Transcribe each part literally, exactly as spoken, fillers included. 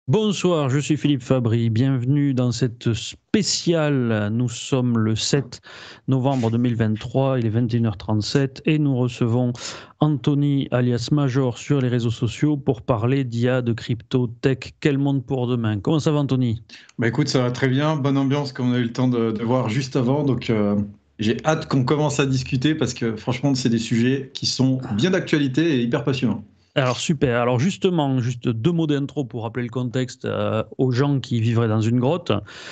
Bonsoir, je suis Philippe Fabry. Bienvenue dans cette spéciale. Nous sommes le sept novembre deux mille vingt-trois, il est vingt et une heures trente-sept et nous recevons Anthony alias Major sur les réseaux sociaux pour parler d'I A, de crypto, tech. Quel monde pour demain? Comment ça va, Anthony? Bah écoute, ça va très bien, bonne ambiance comme on a eu le temps de, de voir juste avant, donc euh, j'ai hâte qu'on commence à discuter parce que franchement, c'est des sujets qui sont bien d'actualité et hyper passionnants. Alors super, alors justement, juste deux mots d'intro pour rappeler le contexte euh, aux gens qui vivraient dans une grotte.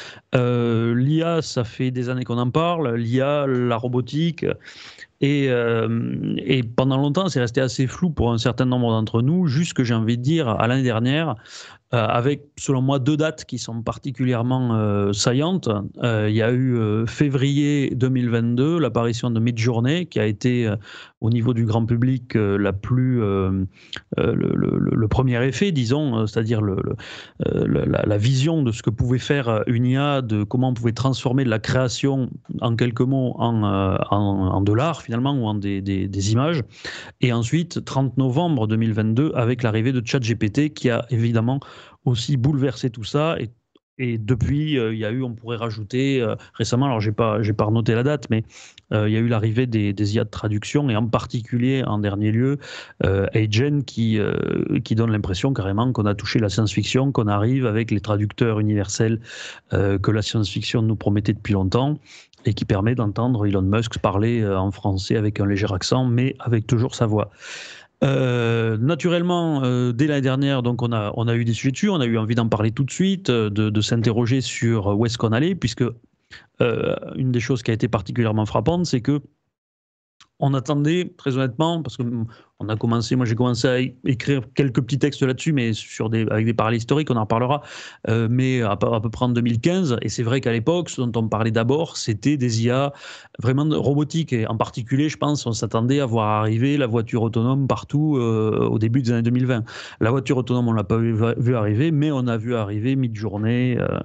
Euh, L'I A, ça fait des années qu'on en parle, l'I A, la robotique, et, euh, et pendant longtemps, c'est resté assez flou pour un certain nombre d'entre nous, jusque j'ai envie de dire, à l'année dernière, euh, avec, selon moi, deux dates qui sont particulièrement euh, saillantes. Euh, il y a eu euh, février deux mille vingt-deux, l'apparition de Midjourney, qui a été, euh, au niveau du grand public, euh, la plus, euh, euh, le, le, le, premier effet, disons, euh, c'est-à-dire le, le, euh, la, la, vision de ce que pouvait faire une I A, de comment on pouvait transformer de la création, en quelques mots, en, euh, en, en de l'art, finalement, ou en des, des, des images. Et ensuite, trente novembre deux mille vingt-deux, avec l'arrivée de ChatGPT, qui a évidemment aussi bouleversé tout ça. Et, et depuis, euh, il y a eu, on pourrait rajouter euh, récemment, alors j'ai pas, j'ai pas renoté la date, mais euh, il y a eu l'arrivée des, des I A de traduction, et en particulier, en dernier lieu, euh, Agent, qui, euh, qui donne l'impression carrément qu'on a touché la science-fiction, qu'on arrive avec les traducteurs universels euh, que la science-fiction nous promettait depuis longtemps, et qui permet d'entendre Elon Musk parler euh, en français avec un léger accent, mais avec toujours sa voix. Euh, naturellement, euh, dès l'année dernière, donc on a, on a eu des sujets dessus, on a eu envie d'en parler tout de suite, euh, de, de s'interroger sur où est-ce qu'on allait, puisque euh, une des choses qui a été particulièrement frappante, c'est que on attendait, très honnêtement, parce qu'on a commencé, moi j'ai commencé à écrire quelques petits textes là-dessus, mais sur des, avec des parallèles historiques, on en reparlera, euh, mais à, à, peu près en deux mille quinze, et c'est vrai qu'à l'époque, ce dont on parlait d'abord, c'était des I A vraiment robotiques, et en particulier, je pense, on s'attendait à voir arriver la voiture autonome partout euh, au début des années deux mille vingt. La voiture autonome, on ne l'a pas vu, vu arriver, mais on a vu arriver Midjourney, euh,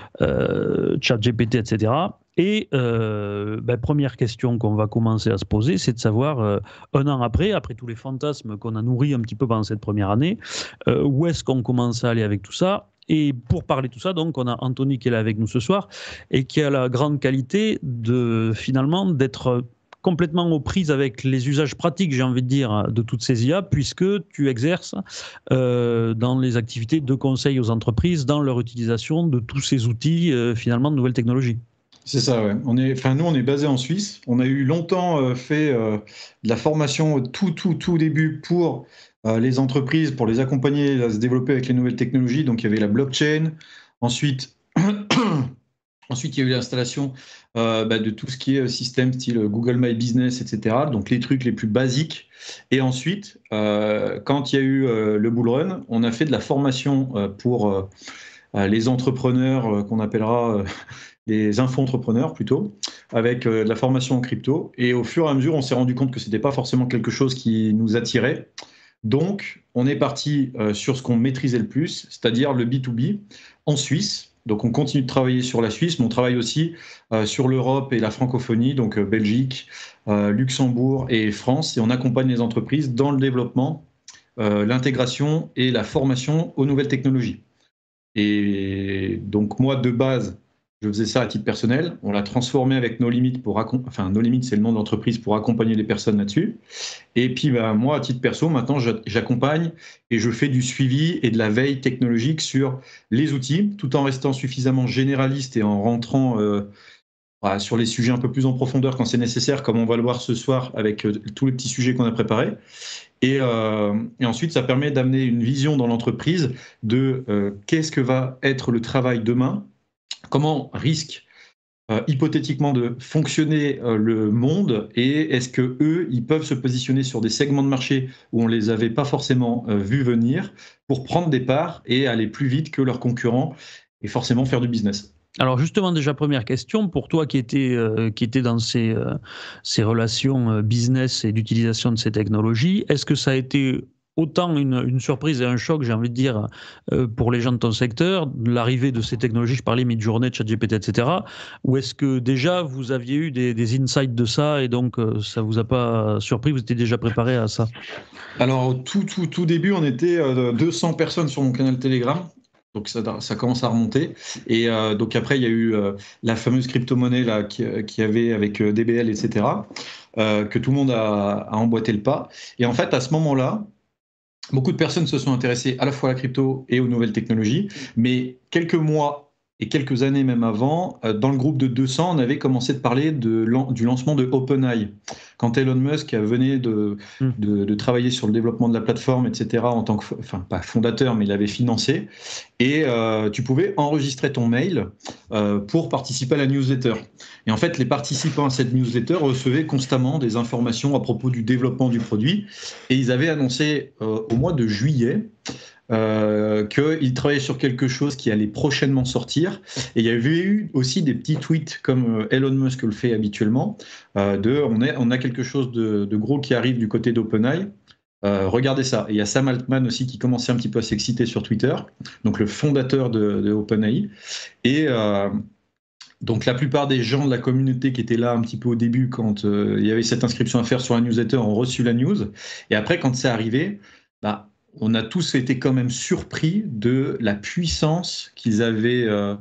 euh, ChatGPT, et cetera. Et euh, ben, première question qu'on va commencer à se poser, c'est de savoir, euh, un an après, après tous les fantasmes qu'on a nourris un petit peu pendant cette première année, euh, où est-ce qu'on commence à aller avec tout ça? Et pour parler de tout ça, donc, on a Anthony qui est là avec nous ce soir et qui a la grande qualité de, finalement, d'être complètement aux prises avec les usages pratiques, j'ai envie de dire, de toutes ces I A, puisque tu exerces euh, dans les activités de conseil aux entreprises, dans leur utilisation de tous ces outils, euh, finalement, de nouvelles technologies. C'est ça, ouais. On est, enfin, nous, on est basé en Suisse. On a eu longtemps euh, fait euh, de la formation au tout, tout, tout début pour euh, les entreprises, pour les accompagner à se développer avec les nouvelles technologies. Donc, il y avait la blockchain. Ensuite, Ensuite, il y a eu l'installation euh, bah, de tout ce qui est système style Google My Business, et cetera. Donc les trucs les plus basiques. Et ensuite, euh, quand il y a eu euh, le bull run, on a fait de la formation euh, pour euh, les entrepreneurs euh, qu'on appellera euh, les info-entrepreneurs plutôt, avec euh, de la formation en crypto. Et au fur et à mesure, on s'est rendu compte que ce n'était pas forcément quelque chose qui nous attirait. Donc, on est parti euh, sur ce qu'on maîtrisait le plus, c'est-à-dire le B deux B en Suisse. Donc, on continue de travailler sur la Suisse, mais on travaille aussi euh, sur l'Europe et la francophonie, donc euh, Belgique, euh, Luxembourg et France. Et on accompagne les entreprises dans le développement, euh, l'intégration et la formation aux nouvelles technologies. Et donc, moi, de base, je faisais ça à titre personnel. On l'a transformé avec No Limit pour enfin, No Limit, c'est le nom d'entreprise pour accompagner les personnes là-dessus. Et puis, bah, moi, à titre perso, maintenant, j'accompagne et je fais du suivi et de la veille technologique sur les outils, tout en restant suffisamment généraliste et en rentrant euh, voilà, sur les sujets un peu plus en profondeur quand c'est nécessaire, comme on va le voir ce soir avec euh, tous les petits sujets qu'on a préparés. Et, euh, et ensuite, ça permet d'amener une vision dans l'entreprise de euh, qu'est-ce que va être le travail demain, comment risque euh, hypothétiquement de fonctionner euh, le monde, et est-ce que eux, ils peuvent se positionner sur des segments de marché où on les avait pas forcément euh, vus venir pour prendre des parts et aller plus vite que leurs concurrents et forcément faire du business. Alors justement, déjà, première question, pour toi qui étais, euh, qui était dans ces, euh, ces relations euh, business et d'utilisation de ces technologies, est-ce que ça a été autant une, une surprise et un choc, j'ai envie de dire, euh, pour les gens de ton secteur, l'arrivée de ces technologies, je parlais Midjourney, ChatGPT, et cetera, ou est-ce que déjà vous aviez eu des, des insights de ça et donc euh, ça vous a pas surpris, vous étiez déjà préparé à ça? Alors, au tout, tout, tout début, on était euh, deux cents personnes sur mon canal Telegram. Donc ça, ça commence à remonter. Et euh, donc après, il y a eu euh, la fameuse crypto-monnaie là, qui, qui avait avec euh, D B L, et cetera, euh, que tout le monde a, a emboîté le pas. Et en fait, à ce moment-là, beaucoup de personnes se sont intéressées à la fois à la crypto et aux nouvelles technologies, mais quelques mois et quelques années même avant, euh, dans le groupe de deux cents, on avait commencé de parler de, du lancement de OpenAI. Quand Elon Musk venait de, Mm. de, de travailler sur le développement de la plateforme, et cetera, en tant que, enfin pas fondateur, mais il avait financé, et euh, tu pouvais enregistrer ton mail euh, pour participer à la newsletter. Et en fait, les participants à cette newsletter recevaient constamment des informations à propos du développement du produit, et ils avaient annoncé euh, au mois de juillet euh, qu'ils travaillaient sur quelque chose qui allait prochainement sortir. Et il y avait eu aussi des petits tweets comme Elon Musk le fait habituellement, euh, de on, est, on a quelque chose de, de gros qui arrive du côté d'OpenAI. Euh, regardez ça. Et il y a Sam Altman aussi qui commençait un petit peu à s'exciter sur Twitter, donc le fondateur de, de OpenAI. Et euh, donc la plupart des gens de la communauté qui étaient là un petit peu au début quand euh, il y avait cette inscription à faire sur la newsletter ont reçu la news. Et après, quand c'est arrivé, bah, on a tous été quand même surpris de la puissance qu'ils avaient euh,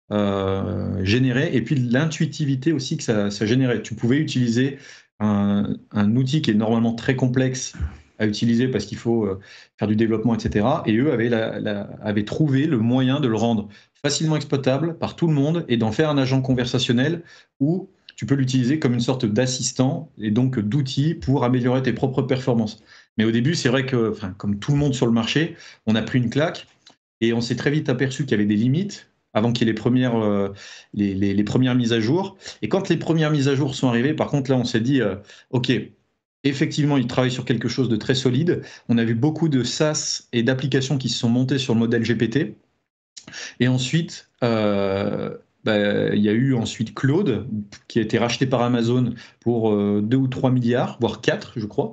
euh, générée et puis de l'intuitivité aussi que ça, ça générait. Tu pouvais utiliser un, un outil qui est normalement très complexe à utiliser parce qu'il faut euh, faire du développement, et cetera. Et eux avaient, la, la, avaient trouvé le moyen de le rendre facilement exploitable par tout le monde et d'en faire un agent conversationnel où tu peux l'utiliser comme une sorte d'assistant et donc d'outil pour améliorer tes propres performances. Mais au début, c'est vrai que, enfin, comme tout le monde sur le marché, on a pris une claque et on s'est très vite aperçu qu'il y avait des limites avant qu'il y ait les premières, euh, les, les, les premières mises à jour. Et quand les premières mises à jour sont arrivées, par contre, là, on s'est dit, euh, OK, effectivement, ils travaillent sur quelque chose de très solide. On a vu beaucoup de SaaS et d'applications qui se sont montées sur le modèle G P T. Et ensuite, euh, bah, il y a eu ensuite Claude, qui a été racheté par Amazon pour euh, deux ou trois milliards, voire quatre, je crois.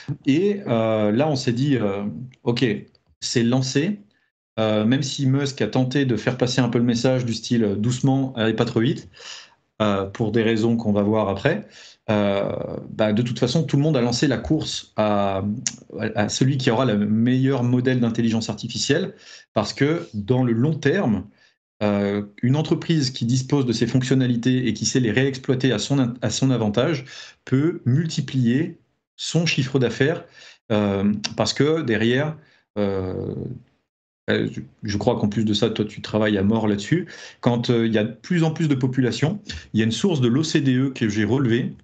Et euh, là, on s'est dit, euh, OK, c'est lancé. Euh, même si Musk a tenté de faire passer un peu le message du style euh, doucement, allez pas trop vite, euh, pour des raisons qu'on va voir après, euh, bah, de toute façon, tout le monde a lancé la course à, à celui qui aura le meilleur modèle d'intelligence artificielle, parce que dans le long terme, euh, une entreprise qui dispose de ces fonctionnalités et qui sait les réexploiter à son, à son avantage peut multiplier son chiffre d'affaires, euh, parce que derrière, euh, euh, je, je crois qu'en plus de ça, toi, tu travailles à mort là-dessus. Quand euh, il y a de plus en plus de population, il y a une source de l'O C D E que j'ai relevée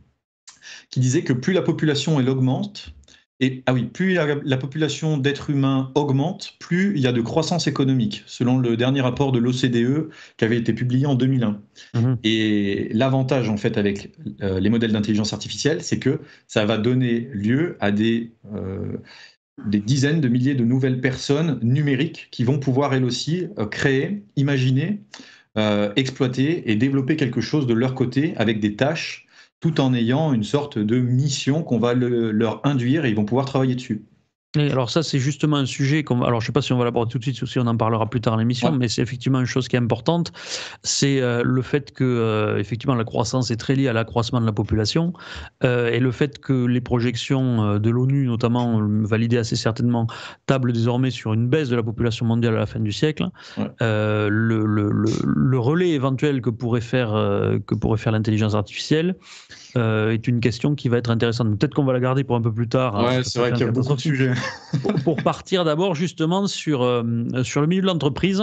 qui disait que plus la population elle augmente, et ah oui, plus la, la population d'êtres humains augmente, plus il y a de croissance économique, selon le dernier rapport de l'O C D E qui avait été publié en deux mille un. Mhm. Et l'avantage en fait avec euh, les modèles d'intelligence artificielle, c'est que ça va donner lieu à des euh, des dizaines de milliers de nouvelles personnes numériques qui vont pouvoir elles aussi euh, créer, imaginer, euh, exploiter et développer quelque chose de leur côté avec des tâches, tout en ayant une sorte de mission qu'on va le- leur induire et ils vont pouvoir travailler dessus. Et alors ça, c'est justement un sujet qu'on va- alors je sais pas si on va l'aborder tout de suite ou si on en parlera plus tard dans l'émission, Ouais. mais c'est effectivement une chose qui est importante, c'est euh, le fait que euh, effectivement la croissance est très liée à l'accroissement de la population euh, et le fait que les projections euh, de l'ONU, notamment euh, validées assez certainement, tablent désormais sur une baisse de la population mondiale à la fin du siècle. Ouais. Euh, le, le, le, le relais éventuel que pourrait faire euh, que pourrait faire l'intelligence artificielle euh, est une question qui va être intéressante. Peut-être qu'on va la garder pour un peu plus tard, hein, parce Ouais, que c'est ça vrai fait un qu'il y a beaucoup de catastrophique. sujets. Pour, pour partir d'abord justement sur, euh, sur le milieu de l'entreprise,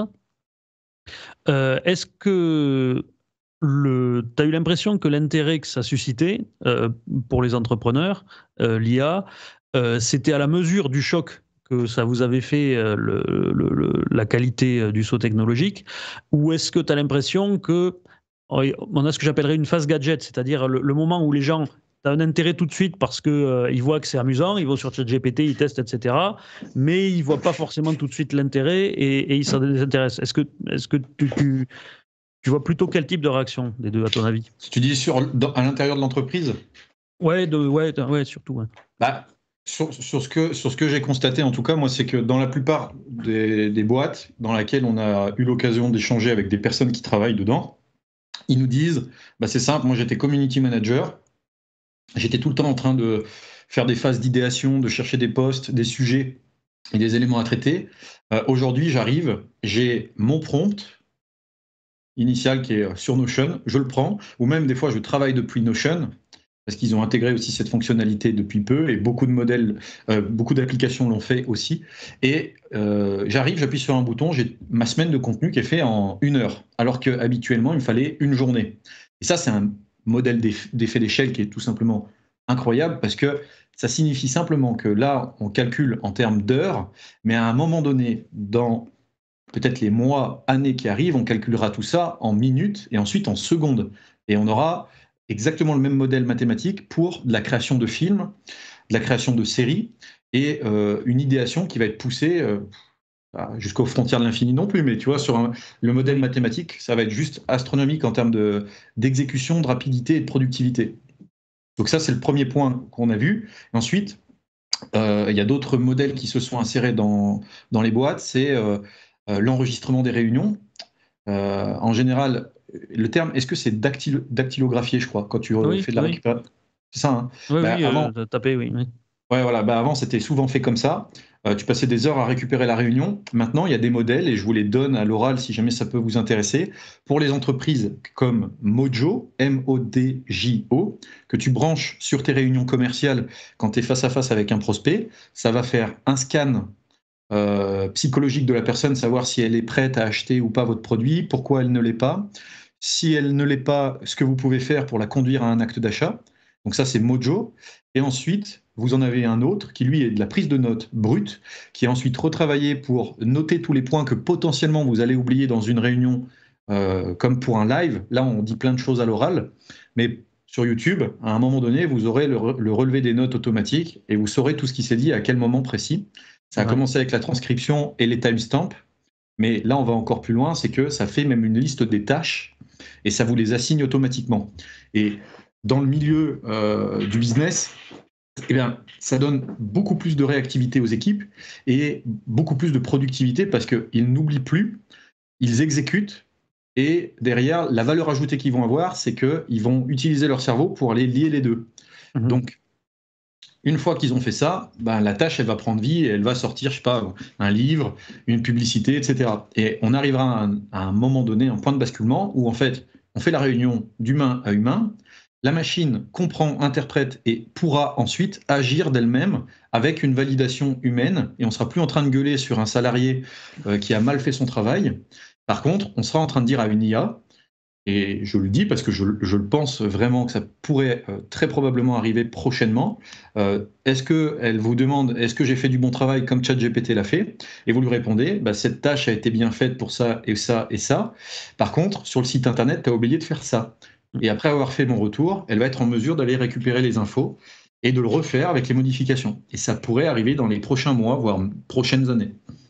euh, est-ce que tu as eu l'impression que l'intérêt que ça suscitait euh, pour les entrepreneurs, euh, l'I A, euh, c'était à la mesure du choc que ça vous avait fait euh, le, le, le, la qualité euh, du saut technologique, ou est-ce que tu as l'impression que on a ce que j'appellerais une phase gadget, c'est-à-dire le, le moment où les gens tu as un intérêt tout de suite parce qu'ils euh, voient que c'est amusant, ils vont sur ChatGPT, ils testent, et cetera. Mais ils ne voient pas forcément tout de suite l'intérêt et, et ils s'en désintéressent. Est-ce que, est-ce que tu, tu, tu vois plutôt quel type de réaction des deux, à ton avis? Si tu dis sur, dans- à l'intérieur de l'entreprise, Ouais, de, ouais, de- ouais, surtout. Ouais. bah, sur, sur ce que, sur ce que j'ai constaté, en tout cas, moi, c'est que dans la plupart des, des boîtes dans lesquelles on a eu l'occasion d'échanger avec des personnes qui travaillent dedans, ils nous disent, bah, c'est simple, moi j'étais community manager, j'étais tout le temps en train de faire des phases d'idéation, de chercher des postes, des sujets et des éléments à traiter. Euh, Aujourd'hui, j'arrive, j'ai mon prompt initial qui est sur Notion, je le prends, ou même des fois je travaille depuis Notion, parce qu'ils ont intégré aussi cette fonctionnalité depuis peu, et beaucoup de modèles, euh, beaucoup d'applications l'ont fait aussi. Et euh, j'arrive, j'appuie sur un bouton, j'ai ma semaine de contenu qui est fait en une heure, alors qu'habituellement il me fallait une journée. Et ça, c'est un modèle d'effet d'échelle qui est tout simplement incroyable, parce que ça signifie simplement que là, on calcule en termes d'heures, mais à un moment donné, dans peut-être les mois, années qui arrivent, on calculera tout ça en minutes et ensuite en secondes. Et on aura exactement le même modèle mathématique pour de la création de films, de la création de séries et euh, une idéation qui va être poussée euh, jusqu'aux frontières de l'infini non plus, mais tu vois, sur un, le modèle mathématique, ça va être juste astronomique en termes de, d'exécution, de rapidité et de productivité. Donc ça, c'est le premier point qu'on a vu. Ensuite, euh, il y a d'autres modèles qui se sont insérés dans, dans les boîtes, c'est euh, euh, l'enregistrement des réunions. Euh, en général, le terme, est-ce que c'est dactylo, dactylographié, je crois, quand tu Oui, fais de la oui, récupération? C'est ça, hein. oui, Bah, oui, avant, euh, taper, oui, oui. ouais, voilà, bah, avant, c'était souvent fait comme ça. Euh, tu passais des heures à récupérer la réunion. Maintenant, il y a des modèles, et je vous les donne à l'oral si jamais ça peut vous intéresser, pour les entreprises comme Mojo, M O D J O, que tu branches sur tes réunions commerciales quand tu es face à face avec un prospect. Ça va faire un scan euh, psychologique de la personne, savoir si elle est prête à acheter ou pas votre produit, pourquoi elle ne l'est pas. Si elle ne l'est pas, ce que vous pouvez faire pour la conduire à un acte d'achat. Donc ça, c'est Mojo. Et ensuite, vous en avez un autre qui, lui, est de la prise de notes brute, qui est ensuite retravaillé pour noter tous les points que potentiellement vous allez oublier dans une réunion, euh, comme pour un live. Là, on dit plein de choses à l'oral, mais sur YouTube, à un moment donné, vous aurez le, re- le relevé des notes automatique et vous saurez tout ce qui s'est dit à quel moment précis. Ça a Ouais. commencé avec la transcription et les timestamps, mais là, on va encore plus loin, c'est que ça fait même une liste des tâches et ça vous les assigne automatiquement. Et dans le milieu euh, du business, eh bien, ça donne beaucoup plus de réactivité aux équipes et beaucoup plus de productivité parce qu'ils n'oublient plus, ils exécutent et derrière, la valeur ajoutée qu'ils vont avoir, c'est qu'ils vont utiliser leur cerveau pour aller lier les deux. Mhm. Donc, une fois qu'ils ont fait ça, ben, la tâche, elle va prendre vie et elle va sortir, je sais pas, un livre, une publicité, et cetera. Et on arrivera à un, à un moment donné, un point de basculement où en fait, on fait la réunion d'humain à humain, la machine comprend, interprète et pourra ensuite agir d'elle-même avec une validation humaine et on sera plus en train de gueuler sur un salarié euh, qui a mal fait son travail. Par contre, on sera en train de dire à une I A, et je le dis parce que je, je le pense vraiment que ça pourrait euh, très probablement arriver prochainement. Euh, est-ce qu'elle vous demande, est-ce que j'ai fait du bon travail comme ChatGPT l'a fait? Et vous lui répondez, bah, cette tâche a été bien faite pour ça et ça et ça. Par contre, sur le site internet, tu as oublié de faire ça. Et après avoir fait mon retour, elle va être en mesure d'aller récupérer les infos et de le refaire avec les modifications. Et ça pourrait arriver dans les prochains mois, voire prochaines années.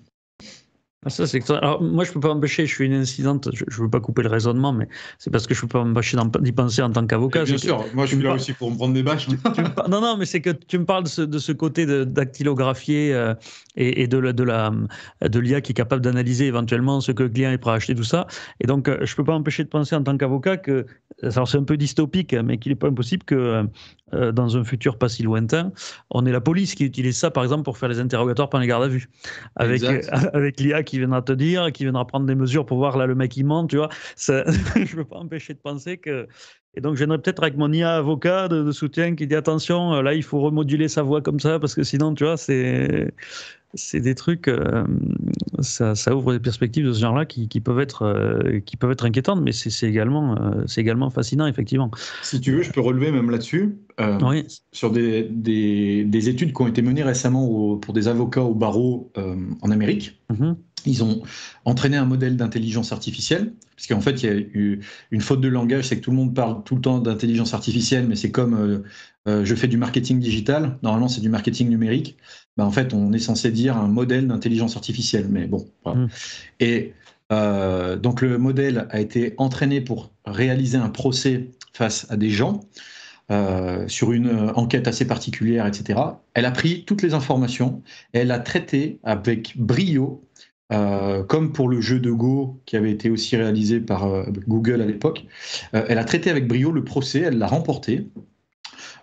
Ah, ça, c'est extra- Alors, moi, je peux pas m'empêcher, je suis une incidente, je, je veux pas couper le raisonnement, mais c'est parce que je peux pas m'empêcher d'en- d'y penser en tant qu'avocat. Bien C'est que sûr, moi je tu suis me là par- aussi pour me prendre des bâches. tu, tu me par- Non, non, mais c'est que tu me parles de ce, de ce côté de, dactylographié euh, et, et de la, de la, de l'I A qui est capable d'analyser éventuellement ce que le client est prêt à acheter, tout ça. Et donc, euh, je peux pas m'empêcher de penser en tant qu'avocat que, alors c'est un peu dystopique, hein, mais qu'il n'est pas impossible que euh, dans un futur pas si lointain, on ait la police qui utilise ça, par exemple, pour faire les interrogatoires pendant les gardes à vue. Avec, Exact. avec l'I A qui viendra te dire, qui viendra prendre des mesures pour voir là le mec il ment, tu vois. Ça, je ne peux pas empêcher de penser que. Et donc, j'aimerais peut-être avec mon I A avocat de, de soutien qui dit attention, là, il faut remoduler sa voix comme ça parce que sinon, tu vois, c'est c'est des trucs, euh, ça, ça ouvre des perspectives de ce genre-là qui, qui peuvent être, euh, qui peuvent être inquiétantes, mais c'est c'est également, euh, c'est également fascinant, effectivement. Si tu veux, je peux relever même là-dessus, euh, Oui. sur des, des- des études qui ont été menées récemment au- pour des avocats au barreau euh, en Amérique. Mhm. Ils ont entraîné un modèle d'intelligence artificielle, parce qu'en fait, il y a eu une faute de langage, c'est que tout le monde parle tout le temps d'intelligence artificielle, mais c'est comme euh, euh, je fais du marketing digital, normalement c'est du marketing numérique. Ben, en fait, on est censé dire un modèle d'intelligence artificielle, mais bon, voilà. Mhm. Et euh, donc le modèle a été entraîné pour réaliser un procès face à des gens euh, sur une enquête assez particulière, et cetera. Elle a pris toutes les informations, et elle a traité avec brio, euh, comme pour le jeu de Go qui avait été aussi réalisé par euh, Google à l'époque. Euh, elle a traité avec brio le procès, elle l'a remporté.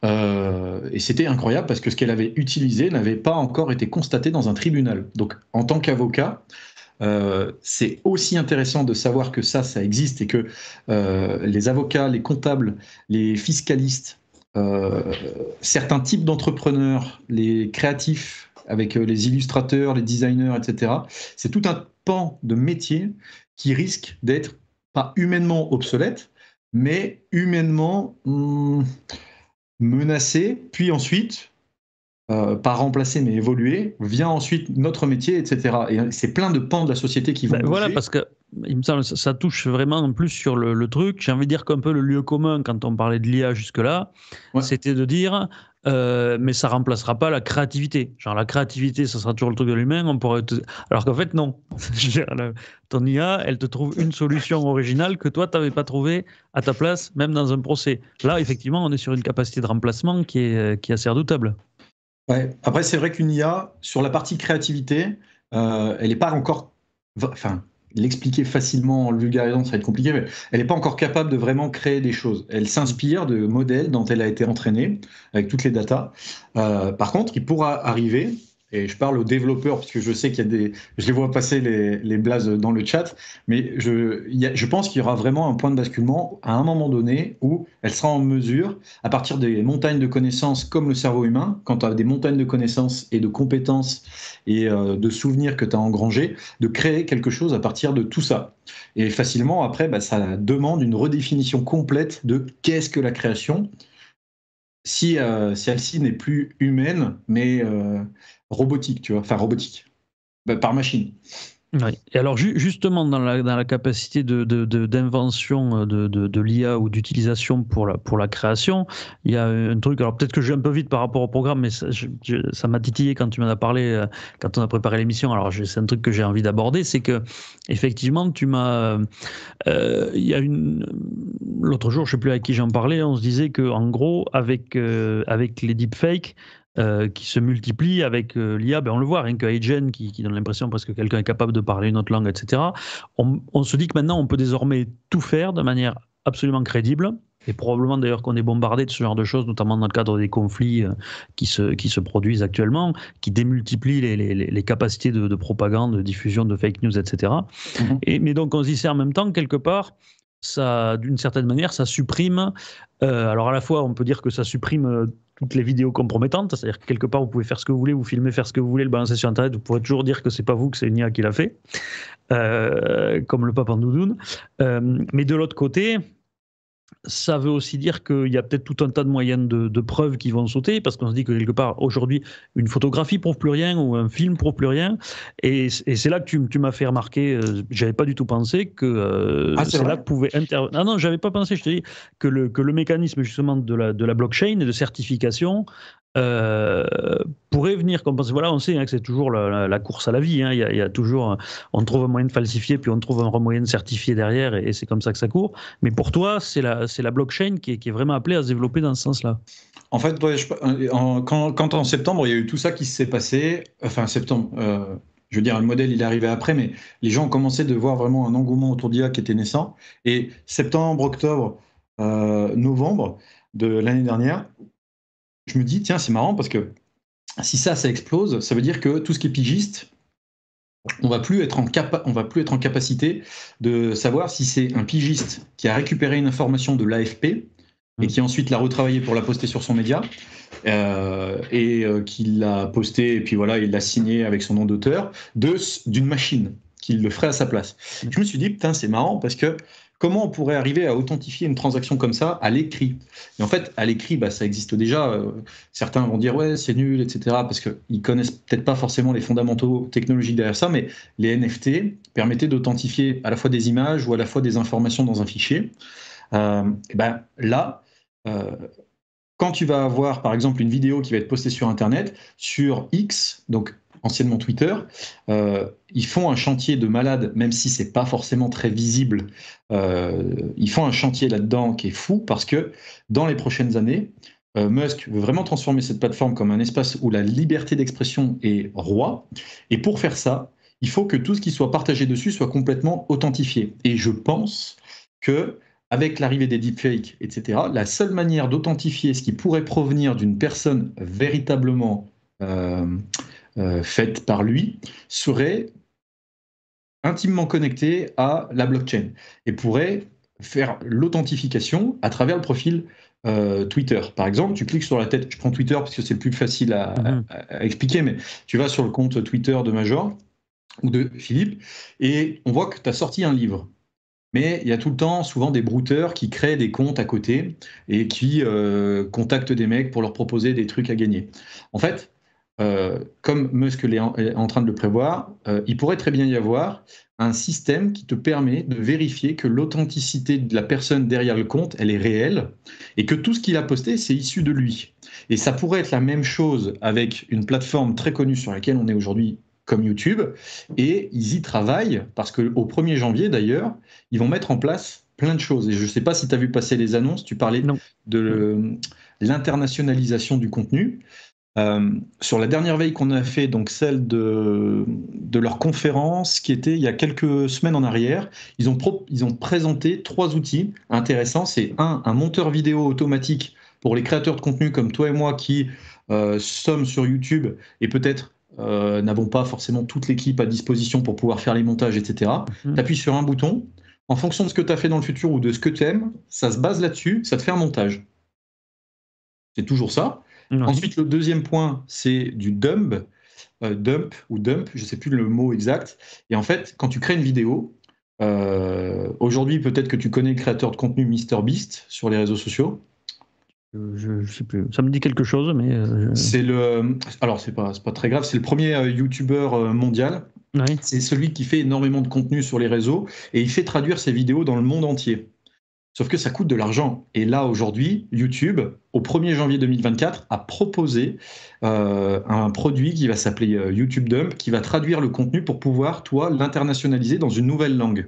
Euh, et c'était incroyable parce que ce qu'elle avait utilisé n'avait pas encore été constaté dans un tribunal. Donc, en tant qu'avocat, euh, c'est aussi intéressant de savoir que ça, ça existe et que euh, les avocats, les comptables, les fiscalistes, euh, certains types d'entrepreneurs, les créatifs, avec euh, les illustrateurs, les designers, et cetera, c'est tout un pan de métier qui risque d'être pas humainement obsolète, mais humainement hum, menacé, puis ensuite euh, pas remplacer mais évoluer, vient ensuite notre métier, et cetera. Et c'est plein de pans de la société qui vont Ben bouger. voilà, parce que il me semble ça, ça touche vraiment en plus sur le, le truc. J'ai envie de dire qu'un peu le lieu commun quand on parlait de l'I A jusque-là, Ouais. c'était de dire euh, mais ça remplacera pas la créativité. Genre la créativité, ça sera toujours le truc de l'humain. On pourrait te... Alors qu'en fait non. Je veux dire, la- ton I A, elle te trouve une solution originale que toi t'avais pas trouvée à ta place, même dans un procès. Là, effectivement, on est sur une capacité de remplacement qui est qui est assez redoutable. Ouais. Après, c'est vrai qu'une I A, sur la partie créativité, euh, elle n'est pas encore. Enfin, l'expliquer facilement en le vulgarisant, ça va être compliqué, mais elle n'est pas encore capable de vraiment créer des choses. Elle s'inspire de modèles dont elle a été entraînée, avec toutes les datas. Euh, par contre, il pourra arriver, et je parle aux développeurs, parce que je sais qu'il y a des. Je les vois passer les, les blazes dans le chat, mais je, il y a- je pense qu'il y aura vraiment un point de basculement à un moment donné où elle sera en mesure, à partir des montagnes de connaissances comme le cerveau humain, quand tu as des montagnes de connaissances et de compétences et euh, de souvenirs que tu as engrangés, de créer quelque chose à partir de tout ça. Et facilement, après, bah, ça demande une redéfinition complète de qu'est-ce que la création, si euh, celle-ci n'est plus humaine, mais euh, robotique, tu vois, enfin robotique, bah, par machine. Oui. Et alors ju- justement dans la, dans la capacité de, de- de- d'invention euh, de, de, de l'I A ou d'utilisation pour la, pour la création, il y a un truc, alors peut-être que je vais un peu vite par rapport au programme, mais ça, je- je- ça m'a titillé quand tu m'en as parlé, euh, quand on a préparé l'émission, alors je- c'est un truc que j'ai envie d'aborder, c'est que effectivement tu m'as... euh, il y a une... L'autre jour, je sais plus à qui j'en parlais, on se disait que en gros, avec, euh, avec les deepfakes, euh, qui se multiplient avec euh, l'I A, ben on le voit, rien que Agent qui, qui donne l'impression parce que quelqu'un est capable de parler une autre langue, et cetera. On, on se dit que maintenant, on peut désormais tout faire de manière absolument crédible. Et probablement d'ailleurs qu'on est bombardé de ce genre de choses, notamment dans le cadre des conflits euh, qui, se, qui se produisent actuellement, qui démultiplient les, les, les capacités de, de propagande, de diffusion de fake news, et cetera. Mhm. Et, mais donc on se dit c'est en même temps, quelque part, ça, d'une certaine manière, ça supprime. Euh, alors à la fois, on peut dire que ça supprime euh, toutes les vidéos compromettantes, c'est-à-dire que quelque part, vous pouvez faire ce que vous voulez, vous filmer, faire ce que vous voulez, le balancer sur Internet, vous pourrez toujours dire que c'est pas vous, que c'est une I A qui l'a fait, euh, comme le pape en doudoune. Euh, mais de l'autre côté, ça veut aussi dire qu'il y a peut-être tout un tas de moyens de, de preuves qui vont sauter, parce qu'on se dit que quelque part, aujourd'hui, une photographie prouve plus rien, ou un film prouve plus rien. Et, et c'est là que tu, tu m'as fait remarquer, euh, j'avais pas du tout pensé que Ah, euh, c'est c'est là vrai? que pouvait intervenir. Ah non, j'avais pas pensé, je te dis, que le, que le mécanisme justement de la, de la blockchain et de certification euh, pourrait venir compenser. Voilà, on sait hein, que c'est toujours la, la, la course à la vie. Hein. Il, y a, il y a toujours, on trouve un moyen de falsifier, puis on trouve un moyen de certifier derrière, et, et c'est comme ça que ça court. Mais pour toi, c'est la, c'est la blockchain qui est, qui est vraiment appelée à se développer dans ce sens-là. En fait, ouais, je- en- quand, quand en septembre, il y a eu tout ça qui s'est passé, enfin septembre, euh, je veux dire, le modèle, il est arrivé après, mais les gens ont commencé de voir vraiment un engouement autour d'I A qui était naissant. Et septembre, octobre, euh, novembre de l'année dernière, je me dis, tiens, c'est marrant parce que si ça, ça explose, ça veut dire que tout ce qui est pigiste, on va plus être en capa- on va plus être en capacité de savoir si c'est un pigiste qui a récupéré une information de l'A F P et qui ensuite l'a retravaillée pour la poster sur son média, euh, et euh, qu'il l'a posté, et puis voilà, il l'a signé avec son nom d'auteur, de, d'une machine, qu'il le ferait à sa place. Je me suis dit, putain, c'est marrant, parce que comment on pourrait arriver à authentifier une transaction comme ça à l'écrit? Et en fait, à l'écrit, bah, ça existe déjà. Euh, certains vont dire, ouais, c'est nul, et cetera, parce qu'ils connaissent peut-être pas forcément les fondamentaux technologiques derrière ça, mais les N F T permettaient d'authentifier à la fois des images ou à la fois des informations dans un fichier. Euh, et ben, là, euh, quand tu vas avoir, par exemple, une vidéo qui va être postée sur Internet, sur X, donc anciennement Twitter, euh, ils font un chantier de malade, même si c'est pas forcément très visible. Euh, ils font un chantier là-dedans qui est fou parce que dans les prochaines années, euh, Musk veut vraiment transformer cette plateforme comme un espace où la liberté d'expression est roi. Et pour faire ça, il faut que tout ce qui soit partagé dessus soit complètement authentifié. Et je pense que avec l'arrivée des deepfakes, et cetera, la seule manière d'authentifier ce qui pourrait provenir d'une personne véritablement euh, euh, faite par lui serait intimement connectée à la blockchain et pourrait faire l'authentification à travers le profil euh, Twitter. Par exemple, tu cliques sur la tête, je prends Twitter parce que c'est le plus facile à, Mhm. à- à expliquer, mais tu vas sur le compte Twitter de Major ou de Philippe et on voit que tu as sorti un livre. Mais il y a tout le temps, souvent, des brouteurs qui créent des comptes à côté et qui euh, contactent des mecs pour leur proposer des trucs à gagner. En fait, euh, comme Musk est en, est en train de le prévoir, euh, il pourrait très bien y avoir un système qui te permet de vérifier que l'authenticité de la personne derrière le compte, elle est réelle et que tout ce qu'il a posté, c'est issu de lui. Et ça pourrait être la même chose avec une plateforme très connue sur laquelle on est aujourd'hui, comme YouTube, et ils y travaillent parce qu'au premier janvier, d'ailleurs, ils vont mettre en place plein de choses. Et je ne sais pas si tu as vu passer les annonces, tu parlais Non. de l'internationalisation du contenu. Euh, sur la dernière veille qu'on a fait, donc celle de, de leur conférence, qui était il y a quelques semaines en arrière, ils ont, pro- ils ont présenté trois outils intéressants. C'est un, un monteur vidéo automatique pour les créateurs de contenu comme toi et moi qui euh, sommes sur YouTube et peut-être euh, n'avons pas forcément toute l'équipe à disposition pour pouvoir faire les montages, et cetera. Mhm. Tu appuies sur un bouton, en fonction de ce que tu as fait dans le futur ou de ce que tu aimes, ça se base là-dessus, ça te fait un montage. C'est toujours ça. Oui. Ensuite, le deuxième point, c'est du dump, euh, dump ou dump, je ne sais plus le mot exact. Et en fait, quand tu crées une vidéo, euh, aujourd'hui, peut-être que tu connais le créateur de contenu MrBeast sur les réseaux sociaux. Euh, Je, je sais plus. Ça me dit quelque chose, mais euh, C'est le, alors c'est pas, c'est pas très grave, c'est le premier euh, YouTuber euh, mondial. je- oui. C'est celui qui fait énormément de contenu sur les réseaux et il fait traduire ses vidéos dans le monde entier. Sauf que ça coûte de l'argent. Et là, aujourd'hui, YouTube, au premier janvier deux mille vingt-quatre, a proposé euh, un produit qui va s'appeler euh, YouTube Dump, qui va traduire le contenu pour pouvoir, toi, l'internationaliser dans une nouvelle langue.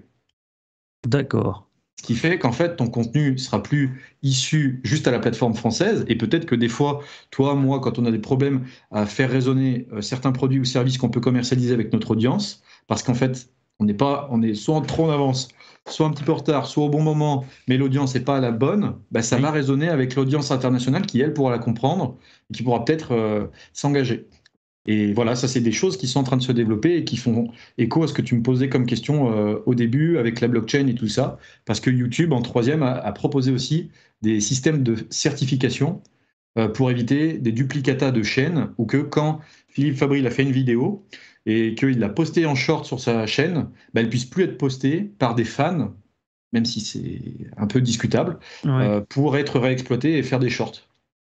D'accord. Ce qui fait qu'en fait, ton contenu sera plus issu juste à la plateforme française. Et peut-être que des fois, toi, moi, quand on a des problèmes à faire résonner euh, certains produits ou services qu'on peut commercialiser avec notre audience, parce qu'en fait, on n'est pas, on est soit trop en avance, soit un petit peu en retard, soit au bon moment, mais l'audience n'est pas à la bonne, bah, ça Oui. va résonner avec l'audience internationale qui, elle, pourra la comprendre et qui pourra peut-être euh, s'engager. Et voilà, ça, c'est des choses qui sont en train de se développer et qui font écho à ce que tu me posais comme question euh, au début avec la blockchain et tout ça. Parce que YouTube, en troisième, a, a proposé aussi des systèmes de certification euh, pour éviter des duplicata de chaînes ou que quand Philippe Fabry a fait une vidéo et qu'il l'a postée en short sur sa chaîne, bah, elle puisse plus être postée par des fans, même si c'est un peu discutable, Ouais. euh, pour être réexploitée et faire des shorts.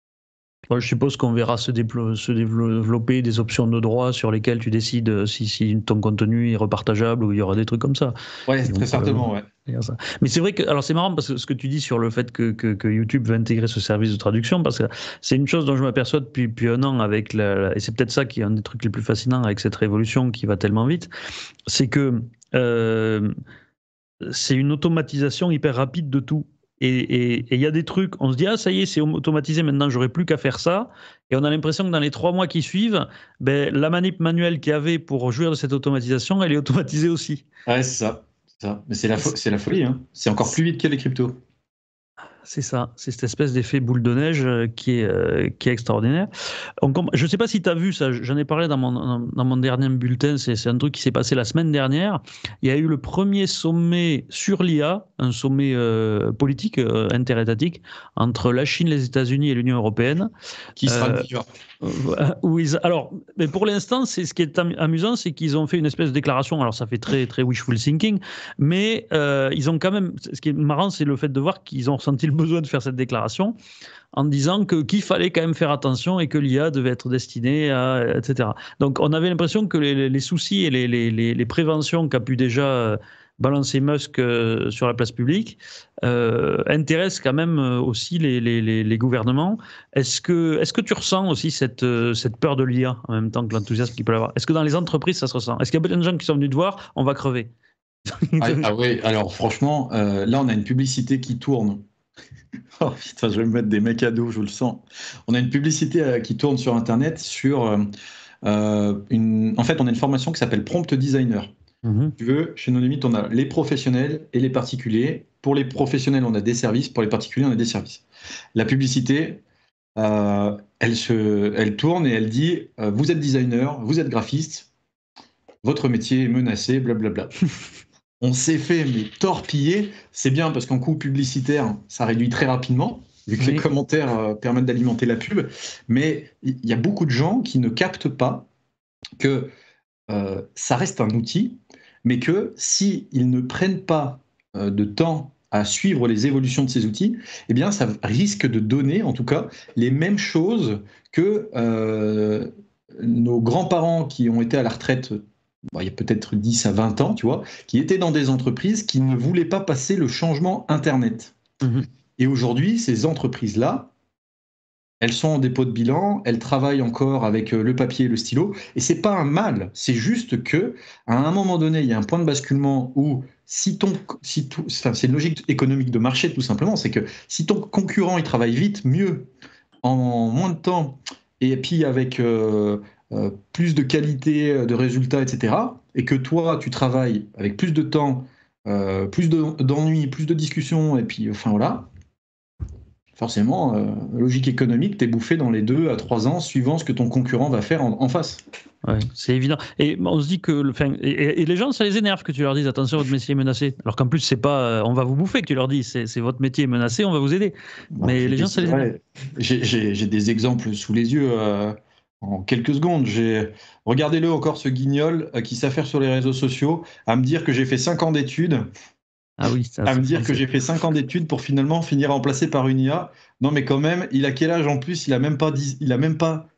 Bon, je suppose qu'on verra se, déplo- se développer des options de droit sur lesquelles tu décides euh, si, si ton contenu est repartageable ou il y aura des trucs comme ça. Ouais, Et très donc, euh, certainement, ouais. il y a ça. Mais c'est vrai que, alors c'est marrant parce que ce que tu dis sur le fait que, que, que YouTube va intégrer ce service de traduction, parce que c'est une chose dont je m'aperçois depuis, depuis un an avec la, la- et c'est peut-être ça qui est un des trucs les plus fascinants avec cette révolution qui va tellement vite, c'est que euh, c'est une automatisation hyper rapide de tout. Et il y a des trucs, on se dit, ah ça y est, c'est automatisé, maintenant j'aurai plus qu'à faire ça. Et on a l'impression que dans les trois mois qui suivent, ben, la manip manuelle qu'il y avait pour jouir de cette automatisation, elle est automatisée aussi. Ouais, c'est ça. c'est ça. Mais c'est la, fo- c'est la folie, hein. C'est encore plus vite que les cryptos. C'est ça, c'est cette espèce d'effet boule de neige euh, qui est, euh, qui est extraordinaire. On com- je ne sais pas si tu as vu ça, j'en ai parlé dans mon, dans, dans mon dernier bulletin, c'est c'est un truc qui s'est passé la semaine dernière. Il y a eu le premier sommet sur l'I A, un sommet euh, politique euh, interétatique entre la Chine, les États-Unis et l'Union européenne. Qui sera Euh, New York. euh, où ils- alors, mais pour l'instant, c'est ce qui est am- amusant, c'est qu'ils ont fait une espèce de déclaration. Alors, ça fait très très wishful thinking, mais euh, ils ont quand même. Ce qui est marrant, c'est le fait de voir qu'ils ont ressenti le besoin de faire cette déclaration en disant que qu'il fallait quand même faire attention et que l'I A devait être destinée à et cetera. Donc, on avait l'impression que les, les soucis et les, les, les, les préventions qu'a pu déjà euh, balancer Musk euh, sur la place publique euh, intéressent quand même euh, aussi les, les, les, les gouvernements. Est-ce que, est-ce que tu ressens aussi cette, euh, cette peur de l'I A en même temps que l'enthousiasme qu'il peut y avoir? Est-ce que dans les entreprises, ça se ressent? Est-ce qu'il y a plein de gens qui sont venus te voir? On va crever. Ah, ah ouais, alors franchement, euh, là on a une publicité qui tourne. Oh putain, je vais me mettre des mecs à dos, je le sens. On a une publicité euh, qui tourne sur Internet sur euh, euh, une. En fait, on a une formation qui s'appelle Prompt Designer. Mhm. Tu veux, chez No Limit, on a les professionnels et les particuliers. Pour les professionnels, on a des services. Pour les particuliers, on a des services. La publicité, euh, elle, se, elle tourne et elle dit euh, vous êtes designer, vous êtes graphiste, votre métier est menacé, blablabla. On s'est fait mais torpiller. C'est bien parce qu'en coût publicitaire, ça réduit très rapidement, vu que Oui. les commentaires euh, permettent d'alimenter la pub. Mais il y a beaucoup de gens qui ne captent pas que euh, ça reste un outil, mais que s'ils ne prennent pas euh, de temps à suivre les évolutions de ces outils, eh bien, ça risque de donner, en tout cas, les mêmes choses que euh, nos grands-parents qui ont été à la retraite, bon, il y a peut-être dix à vingt ans, tu vois, qui étaient dans des entreprises qui ne voulaient pas passer le changement Internet. Mhm. Et aujourd'hui, ces entreprises-là, elles sont en dépôt de bilan, elles travaillent encore avec euh, le papier et le stylo, et c'est pas un mal, c'est juste que à un moment donné, il y a un point de basculement où si ton, si tout, enfin, c'est une logique économique de marché tout simplement, c'est que si ton concurrent il travaille vite, mieux, en moins de temps, et puis avec euh, euh, plus de qualité de résultats, et cetera, et que toi tu travailles avec plus de temps, euh, plus de- d'ennuis, plus de discussions, et puis enfin voilà. Forcément, euh, logique économique, t'es bouffé dans les deux à trois ans suivant ce que ton concurrent va faire en, en face. Ouais, c'est évident. Et on se dit que, le- enfin, et, et les gens, ça les énerve que tu leur dises attention, votre métier est menacé. Alors qu'en plus, c'est pas, euh, on va vous bouffer que tu leur dis, c'est c'est votre métier est menacé, on va vous aider. Bon, Mais j'ai les gens, ça des, les énerve. ouais, j'ai- j'ai- j'ai des exemples sous les yeux euh, en quelques secondes. J'ai, regardez-le encore ce guignol euh, qui s'affaire sur les réseaux sociaux à me dire que j'ai fait cinq ans d'études, Ah oui, ça, à me c'est dire que français. j'ai fait cinq ans d'études pour finalement finir remplacé par une I A. Non, mais quand même, il a quel âge en plus? Il a même pas dix, il a même pas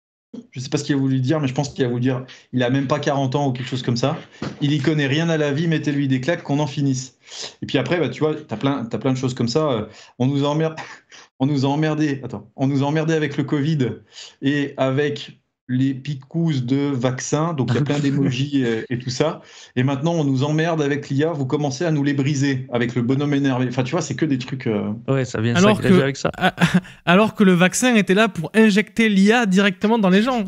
je sais pas ce qu'il a voulu dire, mais je pense qu'il a voulu dire il a même pas quarante ans ou quelque chose comme ça. Il y connaît rien à la vie, mettez-lui des claques, qu'on en finisse. Et puis après, bah, tu vois, t'as plein, t'as plein de choses comme ça. euh, On nous a emmerdé, on nous a emmerdé, attends, on nous a emmerdé avec le Covid et avec les picousses de vaccins, donc il y a plein d'émojis et, et tout ça. Et maintenant, on nous emmerde avec l'I A, vous commencez à nous les briser avec le bonhomme énervé. Enfin, tu vois, c'est que des trucs. euh, Ouais, ça vient Alors s'agréger que, avec ça. alors que le vaccin était là pour injecter l'I A directement dans les gens.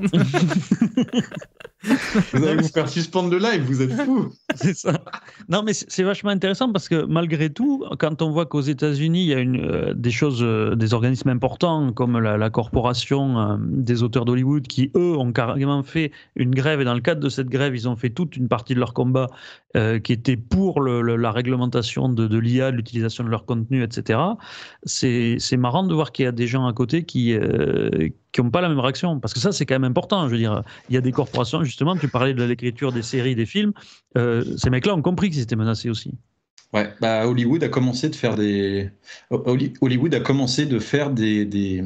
Vous Non, allez mais vous faire suspendre le live, vous êtes fous. c'est ça. Non, mais c'est c'est vachement intéressant parce que malgré tout, quand on voit qu'aux États-Unis, il y a une, euh, des choses, euh, des organismes importants comme la, la corporation euh, des auteurs d'Hollywood qui, eux, ont carrément fait une grève et dans le cadre de cette grève, ils ont fait toute une partie de leur combat euh, qui était pour le, le- la réglementation de, de l'I A, de l'utilisation de leur contenu, et cetera. C'est c'est marrant de voir qu'il y a des gens à côté qui euh, qui n'ont pas la même réaction parce que ça, c'est quand même important. Je veux dire, il y a des corporations, justement, tu parlais de l'écriture des séries, des films. Euh, ces mecs-là ont compris qu'ils étaient menacés aussi. Ouais, bah Hollywood a commencé de faire des Holly- Hollywood a commencé de faire des, des...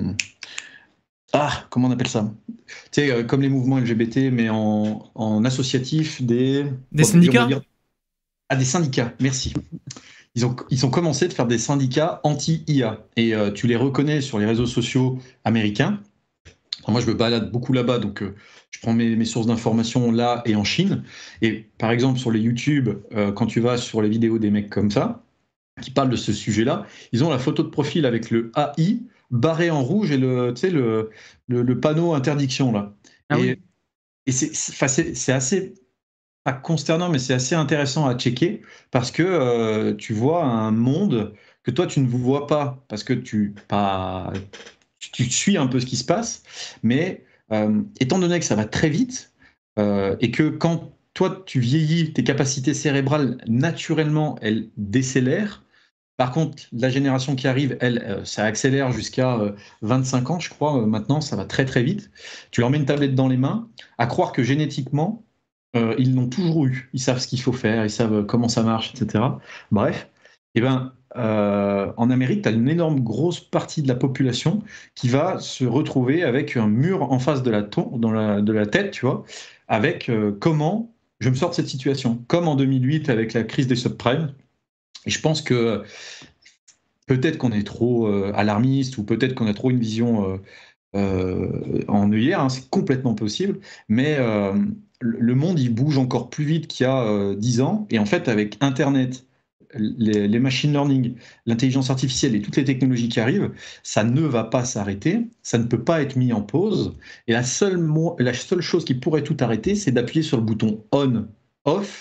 Ah, comment on appelle ça? Tu sais, euh, comme les mouvements L G B T, mais en, en associatif, des Des on va syndicats? dire ah, des syndicats. Merci. Ils ont ils ont commencé de faire des syndicats anti-I A et euh, tu les reconnais sur les réseaux sociaux américains. Alors moi, je me balade beaucoup là-bas, donc euh, je prends mes, mes sources d'informations là et en Chine. Et par exemple, sur les YouTube, euh, quand tu vas sur les vidéos des mecs comme ça, qui parlent de ce sujet-là, ils ont la photo de profil avec le A I barré en rouge et le, tu sais, le, le, le panneau interdiction là. Ah oui. Et, et c'est c'est- enfin, c'est- c'est assez, pas consternant, mais c'est assez intéressant à checker parce que euh, tu vois un monde que toi tu ne vois pas parce que tu, pas, tu, tu suis un peu ce qui se passe, mais euh, étant donné que ça va très vite euh, et que quand toi tu vieillis, tes capacités cérébrales naturellement elles décélèrent. Par contre, la génération qui arrive, elle, euh, ça accélère jusqu'à euh, vingt-cinq ans, je crois. Euh, maintenant, ça va très très vite. Tu leur mets une tablette dans les mains, à croire que génétiquement, euh, ils l'ont toujours eu. Ils savent ce qu'il faut faire, ils savent euh, comment ça marche, et cetera. Bref, eh ben, euh, en Amérique, tu as une énorme grosse partie de la population qui va se retrouver avec un mur en face de la, ton- dans la, de la tête, tu vois, avec euh, comment je me sors de cette situation. Comme en deux mille huit avec la crise des subprimes. Et je pense que peut-être qu'on est trop euh, alarmiste ou peut-être qu'on a trop une vision euh, euh, en œillère, hein, c'est complètement possible, mais euh, le le monde il bouge encore plus vite qu'il y a euh, dix ans, et en fait avec Internet, les, les machine learning, l'intelligence artificielle et toutes les technologies qui arrivent, ça ne va pas s'arrêter, ça ne peut pas être mis en pause, et la seule, mo- la seule chose qui pourrait tout arrêter, c'est d'appuyer sur le bouton on, off,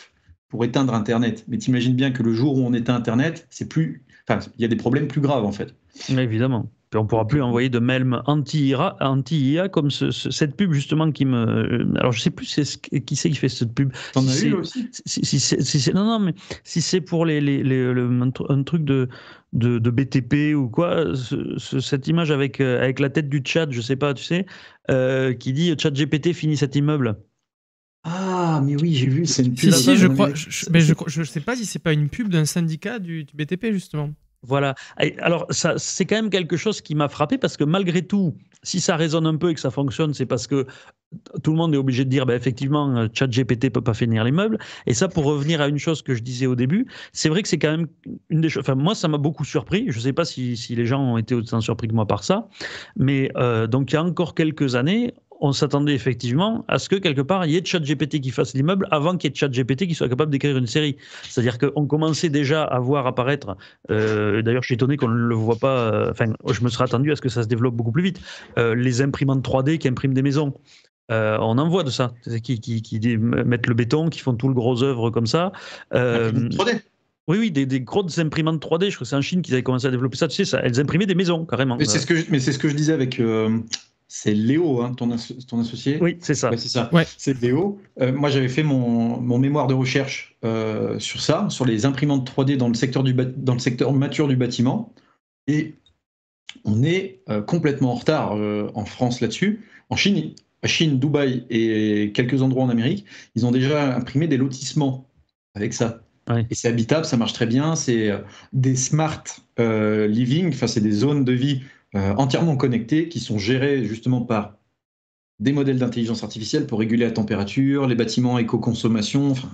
pour éteindre Internet. Mais t'imagines bien que le jour où on éteint Internet, c'est plus, enfin, il y a des problèmes plus graves en fait. Oui, évidemment. Puis on ne pourra plus envoyer de mails anti-I A, anti-I A comme ce, ce, cette pub justement qui me... Alors je sais plus c'est ce, qui c'est qui fait cette pub. T'en si as eu aussi si, si, si, si Non, non, mais si c'est pour les, les, les, le, un truc de, de, de B T P ou quoi, ce, ce, cette image avec, avec la tête du chat, je sais pas, tu sais, euh, qui dit « ChatGPT finit cet immeuble ». Ah, mais oui, j'ai vu, c'est une pub. Si, si, je crois, je, je, mais je, je sais pas si c'est pas une pub d'un syndicat du, du B T P justement. Voilà. Alors, ça, c'est quand même quelque chose qui m'a frappé parce que malgré tout, si ça résonne un peu et que ça fonctionne, c'est parce que tout le monde est obligé de dire, ben, effectivement, ChatGPT ne peut pas finir l'immeuble. Et ça, pour revenir à une chose que je disais au début, c'est vrai que c'est quand même une des choses. Enfin, moi, ça m'a beaucoup surpris. Je ne sais pas si, si les gens ont été autant surpris que moi par ça. Mais euh, donc, il y a encore quelques années, on s'attendait effectivement à ce que quelque part il y ait ChatGPT qui fasse l'immeuble avant qu'il y ait ChatGPT qui soit capable d'écrire une série. C'est-à-dire qu'on commençait déjà à voir apparaître, euh, d'ailleurs je suis étonné qu'on ne le voit pas, enfin euh, je me serais attendu à ce que ça se développe beaucoup plus vite, euh, les imprimantes trois D qui impriment des maisons. Euh, on en voit de ça, qui, qui, qui mettent le béton, qui font tout le gros œuvre comme ça. Euh, trois D. Oui, oui, des, des grosses imprimantes trois D, je crois que c'est en Chine qu'ils avaient commencé à développer ça, tu sais, ça, elles imprimaient des maisons carrément. Mais c'est ce que je, mais c'est ce que je disais avec... Euh... C'est Léo, hein, ton, as ton associé. Oui, c'est ça. Ouais, c'est ça. Ouais. C'est Léo. Euh, moi, j'avais fait mon, mon mémoire de recherche euh, sur ça, sur les imprimantes trois D dans le secteur, du dans le secteur mature du bâtiment. Et on est euh, complètement en retard euh, en France là-dessus. En Chine, à Chine, Dubaï et quelques endroits en Amérique, ils ont déjà imprimé des lotissements avec ça. Ouais. Et c'est habitable, ça marche très bien. C'est euh, des smart euh, living, enfin, c'est des zones de vie Euh, entièrement connectés, qui sont gérés justement par des modèles d'intelligence artificielle pour réguler la température, les bâtiments éco-consommation. Enfin,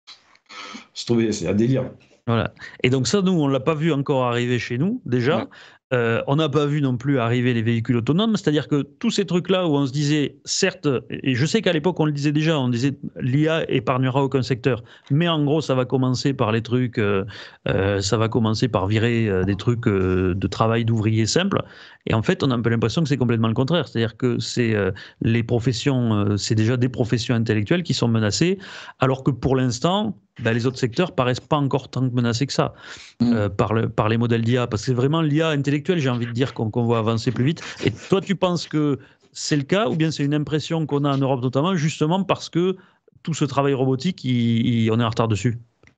c'est un délire. Voilà. Et donc ça, nous, on ne l'a pas vu encore arriver chez nous, déjà. Ouais. Euh, on n'a pas vu non plus arriver les véhicules autonomes, c'est-à-dire que tous ces trucs-là où on se disait, certes, et je sais qu'à l'époque on le disait déjà, on disait l'I A épargnera aucun secteur, mais en gros ça va commencer par les trucs, euh, euh, ça va commencer par virer euh, des trucs euh, de travail d'ouvriers simples, et en fait on a un peu l'impression que c'est complètement le contraire, c'est-à-dire que c'est euh, les professions, euh, c'est déjà des professions intellectuelles qui sont menacées, alors que pour l'instant, ben, les autres secteurs paraissent pas encore tant menacés que ça mmh. euh, par, le, par les modèles d'I A, parce que c'est vraiment l'I A intellectuelle, j'ai envie de dire, qu'on qu'on voit avancer plus vite. Et toi, tu penses que c'est le cas, ou bien c'est une impression qu'on a en Europe notamment, justement parce que tout ce travail robotique, il, il, on est en retard dessus?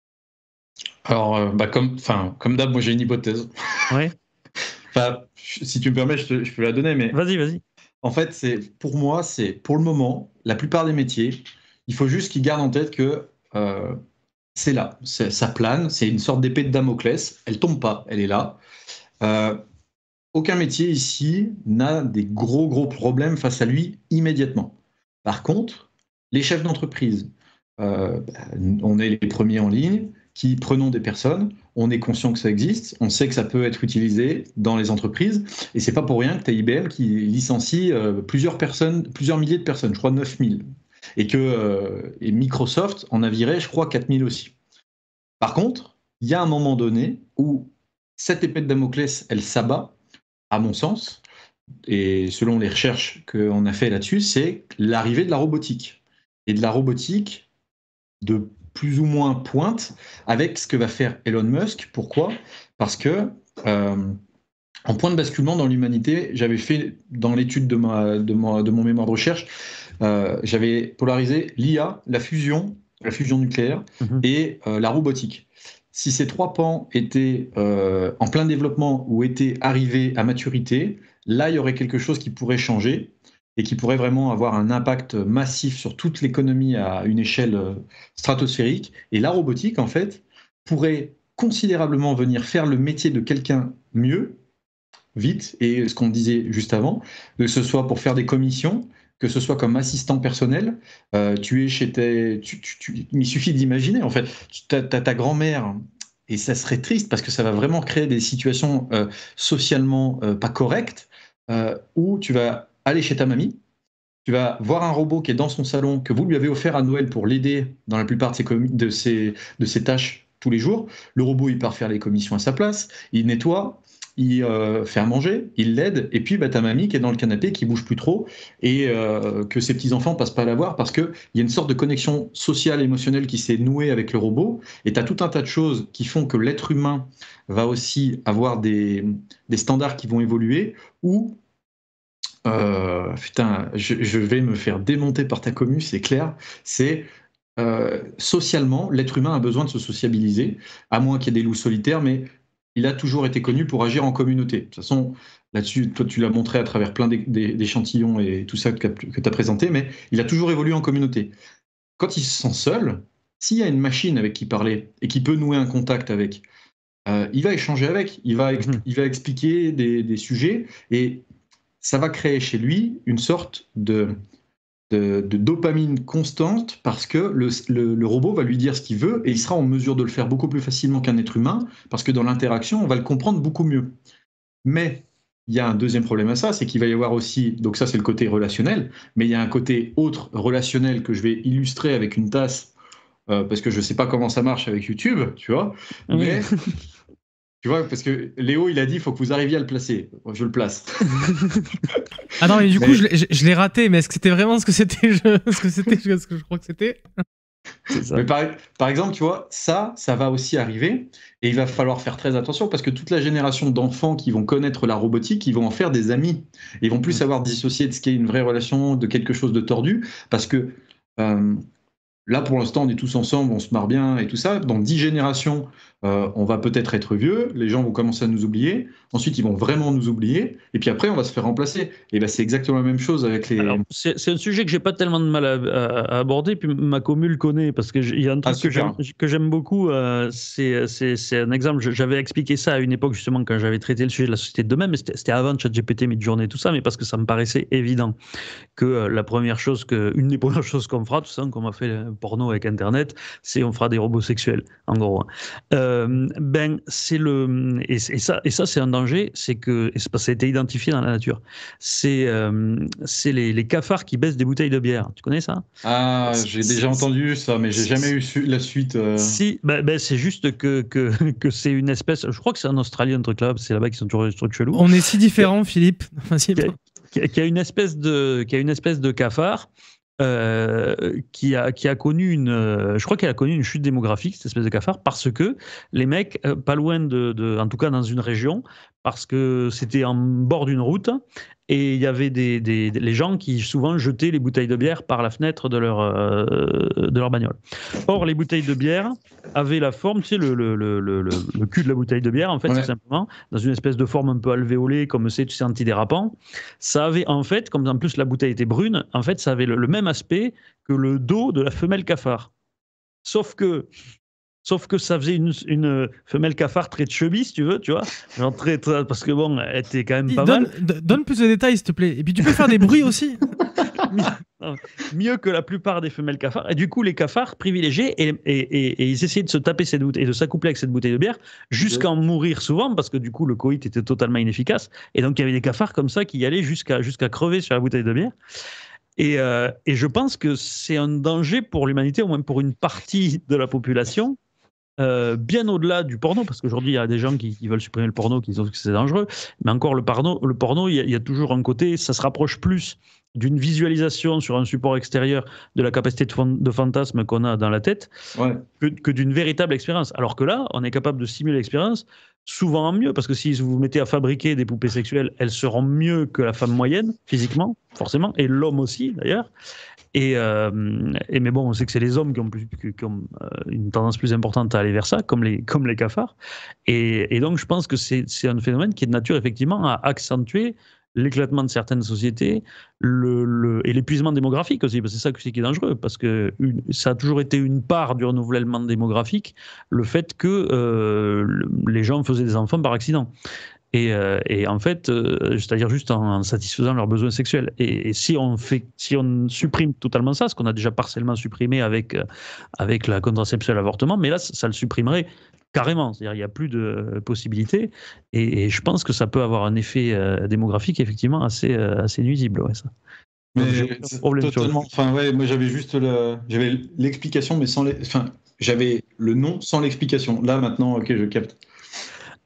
Alors, euh, bah comme, comme d'hab, moi j'ai une hypothèse. Ouais. Enfin, si tu me permets, je, te, je peux la donner, mais... Vas-y, vas-y. En fait, c'est, pour moi, c'est pour le moment, la plupart des métiers, il faut juste qu'ils gardent en tête que euh, c'est là, ça plane, c'est une sorte d'épée de Damoclès, elle tombe pas, elle est là. Euh, aucun métier ici n'a des gros gros problèmes face à lui immédiatement. Par contre, les chefs d'entreprise, euh, on est les premiers en ligne, qui prenons des personnes, on est conscient que ça existe, on sait que ça peut être utilisé dans les entreprises, et c'est pas pour rien que tu as I B M qui licencie euh, plusieurs personnes, plusieurs milliers de personnes, je crois neuf mille, et que euh, et Microsoft en a viré, je crois, quatre mille aussi. Par contre, il y a un moment donné où cette épée de Damoclès, elle s'abat, à mon sens, et selon les recherches qu'on a fait là-dessus, c'est l'arrivée de la robotique. Et de la robotique de plus ou moins pointe avec ce que va faire Elon Musk. Pourquoi ? Parce que euh, en point de basculement dans l'humanité, j'avais fait dans l'étude de, ma, de, ma, de mon mémoire de recherche, euh, j'avais polarisé l'I A, la fusion, la fusion nucléaire mmh. et euh, la robotique. Si ces trois pans étaient euh, en plein développement ou étaient arrivés à maturité, là, il y aurait quelque chose qui pourrait changer et qui pourrait vraiment avoir un impact massif sur toute l'économie à une échelle stratosphérique. Et la robotique, en fait, pourrait considérablement venir faire le métier de quelqu'un mieux, vite, et ce qu'on disait juste avant, que ce soit pour faire des commissions, que ce soit comme assistant personnel, euh, tu es chez tes... Tu, tu, tu, il suffit d'imaginer, en fait, tu as ta grand-mère, et ça serait triste parce que ça va vraiment créer des situations euh, socialement euh, pas correctes, euh, où tu vas aller chez ta mamie, tu vas voir un robot qui est dans son salon, que vous lui avez offert à Noël pour l'aider dans la plupart de ses, de, ses, de ses tâches tous les jours. Le robot, il part faire les commissions à sa place, il nettoie, il euh, fait à manger, il l'aide, et puis bah, ta mamie qui est dans le canapé, qui bouge plus trop, et euh, que ses petits-enfants passent pas à la voir, parce qu'il y a une sorte de connexion sociale, émotionnelle qui s'est nouée avec le robot, et tu as tout un tas de choses qui font que l'être humain va aussi avoir des, des standards qui vont évoluer, ou euh, putain, je, je vais me faire démonter par ta commu, c'est clair, c'est euh, socialement, l'être humain a besoin de se sociabiliser, à moins qu'il y ait des loups solitaires, mais il a toujours été connu pour agir en communauté. De toute façon, là-dessus, toi, tu l'as montré à travers plein d'é- d'é- d'échantillons et tout ça que tu as présenté, mais il a toujours évolué en communauté. Quand il se sent seul, s'il y a une machine avec qui parler et qui peut nouer un contact avec, euh, il va échanger avec, il va, exp- Mhm. il va expliquer des, des sujets, et ça va créer chez lui une sorte de de, de dopamine constante, parce que le, le- le robot va lui dire ce qu'il veut, et il sera en mesure de le faire beaucoup plus facilement qu'un être humain, parce que dans l'interaction, on va le comprendre beaucoup mieux. Mais il y a un deuxième problème à ça, c'est qu'il va y avoir aussi, donc ça c'est le côté relationnel, mais il y a un côté autre relationnel que je vais illustrer avec une tasse, euh, parce que je ne sais pas comment ça marche avec YouTube, tu vois, Oui. mais tu vois, parce que Léo, il a dit, il faut que vous arriviez à le placer. Je le place. Ah non, mais du coup, Mais- je l'ai- je je l'ai raté, mais est-ce que c'était vraiment ce que c'était je- ce que c'était ce que je crois que c'était? C'est ça. Mais par, par exemple, tu vois, ça, ça va aussi arriver, et il va falloir faire très attention, parce que toute la génération d'enfants qui vont connaître la robotique, ils vont en faire des amis. Ils vont plus savoir dissocier de ce qui est une vraie relation de quelque chose de tordu, parce que euh, là, pour l'instant, on est tous ensemble, on se marre bien et tout ça. Dans dix générations, euh, on va peut-être être vieux, les gens vont commencer à nous oublier, ensuite ils vont vraiment nous oublier, et puis après on va se faire remplacer. Et ben c'est exactement la même chose avec les... Alors, c'est c'est un sujet que j'ai pas tellement de mal à, à- à aborder, puis ma commu le connaît, parce qu'il y a un Ah, truc que j'aime super. que j'aime beaucoup, euh, c'est c'est- c'est un exemple, je- j'avais expliqué ça à une époque justement quand j'avais traité le sujet de la société de demain, mais c'était c'était avant ChatGPT, Midjourney, tout ça, mais parce que ça me paraissait évident que euh, la première chose, que, une des premières choses qu'on fera, tout ça, comme on a fait le porno avec Internet, c'est on fera des robots sexuels, en gros. hein. Euh, ben, c'est le, et, et ça, et ça c'est un danger, c'est que, et c'est parce que ça a été identifié dans la nature, c'est euh, c'est les, les cafards qui baissent des bouteilles de bière. Tu connais ça? Ah, j'ai déjà entendu ça, mais j'ai jamais eu su- la suite. euh. Si, ben, ben, c'est juste que, que, que c'est une espèce, je crois que c'est en Australie, un truc là, c'est là-bas qu'ils sont toujours des trucs chelous. On est si différents, Philippe. Vas-y, Qui a, qui a- qui a une espèce de, qui a une espèce de cafard euh, qui a, qui a connu une, euh, je crois qu'elle a connu une chute démographique, cette espèce de cafard, parce que les mecs, euh, pas loin de, de- en tout cas dans une région, parce que c'était en bord d'une route, et il y avait des, des- des- les gens qui souvent jetaient les bouteilles de bière par la fenêtre de leur, euh, de leur bagnole. Or, les bouteilles de bière avaient la forme, tu sais, le, le, le, le, le cul de la bouteille de bière, en fait, Ouais. tout simplement, dans une espèce de forme un peu alvéolée, comme c'est, tu sais, antidérapant. Ça avait, en fait, comme en plus la bouteille était brune, en fait, ça avait le, le même aspect que le dos de la femelle cafard. Sauf que, sauf que ça faisait une, une femelle cafard très chubby, si tu veux, tu vois. Genre très, très- parce que bon, elle était quand même Dis, pas donne, mal. d- donne plus de détails, s'il te plaît. Et puis tu peux faire des bruits aussi. Non, mieux que la plupart des femelles cafards. Et du coup, les cafards privilégiés, et, et, et, et ils essayaient de se taper cette bouteille, et de s'accoupler avec cette bouteille de bière, jusqu'à en mourir souvent, parce que du coup, le coït était totalement inefficace. Et donc, il y avait des cafards comme ça qui y allaient jusqu'à jusqu'à crever sur la bouteille de bière. Et, euh, et je pense que c'est un danger pour l'humanité, au moins pour une partie de la population, euh, bien au-delà du porno, parce qu'aujourd'hui, il y a des gens qui, qui veulent supprimer le porno, qui trouvent que c'est dangereux, mais encore le porno, le porno il y, a, il y a toujours un côté, ça se rapproche plus d'une visualisation sur un support extérieur de la capacité de, fan, de fantasme qu'on a dans la tête, Ouais. que, que d'une véritable expérience. Alors que là, on est capable de simuler l'expérience, souvent en mieux, parce que si vous vous mettez à fabriquer des poupées sexuelles, elles seront mieux que la femme moyenne, physiquement, forcément, et l'homme aussi, d'ailleurs. Et, euh, et mais bon, on sait que c'est les hommes qui ont, plus, qui ont euh, une tendance plus importante à aller vers ça, comme les, comme les cafards. Et, et donc, je pense que c'est un phénomène qui est de nature, effectivement, à accentuer l'éclatement de certaines sociétés le, le, et l'épuisement démographique aussi, parce que c'est ça qui est dangereux, parce que une, ça a toujours été une part du renouvellement démographique, le fait que euh, les gens faisaient des enfants par accident. Et, euh, et en fait, euh, c'est-à-dire juste en, en satisfaisant leurs besoins sexuels. Et, et si on fait, si on supprime totalement ça, ce qu'on a déjà partiellement supprimé avec euh, avec la contraception et l'avortement, mais là, ça, ça le supprimerait carrément. C'est-à-dire, il n'y a plus de possibilités. Et, et je pense que ça peut avoir un effet euh, démographique effectivement assez euh, assez nuisible, ouais, ça. Donc, j'ai Mais aucun c'est problème sur le- totalement. Enfin, ouais, moi j'avais juste le, j'avais l'explication, mais sans les. Enfin, j'avais le nom sans l'explication. Là, maintenant, ok, je capte.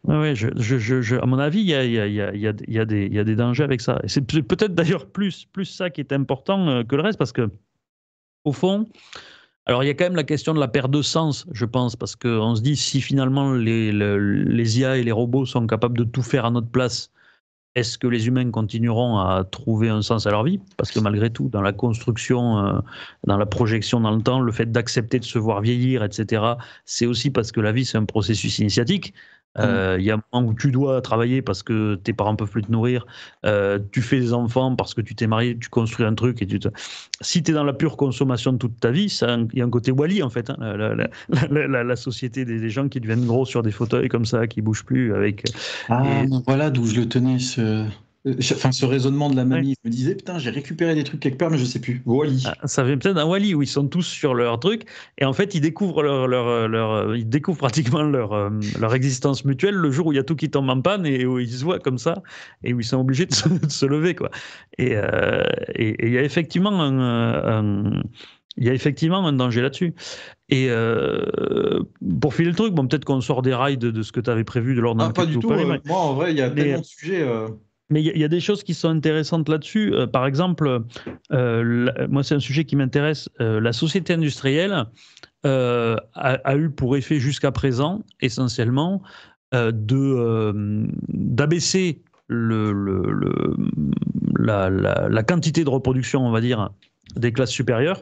Ouais, ouais, je, je, je, je- à mon avis, il y a, il y a, il y a, il y a, il y a des, il y a des dangers avec ça. Et c'est peut- peut-être d'ailleurs plus, plus ça qui est important euh, que le reste, parce que au fond, alors il y a quand même la question de la perte de sens, je pense, parce qu'on se dit si finalement les, le- les I A et les robots sont capables de tout faire à notre place, est-ce que les humains continueront à trouver un sens à leur vie? Parce que malgré tout, dans la construction, euh, dans la projection dans le temps, le fait d'accepter de se voir vieillir, et cetera, c'est aussi parce que la vie, c'est un processus initiatique. Euh, Il y a un moment où tu dois travailler parce que tes parents ne peuvent plus te nourrir, euh, tu fais des enfants parce que tu t'es marié, tu construis un truc. Et tu te... Si tu es dans la pure consommation de toute ta vie, il y a un côté Wall-E en fait. Hein, la, la, la, la, la, société des, des gens qui deviennent gros sur des fauteuils comme ça, qui ne bougent plus avec... Ah, Et... mais voilà d'où je le tenais, ce... Enfin, ce raisonnement de la Ouais. mamie. Je me disais, putain, j'ai récupéré des trucs quelque part, mais je sais plus. Wall-E. Ça fait peut-être un Wall-E où ils sont tous sur leur truc et en fait ils découvrent leur, leur, leur ils découvrent pratiquement leur, euh, leur existence mutuelle le jour où il y a tout qui tombe en panne et où ils se voient comme ça et où ils sont obligés de se, de se lever quoi. Et euh, et et il y a effectivement un, un il y a effectivement un danger là-dessus. Et euh, pour filer le truc, bon peut-être qu'on sort des rails de, de ce que tu avais prévu de l'ordre Ah, pas du d'intellectuel ou tout. pas, euh, mais, moi, en vrai, il y a mais tellement de sujets. euh, mais il y, y a des choses qui sont intéressantes là-dessus. Euh, par exemple, euh, la- moi, c'est un sujet qui m'intéresse. Euh, la société industrielle euh, a, a eu pour effet jusqu'à présent, essentiellement, euh, de, euh, d'abaisser le, le, le- la, la- la quantité de reproduction, on va dire, des classes supérieures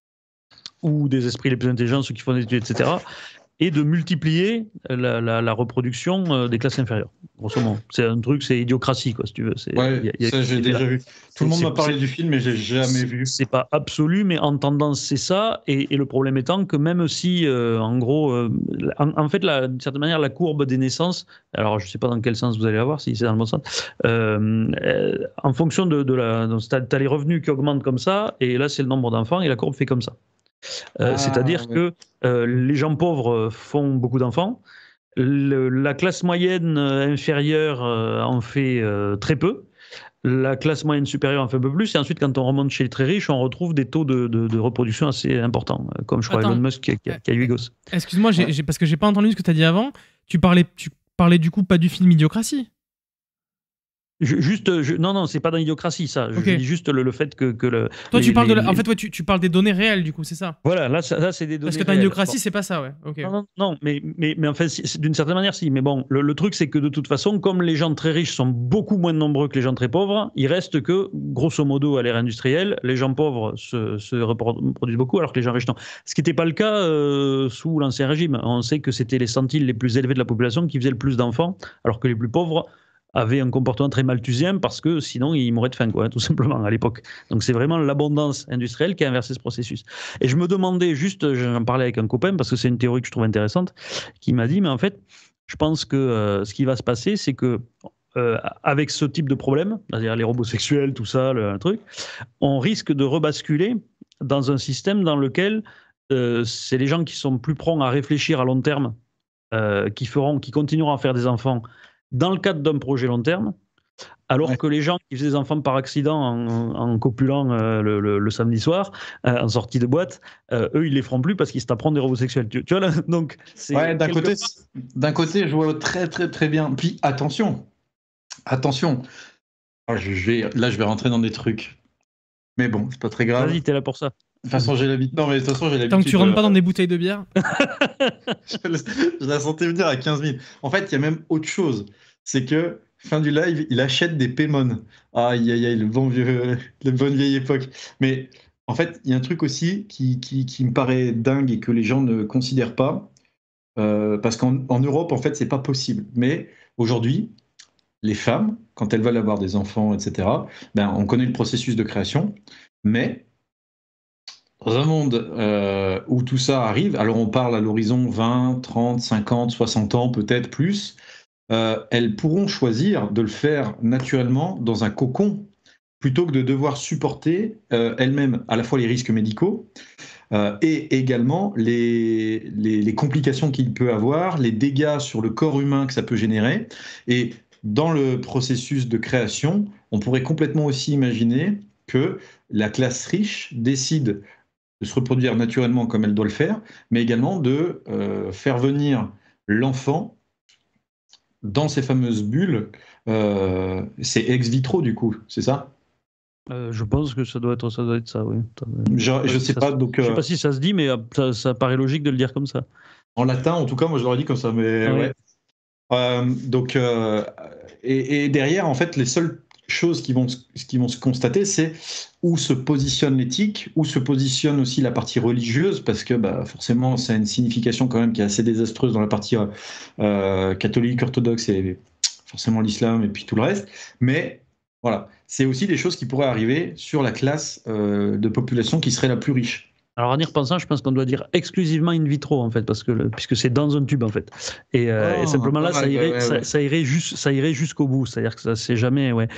ou des esprits les plus intelligents, ceux qui font des études, et cetera, et de multiplier la, la- la reproduction euh, des classes inférieures. Grosso modo, c'est un truc, c'est idiocratie, quoi, si tu veux. C'est, il Ouais, y a- il y a ça, j'ai cet effet-là. déjà vu. Tout le C'est, monde c'est, m'a c'est, parlé du film, mais j'ai jamais c'est- vu. c'est pas absolu, mais en tendance, c'est ça. Et, et le problème étant que même si, euh, en gros, euh, en, en fait, la- d'une certaine manière, la courbe des naissances, alors je sais pas dans quel sens vous allez la voir, si c'est dans le bon sens, euh, euh, en fonction de, de la. Donc, t'as, t'as les revenus qui augmentent comme ça, et là, c'est le nombre d'enfants, et la courbe fait comme ça. Euh, Ah, c'est-à-dire ouais. que euh, les gens pauvres font beaucoup d'enfants, le- la classe moyenne euh, inférieure euh, en fait euh, très peu, la classe moyenne supérieure en fait un peu plus, et ensuite quand on remonte chez les très riches, on retrouve des taux de, de- de reproduction assez importants, euh, comme je crois Elon Attends, Musk qui a, qui a- eh, qui a huit eh, gosses. excuse-moi, j'ai, Ouais. j'ai- parce que j'ai pas entendu ce que tu as dit avant. Tu parlais, tu parlais du coup pas du film Idiocratie. Je- juste, je- non, non, c'est pas dans l'idiocratie ça. Je, Ok. je dis juste le, le fait que, que le, Toi, les, tu parles les- de la... En les- fait, ouais, tu, tu parles des données réelles, du coup, c'est ça. voilà, là, ça, ça, c'est des Parce données que dans réelles. Idiocratie, Bon. c'est pas ça, ouais. Ok. Non, non, non, mais, mais, mais en fait, si- c'est- d'une certaine manière, si. Mais bon, le, le truc, c'est que de toute façon, comme les gens très riches sont beaucoup moins nombreux que les gens très pauvres, il reste que, grosso modo, à l'ère industrielle, les gens pauvres se, se reproduisent beaucoup, alors que les gens riches non. Ce qui n'était pas le cas euh, sous l'Ancien Régime. On sait que c'était les centiles les plus élevés de la population qui faisaient le plus d'enfants, alors que les plus pauvres avaient un comportement très malthusien parce que sinon ils mouraient de faim, quoi, tout simplement, à l'époque. Donc c'est vraiment l'abondance industrielle qui a inversé ce processus. Et je me demandais juste, j'en parlais avec un copain parce que c'est une théorie que je trouve intéressante, qui m'a dit, mais en fait, je pense que euh, ce qui va se passer, c'est que euh, avec ce type de problème, c'est-à-dire les robots sexuels, tout ça, le, le truc, on risque de rebasculer dans un système dans lequel euh, c'est les gens qui sont plus prompts à réfléchir à long terme, euh, qui feront, qui continueront à faire des enfants dans le cadre d'un projet long terme, alors Ouais. que les gens qui faisaient des enfants par accident en, en copulant euh, le, le, le samedi soir, euh, en sortie de boîte, euh, eux, ils les feront plus parce qu'ils se taperont des robots sexuels. Tu, tu vois là, donc c'est Ouais, d'un quelque côté, part- d'un côté, je vois très, très, très bien. Puis attention, attention. Ah, je vais, là, je vais rentrer dans des trucs. Mais bon, c'est pas très grave. Vas-y, t'es là pour ça. De toute façon, j'ai l'habitude. Non, mais de toute façon, j'ai Tant que l'habitude. tu rentres de- pas dans des bouteilles de bière. je, la- je la sentais venir à quinze mille. En fait, il y a même autre chose. C'est que, fin du live, il achète des Paymon. Aïe, aïe, aïe, le bon vieux, la bonne vieille époque. Mais en fait, il y a un truc aussi qui, qui, qui me paraît dingue et que les gens ne considèrent pas. Euh, parce qu'en en Europe, en fait, c'est pas possible. Mais aujourd'hui, les femmes, quand elles veulent avoir des enfants, et cetera, ben, on connaît le processus de création. Mais dans un monde euh, où tout ça arrive, alors on parle à l'horizon vingt, trente, cinquante, soixante ans, peut-être plus, euh, elles pourront choisir de le faire naturellement dans un cocon plutôt que de devoir supporter euh, elles-mêmes à la fois les risques médicaux euh, et également les, les, les complications qu'il peut avoir, les dégâts sur le corps humain que ça peut générer. Et dans le processus de création, on pourrait complètement aussi imaginer que la classe riche décide de se reproduire naturellement comme elle doit le faire, mais également de euh, faire venir l'enfant dans ces fameuses bulles, euh, c'est ex vitro du coup, c'est ça? Euh, je pense que ça doit être ça, doit être ça oui. Je, je si sais ça pas, se- donc Je sais euh, pas si ça se dit, mais euh, ça, ça paraît logique de le dire comme ça. en latin, en tout cas, moi je l'aurais dit comme ça, mais Oui. ouais. Euh, donc, euh, et, et derrière, en fait, les seules choses qui vont, se- qui vont se constater, c'est où se positionne l'éthique, où se positionne aussi la partie religieuse, parce que bah, forcément, ça a une signification quand même qui est assez désastreuse dans la partie euh, euh, catholique, orthodoxe et forcément l'islam et puis tout le reste. Mais voilà, c'est aussi des choses qui pourraient arriver sur la classe euh, de population qui serait la plus riche. Alors en y repensant, je pense qu'on doit dire exclusivement in vitro en fait, parce que le- puisque c'est dans un tube en fait. Et, euh, et Oh, simplement pas là, ça mal, ouais, irait, ouais, ça, ouais. ça irait juste, ça irait jusqu'au bout. C'est-à-dire que ça, c'est jamais, ouais.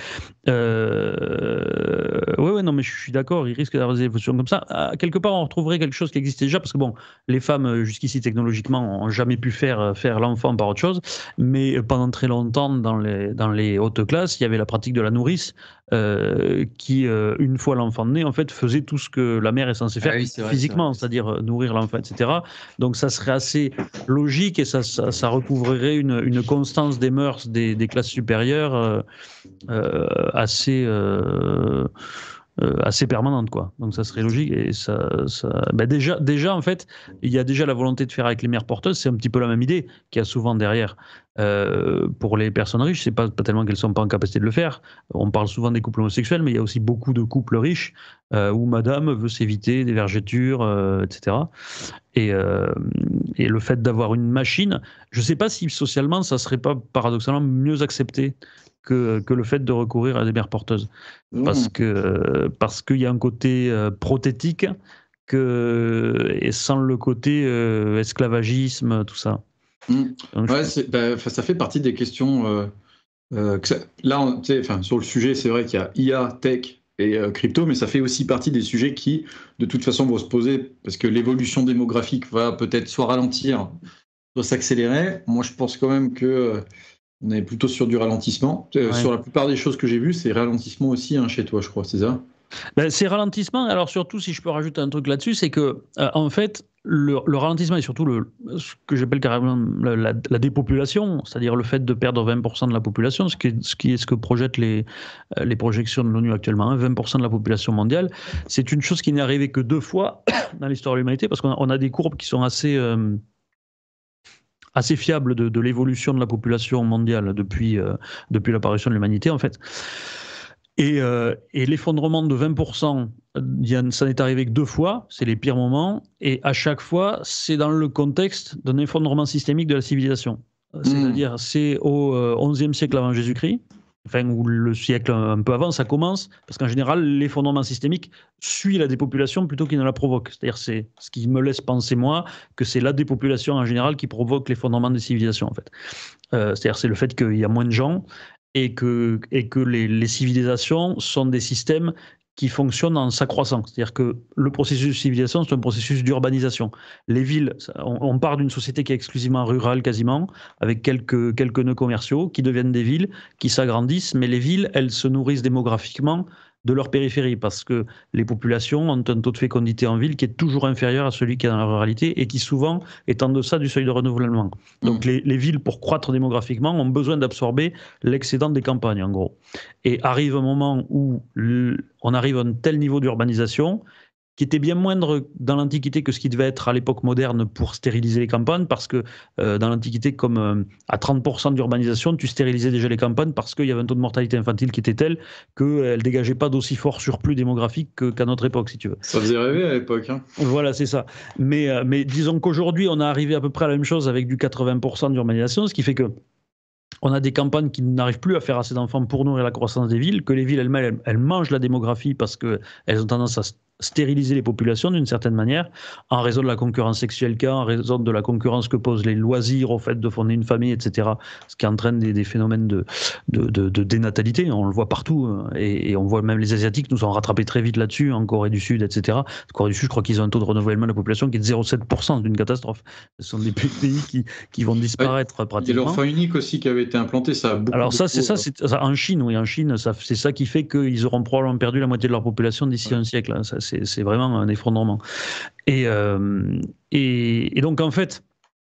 Euh, ouais, ouais, non, mais je suis d'accord. Il risque d'avoir des évolutions comme ça. À quelque part, on retrouverait quelque chose qui existait déjà, parce que bon, les femmes euh, jusqu'ici technologiquement ont jamais pu faire euh, faire l'enfant par autre chose. Mais euh, pendant très longtemps, dans les dans les hautes classes, il y avait la pratique de la nourrice, euh, qui euh, une fois l'enfant né, en fait, faisait tout ce que la mère est censée Ah faire oui, c'est vrai, c'est vrai. physiquement, c'est-à-dire euh, nourrir l'enfant, et cetera. Donc ça serait assez logique et ça, ça, ça recouvrerait une, une constance des mœurs des, des classes supérieures euh, euh, assez, euh, euh, assez permanente, quoi. Donc ça serait logique et ça, ça... Ben déjà, déjà en fait, il y a déjà la volonté de faire avec les mères porteuses. C'est un petit peu la même idée qu'il y a souvent derrière. Euh, pour les personnes riches, c'est pas, pas tellement qu'elles sont pas en capacité de le faire. On parle souvent des couples homosexuels, mais il y a aussi beaucoup de couples riches euh, où Madame veut s'éviter des vergetures, euh, et cetera. Et, euh, et le fait d'avoir une machine, je ne sais pas si socialement ça serait pas paradoxalement mieux accepté que, que le fait de recourir à des mères porteuses. Parce Mmh. que parce qu'il y a un côté euh, prothétique que, et sans le côté euh, esclavagisme, tout ça. Mmh. Donc, je- Ouais, c'est- bah, enfin, ça fait partie des questions. euh, euh, que ça- là, on- tu sais, enfin, sur le sujet, c'est vrai qu'il y a I A, tech et euh, crypto, mais ça fait aussi partie des sujets qui, de toute façon, vont se poser parce que l'évolution démographique va peut-être soit ralentir, soit s'accélérer. Moi, je pense quand même que euh, on est plutôt sur du ralentissement. Euh, ouais. Sur la plupart des choses que j'ai vues, c'est ralentissement aussi hein, chez toi, je crois, c'est ça? Ben, ces ralentissements, alors surtout si je peux rajouter un truc là-dessus, c'est que euh, en fait, le, le ralentissement et surtout le, ce que j'appelle carrément la, la- la dépopulation, c'est-à-dire le fait de perdre vingt pour cent de la population, ce qui est ce, qui est ce que projettent les, euh, les projections de l'ONU actuellement, hein, vingt pour cent de la population mondiale, c'est une chose qui n'est arrivée que deux fois dans l'histoire de l'humanité, parce qu'on a, on a des courbes qui sont assez... euh, assez fiables de, de l'évolution de la population mondiale depuis, euh, depuis l'apparition de l'humanité, en fait. Et, euh, et l'effondrement de vingt pour cent, il y a- ça n'est arrivé que deux fois, c'est les pires moments, et à chaque fois, c'est dans le contexte d'un effondrement systémique de la civilisation. Mmh. C'est-à-dire, c'est au euh, onzième siècle avant Jésus-Christ, enfin, ou le siècle un peu avant, ça commence, parce qu'en général, l'effondrement systémique suit la dépopulation plutôt qu'il ne la provoque. C'est-à-dire, c'est ce qui me laisse penser, moi, que c'est la dépopulation en général qui provoque l'effondrement des civilisations, en fait. Euh, c'est-à-dire, c'est le fait qu'il y a moins de gens et que, et que les, les civilisations sont des systèmes qui fonctionnent en s'accroissant. C'est-à-dire que le processus de civilisation, c'est un processus d'urbanisation. Les villes, on, on part d'une société qui est exclusivement rurale quasiment, avec quelques, quelques nœuds commerciaux, qui deviennent des villes, qui s'agrandissent, mais les villes, elles se nourrissent démographiquement de leur périphérie, parce que les populations ont un taux de fécondité en ville qui est toujours inférieur à celui qui est dans la ruralité et qui souvent est en deçà du seuil de renouvellement. Donc Mmh. les, les villes, pour croître démographiquement, ont besoin d'absorber l'excédent des campagnes, en gros. Et arrive un moment où l- on arrive à un tel niveau d'urbanisation qui était bien moindre dans l'Antiquité que ce qui devait être à l'époque moderne pour stériliser les campagnes, parce que euh, dans l'Antiquité, comme euh, à trente pour cent d'urbanisation, tu stérilisais déjà les campagnes parce qu'il y avait un taux de mortalité infantile qui était tel qu'elle ne dégageait pas d'aussi fort surplus démographique que- qu'à notre époque, si tu veux. Ça faisait rêver à l'époque. Hein. Voilà, c'est ça. Mais, euh, mais disons qu'aujourd'hui, on est arrivé à peu près à la même chose avec du quatre-vingts pour cent d'urbanisation, ce qui fait que on a des campagnes qui n'arrivent plus à faire assez d'enfants pour nourrir la croissance des villes, que les villes elles-mêmes, elles, elles mangent la démographie parce qu'elles ont tendance à stériliser les populations d'une certaine manière, en raison de la concurrence sexuelle qu'il y a, en raison de la concurrence que posent les loisirs au fait de fonder une famille, et cetera, ce qui entraîne des, des phénomènes de, de, de, de dénatalité, on le voit partout, et, et on voit même les Asiatiques nous ont rattrapé très vite là-dessus, en Corée du Sud, et cetera. En Corée du Sud, je crois qu'ils ont un taux de renouvellement de la population qui est de zéro virgule sept pour cent, d'une catastrophe. Ce sont des pays qui, qui vont disparaître Ouais. Il y a pratiquement. l'enfant unique aussi qui avait été implanté, ça a beaucoup. Alors ça, c'est beaucoup, ça, euh, c'est ça, en Chine, oui, en Chine, ça, c'est ça qui fait qu'ils auront probablement perdu la moitié de leur population d'ici ouais. un siècle. Hein. Ça, c'est, c'est vraiment un effondrement. Et, euh, et, et donc en fait,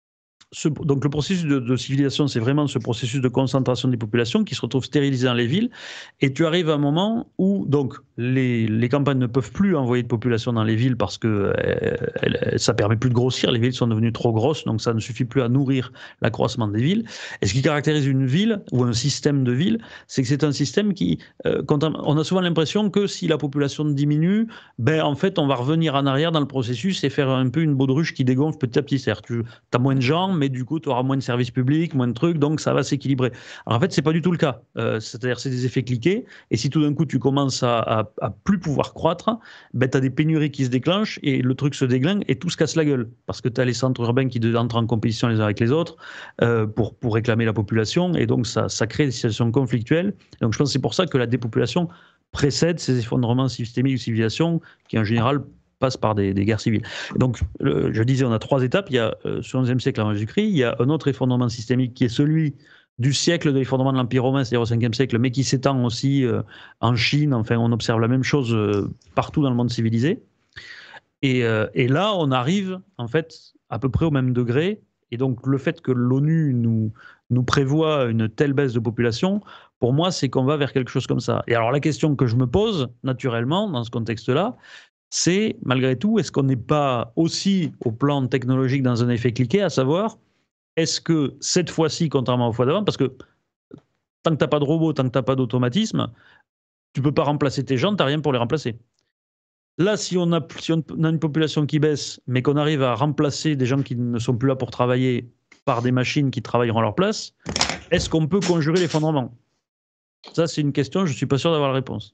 ce, donc le processus de, de civilisation, c'est vraiment ce processus de concentration des populations qui se retrouvent stérilisées dans les villes. Et tu arrives à un moment où donc, les, les campagnes ne peuvent plus envoyer de population dans les villes parce que euh, ça ne permet plus de grossir. Les villes sont devenues trop grosses, donc ça ne suffit plus à nourrir l'accroissement des villes. Et ce qui caractérise une ville ou un système de ville, c'est que c'est un système qui... Euh, quand on a souvent l'impression que si la population diminue, ben, en fait, on va revenir en arrière dans le processus et faire un peu une baudruche qui dégonfle petit à petit. C'est-à-dire tu as moins de gens, mais du coup, tu auras moins de services publics, moins de trucs, donc ça va s'équilibrer. Alors en fait, c'est pas du tout le cas. Euh, c'est-à-dire c'est des effets cliqués, et si tout d'un coup, tu commences à, à, à plus pouvoir croître, ben, tu as des pénuries qui se déclenchent, et le truc se déglingue, et tout se casse la gueule. Parce que tu as les centres urbains qui entrent en compétition les uns avec les autres euh, pour, pour réclamer la population, et donc ça, ça crée des situations conflictuelles. Donc je pense que c'est pour ça que la dépopulation précède ces effondrements systémiques de civilisation qui, en général, passent par des, des guerres civiles. Donc, le, je disais, on a trois étapes. Il y a, euh, sur le onzième siècle avant Jésus-Christ, il y a un autre effondrement systémique qui est celui du siècle de l'effondrement de l'Empire romain, c'est-à-dire au cinquième siècle, mais qui s'étend aussi euh, en Chine. Enfin, on observe la même chose euh, partout dans le monde civilisé. Et, euh, et là, on arrive, en fait, à peu près au même degré. Et donc, le fait que l'ONU nous, nous prévoit une telle baisse de population, pour moi, c'est qu'on va vers quelque chose comme ça. Et alors, la question que je me pose, naturellement, dans ce contexte-là, c'est, malgré tout, est-ce qu'on n'est pas aussi, au plan technologique, dans un effet cliqué, à savoir, est-ce que cette fois-ci, contrairement aux fois d'avant, parce que tant que tu n'as pas de robot, tant que tu n'as pas d'automatisme, tu ne peux pas remplacer tes gens, tu n'as rien pour les remplacer. Là, si on, a, si on a une population qui baisse, mais qu'on arrive à remplacer des gens qui ne sont plus là pour travailler par des machines qui travailleront à leur place, est-ce qu'on peut conjurer l'effondrement ? Ça, c'est une question, je ne suis pas sûr d'avoir la réponse.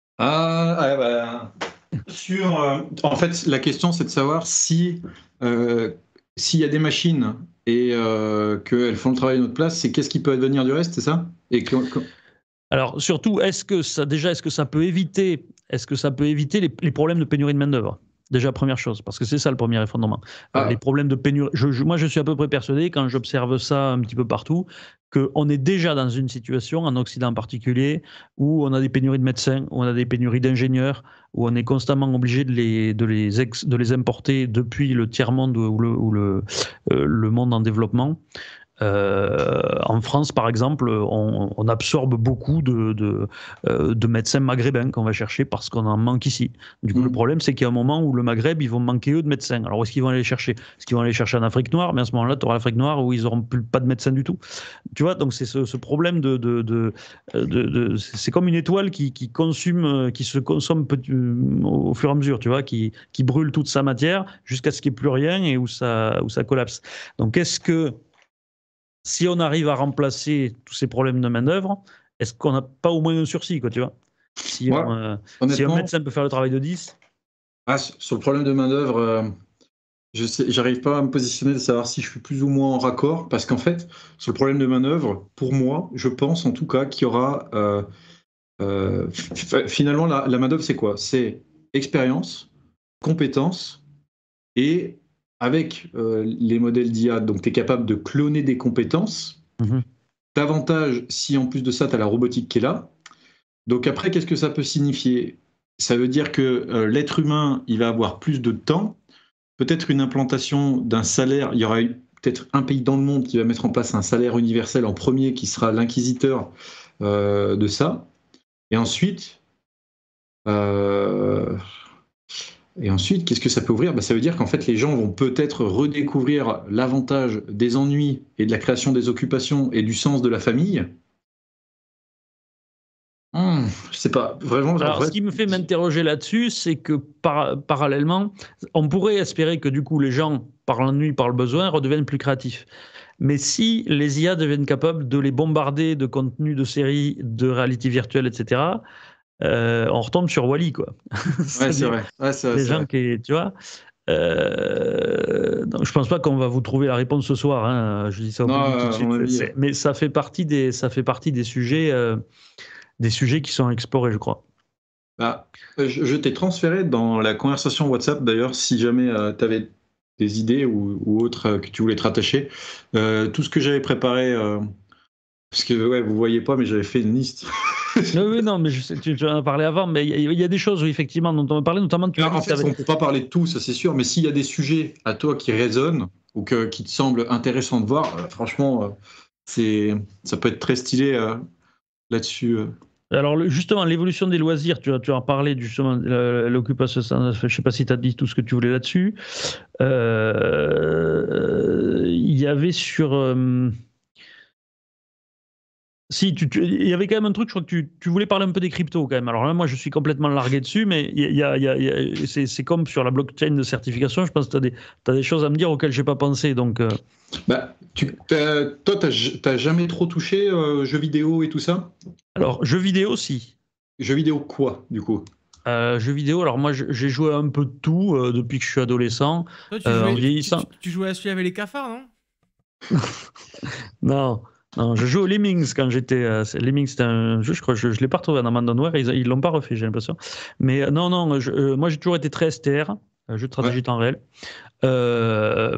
Ah, ah bah, sur, euh, en fait, la question, c'est de savoir si euh, s'il y a des machines et euh, qu'elles font le travail à notre place, c'est qu'est-ce qui peut advenir du reste, c'est ça ? Et que, que... Alors, surtout, est-ce que ça, déjà, est-ce que ça peut éviter, est-ce que ça peut éviter les, les problèmes de pénurie de main-d'œuvre ? Déjà, première chose, parce que c'est ça le premier effondrement. Ah. Euh, les problèmes de pénurie. Je, je, moi, je suis à peu près persuadé, quand j'observe ça un petit peu partout, qu'on est déjà dans une situation, en Occident en particulier, où on a des pénuries de médecins, où on a des pénuries d'ingénieurs, où on est constamment obligé de les, de les, ex, de les importer depuis le tiers-monde ou le, ou le, euh, le monde en développement. Euh, en France, par exemple, on, on absorbe beaucoup de, de, euh, de médecins maghrébins qu'on va chercher parce qu'on en manque ici. Du coup, mmh. le problème, c'est qu'il y a un moment où le Maghreb, ils vont manquer, eux, de médecins. Alors, où est-ce qu'ils vont aller les chercher ? Est-ce qu'ils vont aller les chercher en Afrique noire ? Mais à ce moment-là, tu auras l'Afrique noire où ils n'auront plus pas de médecins du tout. Tu vois, donc c'est ce, ce problème de... de, de, de, de c'est comme une étoile qui, qui consume, qui se consomme petit, au fur et à mesure, tu vois, qui, qui brûle toute sa matière jusqu'à ce qu'il n'y ait plus rien et où ça, où ça collapse. Donc, est-ce que si on arrive à remplacer tous ces problèmes de main-d'œuvre, est-ce qu'on n'a pas au moins un sursis, quoi, tu vois ? Si, ouais, on, euh, si un médecin peut faire le travail de dix. Ah, sur le problème de main-d'œuvre, euh, je n'arrive pas à me positionner de savoir si je suis plus ou moins en raccord, parce qu'en fait, sur le problème de main-d'œuvre, pour moi, je pense en tout cas qu'il y aura. Euh, euh, finalement, la, la main-d'œuvre, c'est quoi ? C'est expérience, compétence et. Avec euh, les modèles d'I A, donc tu es capable de cloner des compétences. Mmh. Davantage, si en plus de ça, tu as la robotique qui est là. Donc après, qu'est-ce que ça peut signifier ? Ça veut dire que euh, l'être humain, il va avoir plus de temps. Peut-être une implantation d'un salaire. Il y aura peut-être un pays dans le monde qui va mettre en place un salaire universel en premier, qui sera l'inquisiteur euh, de ça. Et ensuite... Euh... Et ensuite, qu'est-ce que ça peut ouvrir ? Ben, ça veut dire qu'en fait, les gens vont peut-être redécouvrir l'avantage des ennuis et de la création des occupations et du sens de la famille. Hum, je sais pas, vraiment... Alors, vrai... ce qui me fait m'interroger là-dessus, c'est que par, parallèlement, on pourrait espérer que du coup, les gens, par l'ennui, par le besoin, redeviennent plus créatifs. Mais si les I A deviennent capables de les bombarder de contenus de séries, de réalité virtuelle, et cetera, Euh, on retombe sur Wall-E, quoi. Ouais, c'est vrai. Ouais, c'est vrai, les c'est gens vrai. qui, tu vois. Euh, donc je pense pas qu'on va vous trouver la réponse ce soir. Hein. Je dis ça au non, public tout de suite. C'est, mais ça fait partie des, ça fait partie des sujets, euh, des sujets qui sont explorés, je crois. Bah, je, je t'ai transféré dans la conversation WhatsApp d'ailleurs, si jamais euh, tu avais des idées ou, ou autres euh, que tu voulais te rattacher. Euh, tout ce que j'avais préparé. Euh, Parce que, ouais, vous voyez pas, mais j'avais fait une liste. oui, oui, non, mais je sais, tu, tu en as parlé avant, mais il y, y a des choses, oui, effectivement, dont on va parler, notamment... Tu Alors, en fait, on ne peut pas parler de tout, ça c'est sûr, mais s'il y a des sujets à toi qui résonnent, ou que, qui te semble intéressant de voir, euh, franchement, euh, c'est, ça peut être très stylé euh, là-dessus. euh. Alors le- justement, l'évolution des loisirs, tu as, tu as parlé justement, euh, l'occupation, je ne sais pas si tu as dit tout ce que tu voulais là-dessus. Euh, Il y avait sur... euh, Si, tu, tu- il y avait quand même un truc, je crois que tu, tu voulais parler un peu des cryptos quand même. Alors là, moi, je suis complètement largué dessus, mais il y a, il y a- il y a- c'est, c'est comme sur la blockchain de certification. Je pense que tu as des, t'as des choses à me dire auxquelles je n'ai pas pensé. Donc, euh, Bah, tu, t'as- toi, t'as j- t'as jamais trop touché euh, jeux vidéo et tout ça? alors, jeux vidéo, si. Jeux vidéo quoi, du coup? Euh, jeux vidéo, alors moi, je- j'ai joué un peu de tout euh, depuis que je suis adolescent. Toi, tu Euh, en jouais, tu, tu- vieillissant. tu jouais à celui avec les cafards, non? Non, non, je joue aux Lemmings quand j'étais. euh, c'est- Lemmings, c'était un jeu, je crois, je ne l'ai pas retrouvé en Abandonware, ils ils l'ont pas refait, j'ai l'impression. Mais euh, non, non, je- euh, moi j'ai toujours été très S T R, euh, jeu de Ouais. stratégie temps réel. Euh,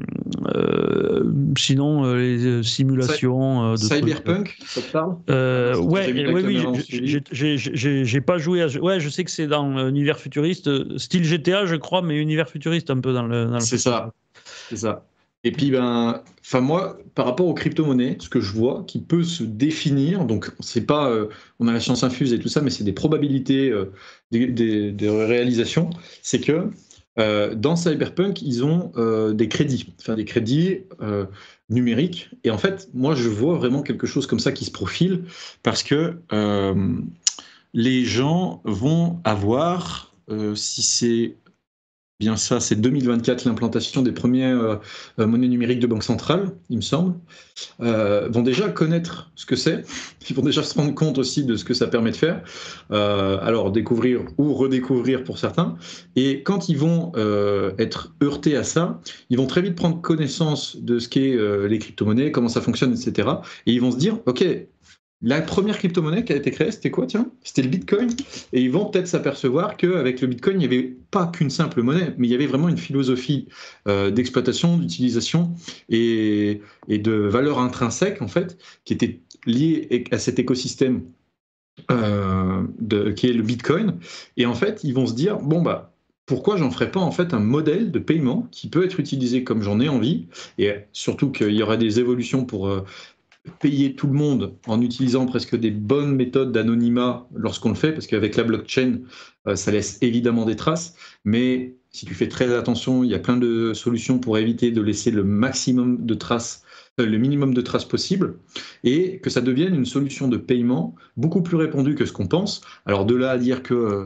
euh, sinon, euh, les euh, simulations euh, de trucs. Cyberpunk, ça te parle? Euh, Parce que ouais, j'ai mis et- la ouais, oui, caméra en je- suivi. j'ai- j'ai- j'ai j'ai pas joué à. ce- Ouais, je sais que c'est dans l'univers futuriste, euh, style G T A, je crois, mais univers futuriste un peu dans le. dans le- C'est ça, c'est ça. Et puis, ben, enfin moi, par rapport aux crypto-monnaies, ce que je vois qui peut se définir, donc c'est pas, euh, on a la science infuse et tout ça, mais c'est des probabilités, euh, des, des- des réalisations, c'est que euh, dans Cyberpunk, ils ont euh, des crédits, enfin des crédits euh, numériques. Et en fait, moi, je vois vraiment quelque chose comme ça qui se profile parce que euh, les gens vont avoir, euh, si c'est bien ça, c'est deux mille vingt-quatre l'implantation des premières euh, euh, monnaies numériques de banque centrale, il me semble, euh, vont déjà connaître ce que c'est, ils vont déjà se rendre compte aussi de ce que ça permet de faire, euh, alors découvrir ou redécouvrir pour certains, et quand ils vont euh, être heurtés à ça, ils vont très vite prendre connaissance de ce qu'est euh, les crypto-monnaies, comment ça fonctionne, et cetera. Et ils vont se dire, ok, la première crypto-monnaie qui a été créée, c'était quoi, tiens? C'était le Bitcoin. Et ils vont peut-être s'apercevoir qu'avec le Bitcoin, il n'y avait pas qu'une simple monnaie, mais il y avait vraiment une philosophie euh, d'exploitation, d'utilisation et, et de valeur intrinsèque, en fait, qui était liée à cet écosystème euh, de, qui est le Bitcoin. Et en fait, ils vont se dire, bon, bah, pourquoi j'en ferais pas en fait un modèle de paiement qui peut être utilisé comme j'en ai envie, et surtout qu'il y aura des évolutions pour euh, payer tout le monde en utilisant presque des bonnes méthodes d'anonymat lorsqu'on le fait, parce qu'avec la blockchain, euh, ça laisse évidemment des traces, mais si tu fais très attention, il y a plein de solutions pour éviter de laisser le maximum de traces, euh, le minimum de traces possible, et que ça devienne une solution de paiement beaucoup plus répandue que ce qu'on pense. Alors de là à dire que euh,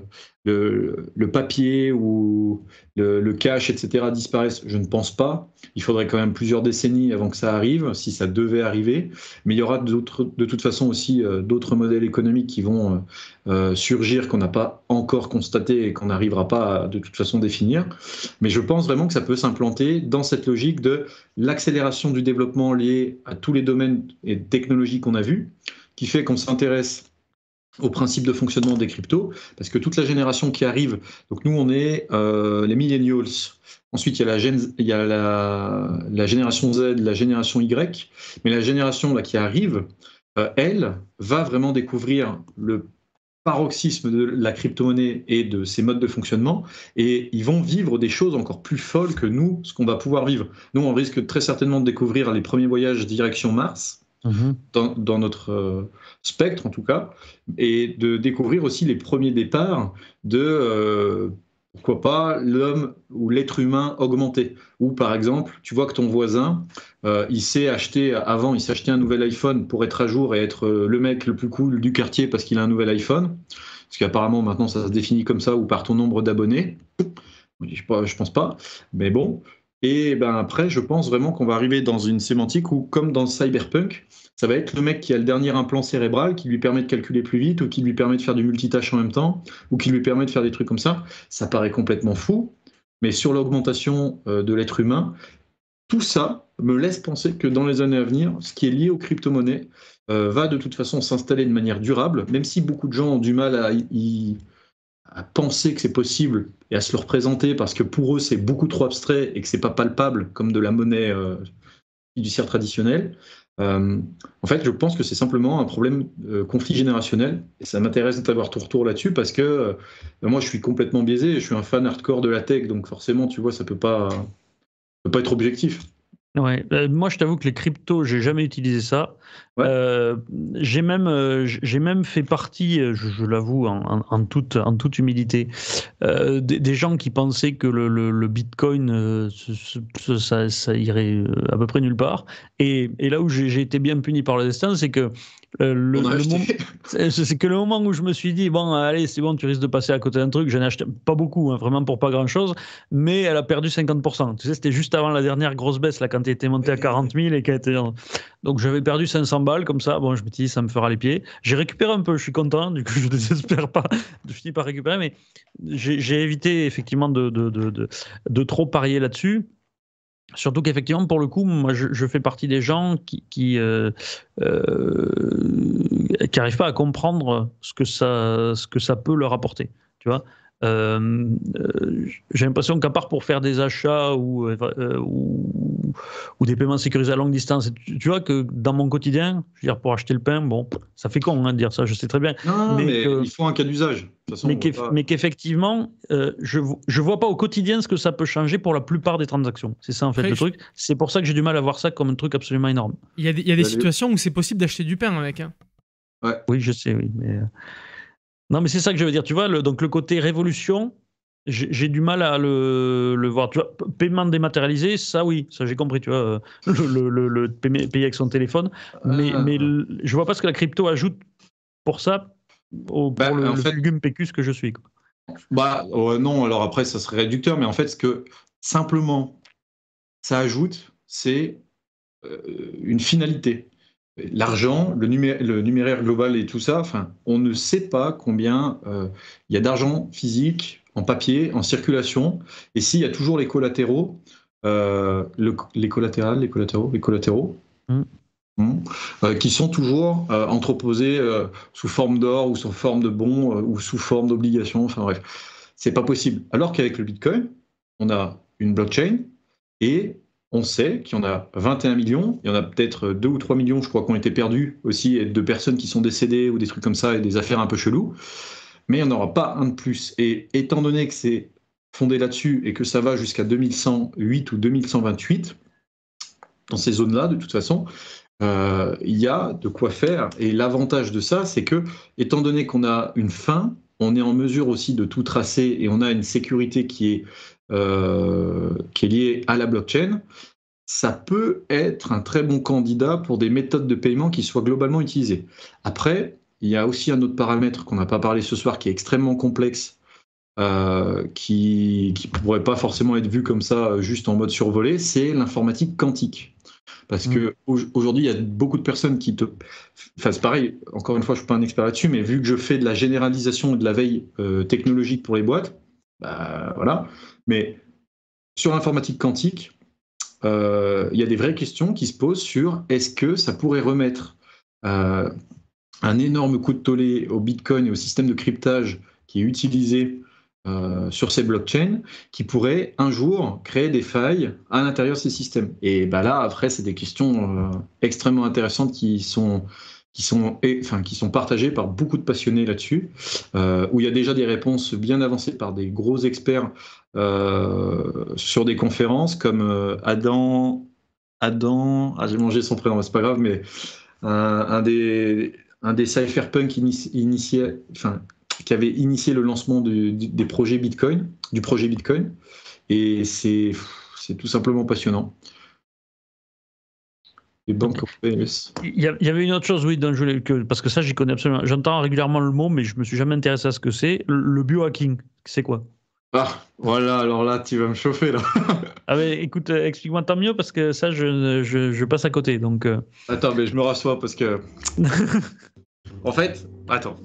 le, le papier ou le, le cash, et cetera disparaissent, je ne pense pas. Il faudrait quand même plusieurs décennies avant que ça arrive, si ça devait arriver. Mais il y aura d'autres, de toute façon aussi euh, d'autres modèles économiques qui vont euh, euh, surgir qu'on n'a pas encore constaté et qu'on n'arrivera pas à, de toute façon définir. Mais je pense vraiment que ça peut s'implanter dans cette logique de l'accélération du développement lié à tous les domaines et technologies qu'on a vus, qui fait qu'on s'intéresse au principe de fonctionnement des cryptos, parce que toute la génération qui arrive, donc nous on est euh, les millennials, ensuite il y a, la, gen, il y a la, la génération Z, la génération Y, mais la génération là, qui arrive, euh, elle, va vraiment découvrir le paroxysme de la crypto-monnaie et de ses modes de fonctionnement, et ils vont vivre des choses encore plus folles que nous, ce qu'on va pouvoir vivre. Nous on risque très certainement de découvrir les premiers voyages direction Mars, Mmh. Dans, dans notre euh, spectre en tout cas, et de découvrir aussi les premiers départs de, euh, pourquoi pas, l'homme ou l'être humain augmenté. Ou par exemple, tu vois que ton voisin, euh, il s'est acheté, avant il s'est acheté un nouvel iPhone pour être à jour et être euh, le mec le plus cool du quartier parce qu'il a un nouvel iPhone, parce qu'apparemment maintenant ça se définit comme ça, ou par ton nombre d'abonnés. Je, je pense pas, mais bon. Et ben après, je pense vraiment qu'on va arriver dans une sémantique où, comme dans Cyberpunk, ça va être le mec qui a le dernier implant cérébral qui lui permet de calculer plus vite, ou qui lui permet de faire du multitâche en même temps, ou qui lui permet de faire des trucs comme ça. Ça paraît complètement fou, mais sur l'augmentation euh, de l'être humain, tout ça me laisse penser que dans les années à venir, ce qui est lié aux crypto-monnaies euh, va de toute façon s'installer de manière durable, même si beaucoup de gens ont du mal à y... à penser que c'est possible et à se le représenter parce que pour eux c'est beaucoup trop abstrait et que c'est pas palpable comme de la monnaie euh, fiduciaire traditionnelle. Euh, en fait, je pense que c'est simplement un problème de conflit générationnel et ça m'intéresse d'avoir ton retour là-dessus parce que euh, moi je suis complètement biaisé, je suis un fan hardcore de la tech donc forcément tu vois ça peut pas, ça peut pas être objectif. Ouais, euh, moi je t'avoue que les cryptos, j'ai jamais utilisé ça. Ouais. Euh, j'ai même, euh, j'ai même fait partie, euh, je, je l'avoue en, en, en toute, en toute humilité, euh, des, des gens qui pensaient que le, le, le Bitcoin, euh, ce- ce- ce- ça, ça irait euh, à peu près nulle part. Et, et là où j'ai j'ai été bien puni par le destin, c'est que euh, le, On a le moment, acheté. c'est c'est que le moment où je me suis dit, bon, allez, c'est bon, tu risques de passer à côté d'un truc, j'en ai acheté pas beaucoup, hein, vraiment pour pas grand-chose, mais elle a perdu cinquante pour cent. Tu sais, c'était juste avant la dernière grosse baisse, là, quand elle était montée à quarante mille et qu'elle était... en- Donc j'avais perdu cinq cents balles, comme ça, bon, je me dis, ça me fera les pieds. J'ai récupéré un peu, je suis content, du coup, je désespère pas, je finis par récupérer, mais j'ai j'ai évité, effectivement, de, de, de, de, de trop parier là-dessus. Surtout qu'effectivement, pour le coup, moi, je, je fais partie des gens qui qui, euh, euh, qui arrivent pas à comprendre ce que ça, ce que ça peut leur apporter. Tu vois, Euh, euh, j'ai l'impression qu'à part pour faire des achats ou, euh, ou, ou des paiements sécurisés à longue distance, tu, tu vois que dans mon quotidien, je veux dire, pour acheter le pain, bon, ça fait con hein, de dire ça, je sais très bien, Non, non, non, mais mais que il faut un cas d'usage. De toute façon, mais on va qu'eff- pas. mais qu'effectivement, euh, je ne vois pas au quotidien ce que ça peut changer pour la plupart des transactions. C'est ça en fait Après, le je- truc. C'est pour ça que j'ai du mal à voir ça comme un truc absolument énorme. il y a des, il y a des Vous allez- situations où c'est possible d'acheter du pain avec. Hein. Ouais. Oui, je sais, oui. Mais... euh, Non, mais c'est ça que je veux dire. Tu vois, le, donc le côté révolution, j'ai j'ai du mal à le, le voir. Tu vois, p- paiement dématérialisé, ça oui, ça j'ai compris. Tu vois, euh, le, le, le, le payer payer avec son téléphone. Mais, mais Ah. le- je vois pas ce que la crypto ajoute pour ça, au- pour Bah, le, en le fait, fulgum pécus que je suis, quoi. bah, euh, non, alors après, ça serait réducteur, mais en fait, ce que simplement ça ajoute, c'est euh, une finalité. L'argent, le, numé- le numéraire global et tout ça, enfin, on ne sait pas combien euh, il y a d'argent physique, en papier, en circulation, et s'il y a toujours les collatéraux, euh, le- les collatérales, les collatéraux, les collatéraux, Mm. hmm, euh, qui sont toujours euh, entreposés euh, sous forme d'or ou sous forme de bons euh, ou sous forme d'obligations, enfin bref, c'est pas possible. Alors qu'avec le Bitcoin, on a une blockchain et on sait qu'il y en a vingt et un millions, il y en a peut-être deux ou trois millions, je crois, qui ont été perdus aussi, et de personnes qui sont décédées ou des trucs comme ça, et des affaires un peu cheloues, mais il n'y en aura pas un de plus. Et étant donné que c'est fondé là-dessus et que ça va jusqu'à deux mille cent huit ou deux mille cent vingt-huit, dans ces zones-là, de toute façon, euh, il y a de quoi faire. Et l'avantage de ça, c'est que, étant donné qu'on a une fin, on est en mesure aussi de tout tracer et on a une sécurité qui est, euh, qui est liée à la blockchain. Ça peut être un très bon candidat pour des méthodes de paiement qui soient globalement utilisées. Après, il y a aussi un autre paramètre qu'on n'a pas parlé ce soir qui est extrêmement complexe, euh, qui ne pourrait pas forcément être vu comme ça, juste en mode survolé, c'est l'informatique quantique. Parce Mm. que au- aujourd'hui, il y a beaucoup de personnes qui te. Enfin, c'est pareil, encore une fois, je ne suis pas un expert là-dessus, mais vu que je fais de la généralisation et de la veille euh, technologique pour les boîtes, bah, voilà. Mais sur l'informatique quantique, euh, il y a des vraies questions qui se posent sur est-ce que ça pourrait remettre euh, un énorme coup de tollé au Bitcoin et au système de cryptage qui est utilisé euh, sur ces blockchains, qui pourrait un jour créer des failles à l'intérieur de ces systèmes. Et bah là, après, c'est des questions euh, extrêmement intéressantes qui sont, qui, sont, et, enfin, qui sont partagées par beaucoup de passionnés là-dessus, euh, où il y a déjà des réponses bien avancées par des gros experts euh, sur des conférences comme euh, Adam. Adam, ah, j'ai mangé son prénom, c'est pas grave, mais un, un des, un des cypherpunks inici, initié, enfin, qui avait initié le lancement du, du, des projets Bitcoin, du projet Bitcoin. Et c'est, c'est tout simplement passionnant. Les banques of P S. Il y, a- il y avait une autre chose, oui, dont je voulais que, parce que ça, j'y connais absolument. J'entends régulièrement le mot, mais je me suis jamais intéressé à ce que c'est. Le, le biohacking, c'est quoi? Ah, voilà, alors là, tu vas me chauffer, là. Ah ben, écoute, euh, explique-moi tant mieux, parce que ça, je, je, je passe à côté. Donc, euh, Attends, mais je me rassois parce que. En fait, attends.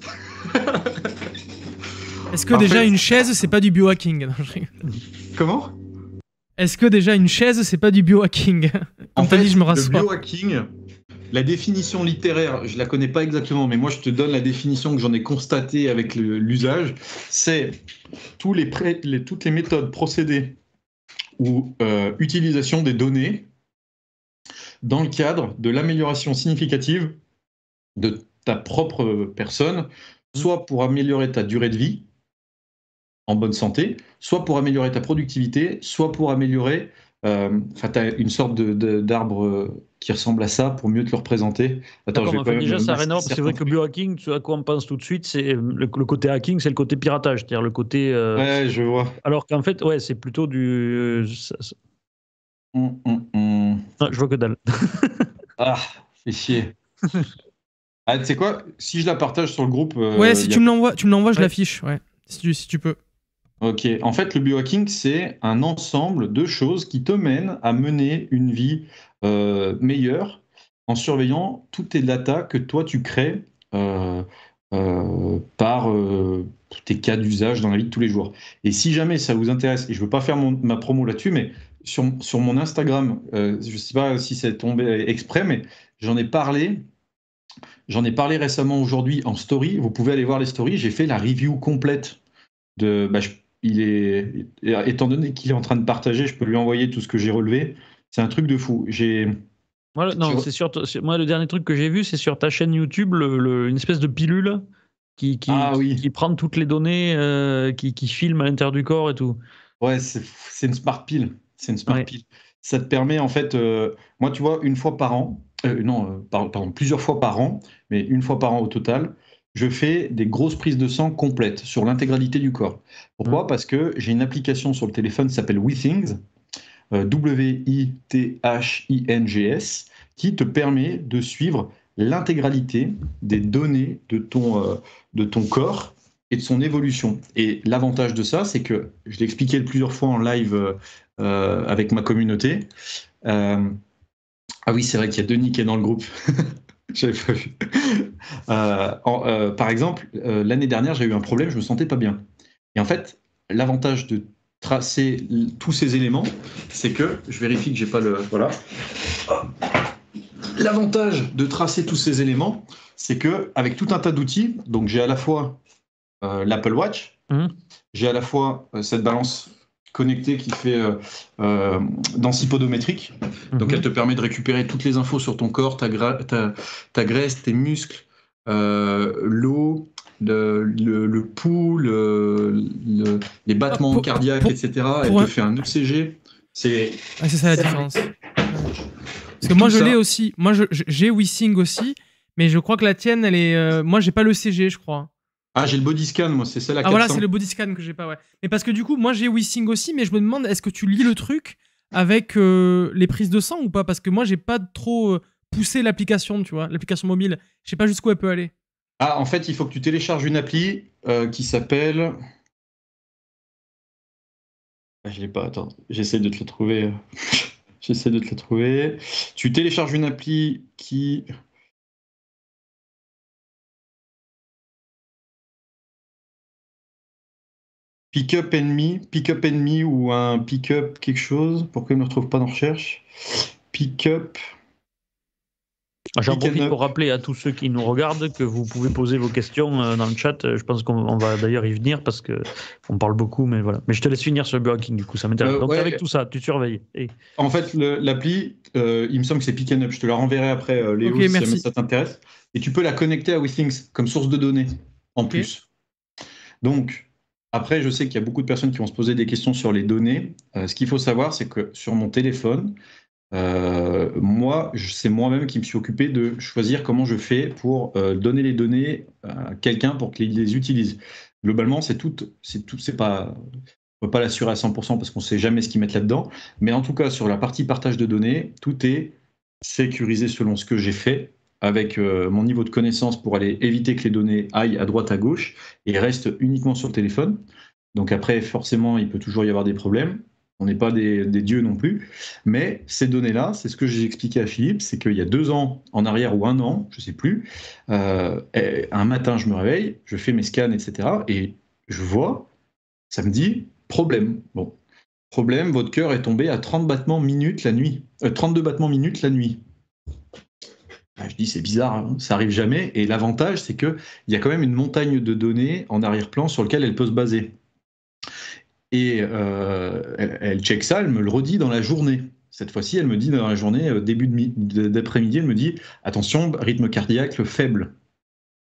Est-ce que En déjà fait- une chaise, c'est pas du biohacking? Non, je rigole. Comment? Est-ce que déjà une chaise, c'est pas du biohacking? En Comme t'as fait, dit, je me le rassois. biohacking, la définition littéraire, je la connais pas exactement, mais moi je te donne la définition que j'en ai constatée avec le- l'usage, c'est tous les pré- les- toutes les méthodes, procédés ou euh, utilisation des données dans le cadre de l'amélioration significative de ta propre personne, soit pour améliorer ta durée de vie en bonne santé, soit pour améliorer ta productivité, soit pour améliorer euh, enfin, tu as une sorte de, de- d'arbre euh, qui ressemble à ça pour mieux te le représenter. Attends, je D'accord, mais vais en quand fait, même déjà, ça n'a rien à masquer voir, parce que c'est vrai certains que trucs. biohacking, ce à quoi on pense tout de suite, c'est le, le côté hacking, c'est le côté piratage, c'est-à-dire le côté. euh, Ouais, je vois. alors qu'en fait, ouais, c'est plutôt du. ça- ça- Hum, hum, hum. non, je vois que dalle. Ah, fais chier. Ah, tu sais quoi? Si je la partage sur le groupe, Ouais, euh, si il y tu a... me l'envoies, tu me l'envoies, je Ouais. l'affiche. Ouais, si tu, si tu peux. Ok. En fait, le biohacking, c'est un ensemble de choses qui te mènent à mener une vie euh, meilleure en surveillant toutes tes datas que toi tu crées euh, euh, par euh, tes cas d'usage dans la vie de tous les jours. Et si jamais ça vous intéresse, et je veux pas faire mon- ma promo là-dessus, mais sur, sur mon Instagram, euh, je sais pas si c'est tombé exprès, mais j'en ai parlé. J'en ai parlé récemment aujourd'hui en story. Vous pouvez aller voir les stories. J'ai fait la review complète de. Bah, je- il est, étant donné qu'il est en train de partager, je peux lui envoyer tout ce que j'ai relevé. C'est un truc de fou. J'ai. Voilà, j'ai- non, c'est sur, c'est- moi, le dernier truc que j'ai vu, c'est sur ta chaîne YouTube, le- le- une espèce de pilule qui, qui, Ah qui, oui, qui prend toutes les données, euh, qui, qui filme à l'intérieur du corps et tout. ouais, c'est c'est une smart pile. C'est une smart Ouais. pile. Ça te permet en fait, euh, moi tu vois, une fois par an, euh, non, euh, par- pardon, plusieurs fois par an, mais une fois par an au total, je fais des grosses prises de sang complètes sur l'intégralité du corps. Hum. Pourquoi? Parce que j'ai une application sur le téléphone qui s'appelle WeThings, euh, W I T H I N G S, qui te permet de suivre l'intégralité des données de ton, euh, de ton corps et de son évolution. Et l'avantage de ça, c'est que, je l'ai expliqué plusieurs fois en live euh, euh, avec ma communauté. Euh, ah oui, c'est vrai qu'il y a Denis qui est dans le groupe. J'avais pas vu. Euh, en- euh, par exemple, euh, l'année dernière, j'ai eu un problème, je me sentais pas bien. Et en fait, l'avantage de tracer l- tous ces éléments, c'est que, je vérifie que j'ai pas le. Voilà. L'avantage de tracer tous ces éléments, c'est que avec tout un tas d'outils, donc j'ai à la fois euh, l'Apple Watch, Hum. j'ai à la fois euh, cette balance connectée qui fait euh, euh, densipodométrique, donc elle Mhm. te permet de récupérer toutes les infos sur ton corps, ta, gra- ta, ta graisse, tes muscles, euh, l'eau, le, le, le pouls, le- le- les Ah, battements pour, cardiaques, pour, et cetera. Elle pour te un... fait un E C G. C'est Ah, c'est ça la différence. Ouais. Parce que moi, tout je l'ai ça. aussi. Moi, je- je- j'ai WeSing aussi, mais je crois que la tienne, elle est. euh, Moi, j'ai pas le C G, je crois. Ah, j'ai le body scan, moi, c'est celle à Ah voilà, c'est quatre cents. le body scan que j'ai pas, ouais. Mais parce que du coup, moi, j'ai WeSing aussi, mais je me demande, est-ce que tu lis le truc avec euh, les prises de sang ou pas? Parce que moi, j'ai pas trop euh, poussé l'application, tu vois, l'application mobile. Je sais pas jusqu'où elle peut aller. Ah, en fait, il faut que tu télécharges une appli euh, qui s'appelle. Ah, je l'ai pas, attends, j'essaie de te le trouver. J'essaie de te le trouver. Tu télécharges une appli qui. Pick Up Enemy, Pick Up Enemy ou un Pick Up quelque chose. Pourquoi il ne me retrouve pas dans recherche? Pick Up. Ah, j'en Pick and profite pour Up. rappeler à tous ceux qui nous regardent que vous pouvez poser vos questions euh, dans le chat. Euh, Je pense qu'on on va d'ailleurs y venir parce que on parle beaucoup, mais voilà. Mais je te laisse finir sur le biohacking, du coup, ça m'intéresse. Euh, Donc avec ouais, tout ça, tu surveilles. Et... en fait, le- l'appli, euh, il me semble que c'est Pick and Up. Je te la renverrai après, euh, Ok, Léo, si jamais merci. ça t'intéresse. Et tu peux la connecter à WeThings comme source de données en Ok. plus. Donc, après, je sais qu'il y a beaucoup de personnes qui vont se poser des questions sur les données. Euh, ce qu'il faut savoir, c'est que sur mon téléphone, euh, moi, je- c'est moi-même qui me suis occupé de choisir comment je fais pour euh, donner les données à quelqu'un pour qu'il les utilise. Globalement, c'est tout, c'est tout, c'est pas, on peut pas l'assurer à cent pour cent parce qu'on sait jamais ce qu'ils mettent là-dedans. Mais en tout cas, sur la partie partage de données, tout est sécurisé selon ce que j'ai fait avec euh, mon niveau de connaissance pour aller éviter que les données aillent à droite, à gauche et restent uniquement sur le téléphone. Donc après, forcément, il peut toujours y avoir des problèmes. On n'est pas des, des dieux non plus. Mais ces données-là, c'est ce que j'ai expliqué à Philippe, c'est qu'il y a deux ans en arrière ou un an, je ne sais plus, euh, un matin, je me réveille, je fais mes scans, et cetera. Et je vois, ça me dit, problème. Bon, problème, votre cœur est tombé à trente battements minutes la nuit. Euh, trente-deux battements minutes la nuit. Ah, je dis, c'est bizarre, hein, ça arrive jamais. Et l'avantage, c'est qu'il y a quand même une montagne de données en arrière-plan sur lequel elle peut se baser. Et euh, elle, elle check ça, elle me le redit dans la journée. Cette fois-ci, elle me dit dans la journée, euh, début de mi- de- d'après-midi, elle me dit attention, rythme cardiaque faible.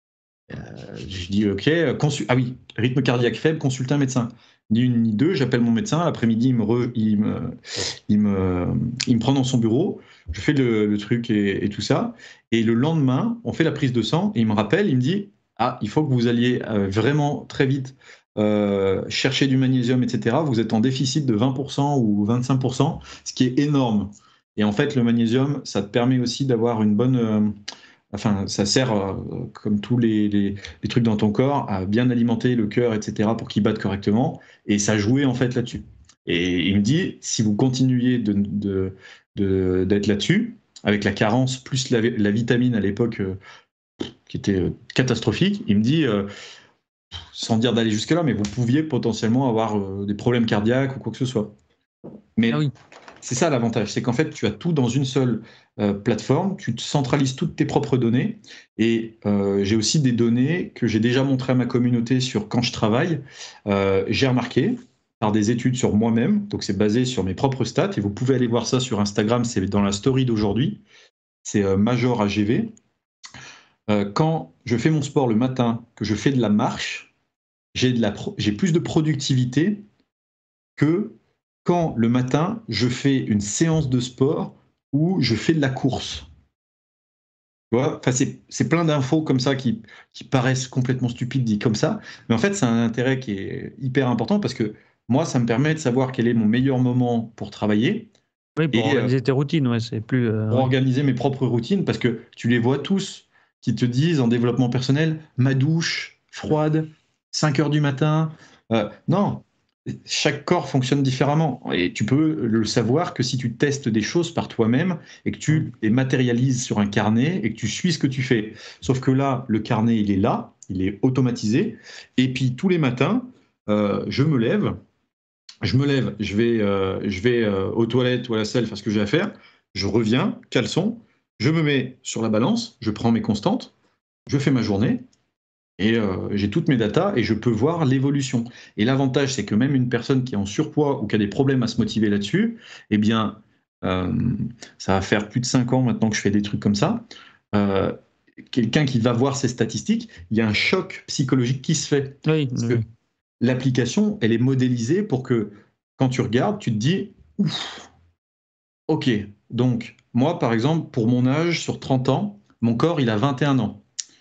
Euh, je dis ok, consu- ah oui, rythme cardiaque faible, consulter un médecin. Ni une ni deux, j'appelle mon médecin. L'après-midi, il me, re- il, me, il, me, il me prend dans son bureau. Je fais le, le truc et, et tout ça. Et le lendemain, on fait la prise de sang. Et il me rappelle, il me dit ah, il faut que vous alliez euh, vraiment très vite euh, chercher du magnésium, et cetera. Vous êtes en déficit de vingt pour cent ou vingt-cinq pour cent, ce qui est énorme. Et en fait, le magnésium, ça te permet aussi d'avoir une bonne. euh, Enfin, ça sert, euh, comme tous les, les- les trucs dans ton corps, à bien alimenter le cœur, et cetera, pour qu'il batte correctement. Et ça jouait en fait là-dessus. Et il me dit, si vous continuez de, de- de- d'être là-dessus, avec la carence plus la, la vitamine à l'époque euh, qui était euh, catastrophique, il me dit, euh, sans dire d'aller jusque-là, mais vous pouviez potentiellement avoir euh, des problèmes cardiaques ou quoi que ce soit. Ah Mais oui. c'est ça l'avantage, c'est qu'en fait, tu as tout dans une seule euh, plateforme, tu te centralises toutes tes propres données, et euh, j'ai aussi des données que j'ai déjà montrées à ma communauté sur quand je travaille. Euh, j'ai remarqué par des études sur moi-même, donc c'est basé sur mes propres stats, et vous pouvez aller voir ça sur Instagram, c'est dans la story d'aujourd'hui, c'est euh, Major A G V. Euh, quand je fais mon sport le matin, que je fais de la marche, j'ai de la pro- j'ai plus de productivité que quand le matin, je fais une séance de sport où je fais de la course. Tu vois, enfin, c'est, c'est plein d'infos comme ça qui, qui paraissent complètement stupides dit comme ça, mais en fait, c'est un intérêt qui est hyper important parce que moi, ça me permet de savoir quel est mon meilleur moment pour travailler Oui, pour et euh, organiser tes routines, ouais, c'est plus. euh, pour ouais. organiser mes propres routines parce que tu les vois tous qui te disent en développement personnel, ma douche froide, cinq heures du matin. Euh, non, chaque corps fonctionne différemment et tu peux le savoir que si tu testes des choses par toi-même et que tu les matérialises sur un carnet et que tu suis ce que tu fais. Sauf que là, le carnet, il est là, il est automatisé et puis tous les matins, euh, je me lève je me lève, je vais, euh, je vais euh, aux toilettes ou à la salle faire ce que j'ai à faire. Je reviens, caleçon, je me mets sur la balance, je prends mes constantes, je fais ma journée et euh, j'ai toutes mes datas et je peux voir l'évolution. Et l'avantage, c'est que même une personne qui est en surpoids ou qui a des problèmes à se motiver là-dessus, eh bien, euh, ça va faire plus de cinq ans maintenant que je fais des trucs comme ça. Euh, Quelqu'un qui va voir ces statistiques, il y a un choc psychologique qui se fait. Oui, Parce que oui. l'application, elle est modélisée pour que quand tu regardes, tu te dis, ouf, ok, donc moi, par exemple, pour mon âge, sur trente ans, mon corps, il a vingt et un ans.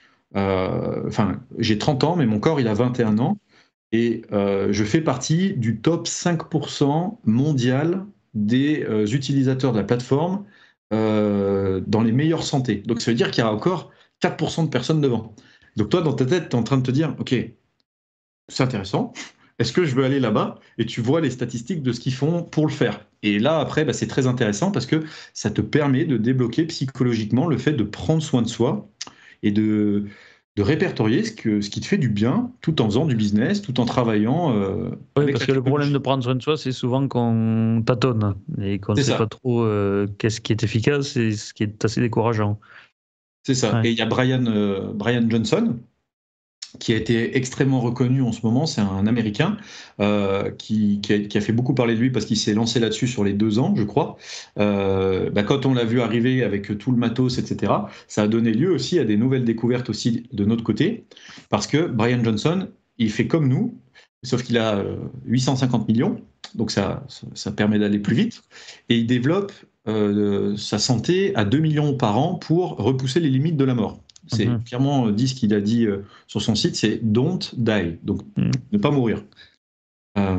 Euh, Enfin, j'ai trente ans, mais mon corps, il a vingt et un ans. Et euh, je fais partie du top cinq pour cent mondial des euh, utilisateurs de la plateforme euh, dans les meilleures santé. Donc ça veut dire qu'il y a encore quatre pour cent de personnes devant. Donc toi, dans ta tête, tu es en train de te dire, ok, c'est intéressant. Est-ce que je veux aller là-bas? Et tu vois les statistiques de ce qu'ils font pour le faire. Et là, après, bah, c'est très intéressant parce que ça te permet de débloquer psychologiquement le fait de prendre soin de soi et de, de répertorier ce, que, ce qui te fait du bien tout en faisant du business, tout en travaillant euh, Oui, avec parce la que le problème de technologie. prendre soin de soi, c'est souvent qu'on tâtonne et qu'on ne C'est sait pas ça, trop euh, qu'est-ce qui est efficace et ce qui est assez décourageant. c'est ça. Ouais. Et il y a Brian, euh, Brian Johnson, qui a été extrêmement reconnu en ce moment. C'est un Américain euh, qui, qui, a, qui, a, fait beaucoup parler de lui parce qu'il s'est lancé là-dessus sur les deux ans, je crois. Euh, bah, quand on l'a vu arriver avec tout le matos, et cetera, ça a donné lieu aussi à des nouvelles découvertes aussi de notre côté, parce que Brian Johnson, il fait comme nous, sauf qu'il a euh, huit cent cinquante millions, donc ça, ça, ça permet d'aller plus vite, et il développe euh, sa santé à deux millions par an pour repousser les limites de la mort. C'est Mhm. clairement dit ce qu'il a dit euh, sur son site, c'est Don't die, donc Mhm. ne pas mourir. Euh,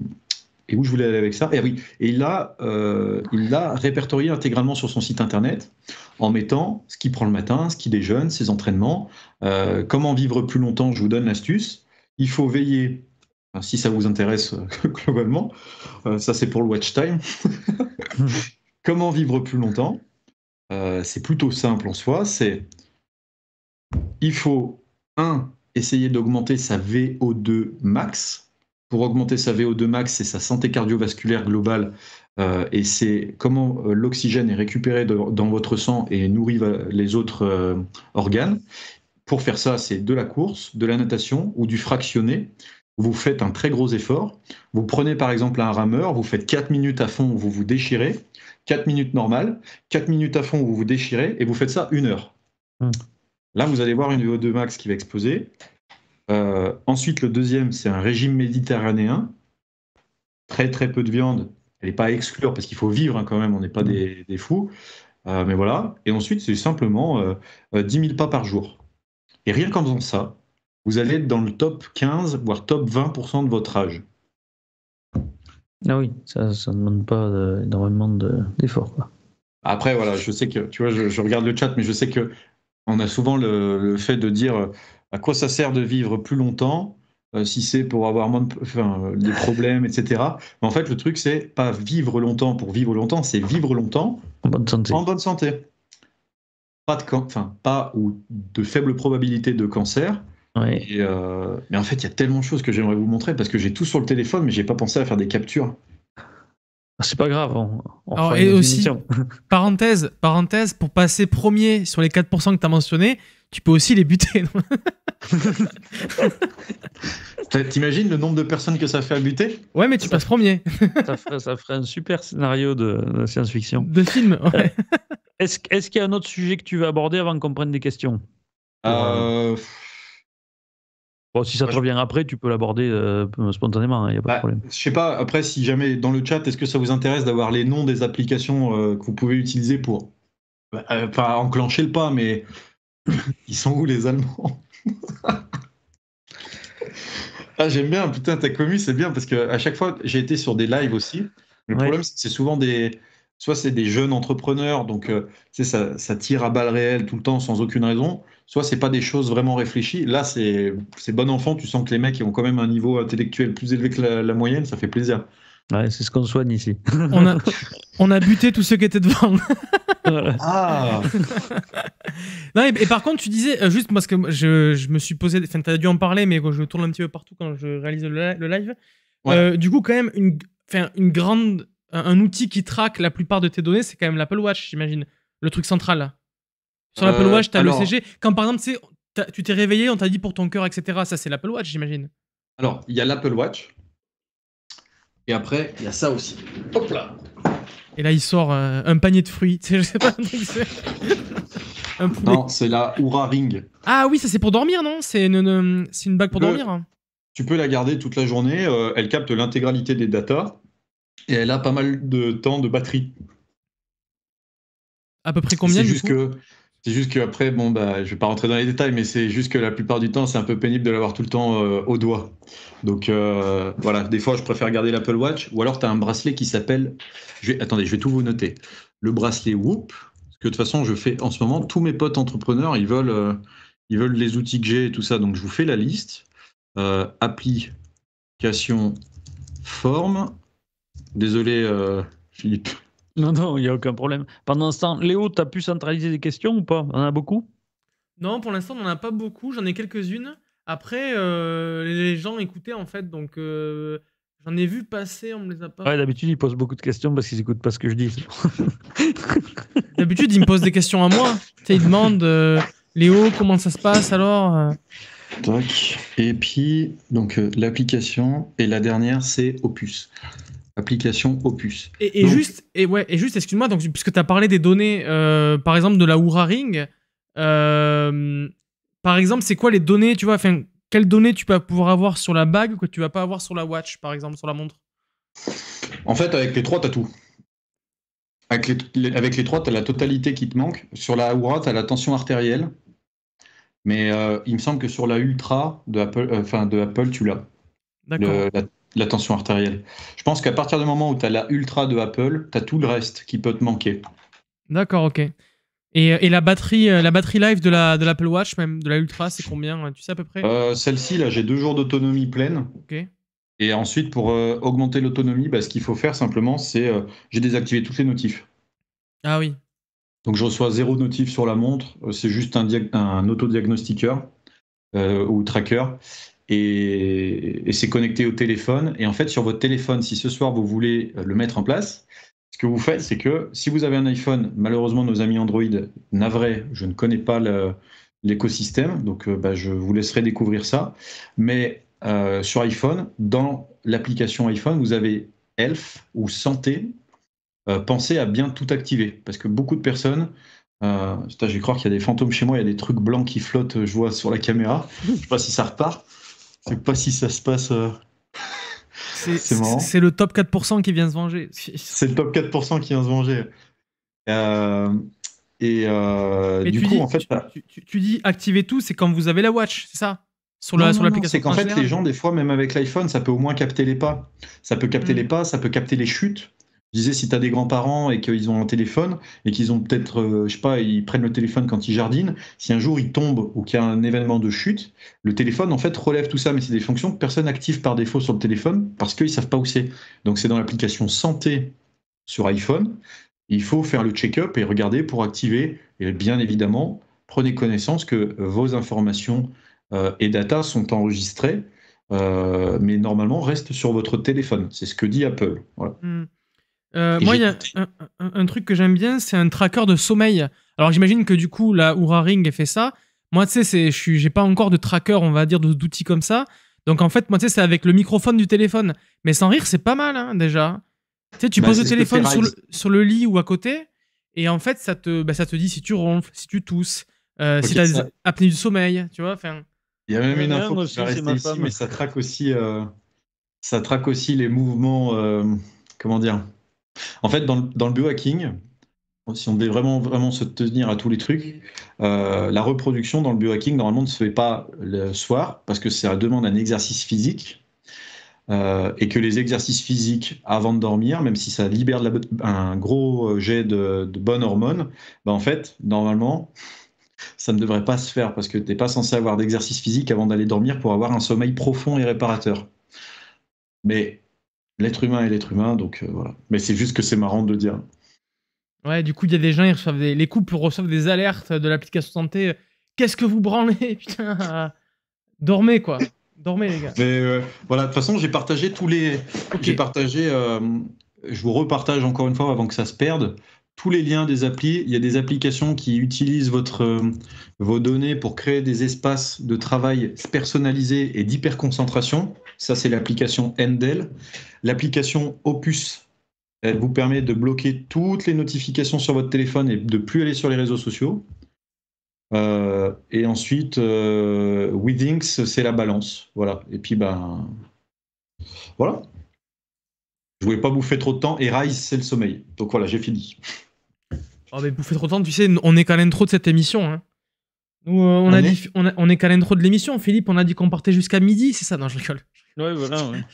et où je voulais aller avec ça? Et, oui, et il l'a euh, il l'a répertorié intégralement sur son site internet en mettant ce qu'il prend le matin, ce qu'il déjeune, ses entraînements, euh, comment vivre plus longtemps. Je vous donne l'astuce. Il faut veiller, enfin, si ça vous intéresse euh, globalement, euh, ça c'est pour le watch time. Comment vivre plus longtemps? Euh, c'est plutôt simple en soi. C'est il faut, un, essayer d'augmenter sa V O deux max. Pour augmenter sa V O deux max, c'est sa santé cardiovasculaire globale euh, et c'est comment euh, l'oxygène est récupéré de, dans votre sang et nourrit les autres euh, organes. Pour faire ça, c'est de la course, de la natation ou du fractionné. Vous faites un très gros effort. Vous prenez par exemple un rameur, vous faites quatre minutes à fond où vous vous déchirez, quatre minutes normales, quatre minutes à fond où vous vous déchirez et vous faites ça une heure. Mhm. Là, vous allez voir une V O deux max qui va exploser. Euh, ensuite, le deuxième, c'est un régime méditerranéen. Très, très peu de viande. Elle n'est pas à exclure parce qu'il faut vivre hein, quand même, on n'est pas des, des fous. Euh, mais voilà. Et ensuite, c'est simplement euh, euh, dix mille pas par jour. Et rien qu'en faisant ça, vous allez être dans le top quinze, voire top vingt pour cent de votre âge. Ah oui, ça ne demande pas de, énormément de, d'efforts. Quoi. Après, voilà, je sais que, tu vois, je, je regarde le chat, mais je sais que on a souvent le, le fait de dire euh, à quoi ça sert de vivre plus longtemps, euh, si c'est pour avoir moins de, enfin, euh, des problèmes, et cetera. Mais en fait, le truc, c'est pas vivre longtemps pour vivre longtemps, c'est vivre longtemps En bonne santé. en bonne santé. Pas de, can- enfin, pas ou de faible probabilité de cancer. Ouais. Et, euh, mais en fait, il y a tellement de choses que j'aimerais vous montrer parce que j'ai tout sur le téléphone, mais j'ai pas pensé à faire des captures. C'est pas grave, on, on Alors, fera et une autre aussi, émission. parenthèse, parenthèse, pour passer premier sur les quatre pour cent que tu as mentionné, tu peux aussi les buter. non T'imagines le nombre de personnes que ça fait à buter? Ouais, mais tu passes premier. ça, ferait, ça ferait un super scénario de, de science-fiction. De film, ouais. Est-ce, est-ce qu'il y a un autre sujet que tu veux aborder avant qu'on prenne des questions? Pour, euh, Euh, Bon, si ça te moi, je- revient après, tu peux l'aborder euh, spontanément, il n'y a pas de bah, problème. je sais pas, après, si jamais dans le chat, est-ce que ça vous intéresse d'avoir les noms des applications euh, que vous pouvez utiliser pour. Bah, euh, pas enclencher le pas, mais ils sont où les Allemands? Ah, j'aime bien, putain, ta commu, c'est bien parce que à chaque fois, j'ai été sur des lives aussi. Le Ouais. problème, c'est que c'est souvent des. Soit c'est des jeunes entrepreneurs, donc euh, tu sais, ça, ça tire à balles réelles tout le temps sans aucune raison. Soit c'est pas des choses vraiment réfléchies. Là, c'est c'est bon enfant, tu sens que les mecs ils ont quand même un niveau intellectuel plus élevé que la, la moyenne, ça fait plaisir. Ouais, c'est ce qu'on soigne ici. On a, on a buté tous ceux qui étaient devant. Ah Non, et, et par contre, tu disais, euh, juste parce que moi, je, je me suis posé, enfin, t'as dû en parler, mais je tourne un petit peu partout quand je réalise le, li- le live. Ouais. Euh, du coup, quand même, une, enfin, une grande, un, un outil qui traque la plupart de tes données, c'est quand même l'Apple Watch, j'imagine. Le truc central, là. Sur l'Apple Euh, Watch, t'as alors- le C G. Quand par exemple, tu sais, t'as- tu t'es réveillé, on t'a dit pour ton cœur, et cetera. Ça, c'est l'Apple Watch, j'imagine. Alors, il y a l'Apple Watch. Et après, il y a ça aussi. Hop là. Et là, il sort euh, un panier de fruits. Tu sais, je sais pas. un truc, c'est- un poulet. Non, c'est la Oura Ring. Ah oui, ça c'est pour dormir, non? C'est une, une- c'est une bague pour Le- dormir. hein. Tu peux la garder toute la journée. euh, elle capte l'intégralité des datas. Et elle a pas mal de temps de batterie. À peu près combien C'est du juste coup que c'est juste qu'après, bon bah, je vais pas rentrer dans les détails, mais c'est juste que la plupart du temps, c'est un peu pénible de l'avoir tout le temps euh, au doigt. Donc euh, voilà, des fois, je préfère garder l'Apple Watch, ou alors tu as un bracelet qui s'appelle. Je vais... Attendez, je vais tout vous noter. Le bracelet Whoop, parce que de toute façon, je fais en ce moment, tous mes potes entrepreneurs, ils veulent, euh, ils veulent les outils que j'ai et tout ça, donc je vous fais la liste. Euh, application forme. Désolé, euh, Philippe. Non, non, il n'y a aucun problème. Pendant ce temps, Léo, tu as pu centraliser des questions ou pas? On en a beaucoup? Non, pour l'instant, on n'en a pas beaucoup. J'en ai quelques-unes. Après, euh, les gens écoutaient en fait, donc euh, j'en ai vu passer, on me les a pas. Ouais, d'habitude, ils posent beaucoup de questions parce qu'ils n'écoutent pas ce que je dis. D'habitude, ils me posent des questions à moi. Tu sais, ils demandent euh, Léo, comment ça se passe alors euh Tac. Et puis, donc euh, l'application, et la dernière, c'est Opus. Application Opus. Et, et Donc- juste, et ouais, et juste, excuse-moi, donc puisque tu as parlé des données, euh, par exemple de la Oura Ring, euh, par exemple, c'est quoi les données, tu vois, enfin, quelles données tu vas pouvoir avoir sur la bague que tu vas pas avoir sur la watch, par exemple, sur la montre? En fait, avec les trois, tu as tout. Avec les, les- avec les trois, tu as la totalité qui te manque. Sur la Oura, tu as la tension artérielle. Mais euh, il me semble que sur la Ultra de Apple, euh, enfin, de Apple tu l'as. D'accord. Le- la, la tension artérielle. Je pense qu'à partir du moment où tu as la Ultra de Apple, tu as tout le reste qui peut te manquer. D'accord, ok. Et, et la batterie, euh, la batterie life de la de l'Apple Watch, même de la Ultra, c'est combien? euh, Tu sais à peu près? Euh, Celle-ci, là, j'ai deux jours d'autonomie pleine. Ok. Et ensuite, pour euh, augmenter l'autonomie, bah, ce qu'il faut faire simplement, c'est euh, j'ai désactivé toutes les notifs. Ah oui. Donc je reçois zéro notif sur la montre. Euh, C'est juste un, dia- un autodiagnostiqueur euh, ou tracker. Et, et c'est connecté au téléphone. Et en fait, sur votre téléphone, si ce soir vous voulez euh, le mettre en place, ce que vous faites, c'est que si vous avez un iPhone, malheureusement, nos amis Android, navré, je ne connais pas le- l'écosystème, donc euh, bah, je vous laisserai découvrir ça. Mais euh, sur iPhone, dans l'application iPhone, vous avez Health ou Santé. Euh, pensez à bien tout activer, parce que beaucoup de personnes Euh, putain, je vais croire qu'il y a des fantômes chez moi, il y a des trucs blancs qui flottent, je vois sur la caméra. Je sais pas si ça repart. Je sais pas si ça se passe. euh, C'est C'est marrant. c'est le top quatre pour cent qui vient se venger. C'est le top quatre pour cent qui vient se venger. Euh, et euh, Mais du tu coup, dis, en fait, tu, bah, tu- tu- tu dis activer tout, c'est quand vous avez la watch, c'est ça? Sur non, la, sur non, non, l'application c'est qu'en fait, générale. les gens, des fois, même avec l'iPhone, ça peut au moins capter les pas. Ça peut capter les Hmm. pas, ça peut capter les chutes. Je disais, si tu as des grands-parents et qu'ils ont un téléphone et qu'ils ont peut-être, euh, je sais pas, ils prennent le téléphone quand ils jardinent, si un jour ils tombent ou qu'il y a un événement de chute, le téléphone, en fait, relève tout ça. Mais c'est des fonctions que personne n'active par défaut sur le téléphone parce qu'ils savent pas où c'est. Donc, c'est dans l'application santé sur iPhone. Il faut faire le check-up et regarder pour activer. Et bien évidemment, prenez connaissance que vos informations euh, et data sont enregistrées, euh, mais normalement restent sur votre téléphone. C'est ce que dit Apple. Voilà. Hmm. Euh, Et moi, j'ai il y a un, un- un truc que j'aime bien, c'est un tracker de sommeil. Alors, j'imagine que du coup, la Oura Ring fait ça. Moi, tu sais, c'est- je suis- j'ai pas encore de tracker, on va dire, de- d'outils comme ça. Donc, en fait, moi, tu sais, c'est avec le microphone du téléphone. Mais sans rire, c'est pas mal, hein, déjà. Tu sais, tu Bah, poses c'est le ce que téléphone fait sur le, Rise. sur le lit ou à côté, et en fait, ça te, bah, ça te dit si tu ronfles, si tu tousses, euh, si Ok, tu as des ça- apnées du sommeil, tu vois. Enfin, Il y a même Ouais, une ouais, info moi qui va aussi, c'est rester ma ici, femme. mais ça traque aussi, euh, ça traque aussi les mouvements. euh, comment dire? En fait, dans le, dans le biohacking, si on devait vraiment, vraiment se tenir à tous les trucs, euh, la reproduction dans le biohacking, normalement, ne se fait pas le soir, parce que ça demande un exercice physique, euh, et que les exercices physiques avant de dormir, même si ça libère de la bo- un gros jet de, de bonnes hormones, bah, en fait, normalement, ça ne devrait pas se faire, parce que tu n'es pas censé avoir d'exercice physique avant d'aller dormir pour avoir un sommeil profond et réparateur. Mais l'être humain est l'être humain, donc euh, voilà. Mais c'est juste que c'est marrant de le dire. ouais, du coup, il y a des gens, ils reçoivent des, les couples reçoivent des alertes de l'application santé. Qu'est-ce que vous branlez? Putain, dormez, quoi. Dormez, les gars. Mais euh, voilà, de toute façon, j'ai partagé tous les. J'ai Ok. partagé. euh, je vous repartage encore une fois avant que ça se perde. Tous les liens des applis. Il y a des applications qui utilisent votre, euh, vos données pour créer des espaces de travail personnalisés et d'hyperconcentration. Ça, c'est l'application Endel. L'application Opus, elle vous permet de bloquer toutes les notifications sur votre téléphone et de plus aller sur les réseaux sociaux. Euh, et ensuite, euh, Withings, c'est la balance. Voilà. Et puis, ben, voilà. Je voulais pas bouffer trop de temps. Et Rise, c'est le sommeil. Donc voilà, j'ai fini. Oh, mais bouffez trop de temps, tu sais, on est qu'à l'intro de cette émission. Hein. Nous, euh, on, On a est dit, on, a- on est qu'à l'intro de l'émission. Philippe, on a dit qu'on partait jusqu'à midi, c'est ça? Non, je rigole. Ouais, voilà. Ouais.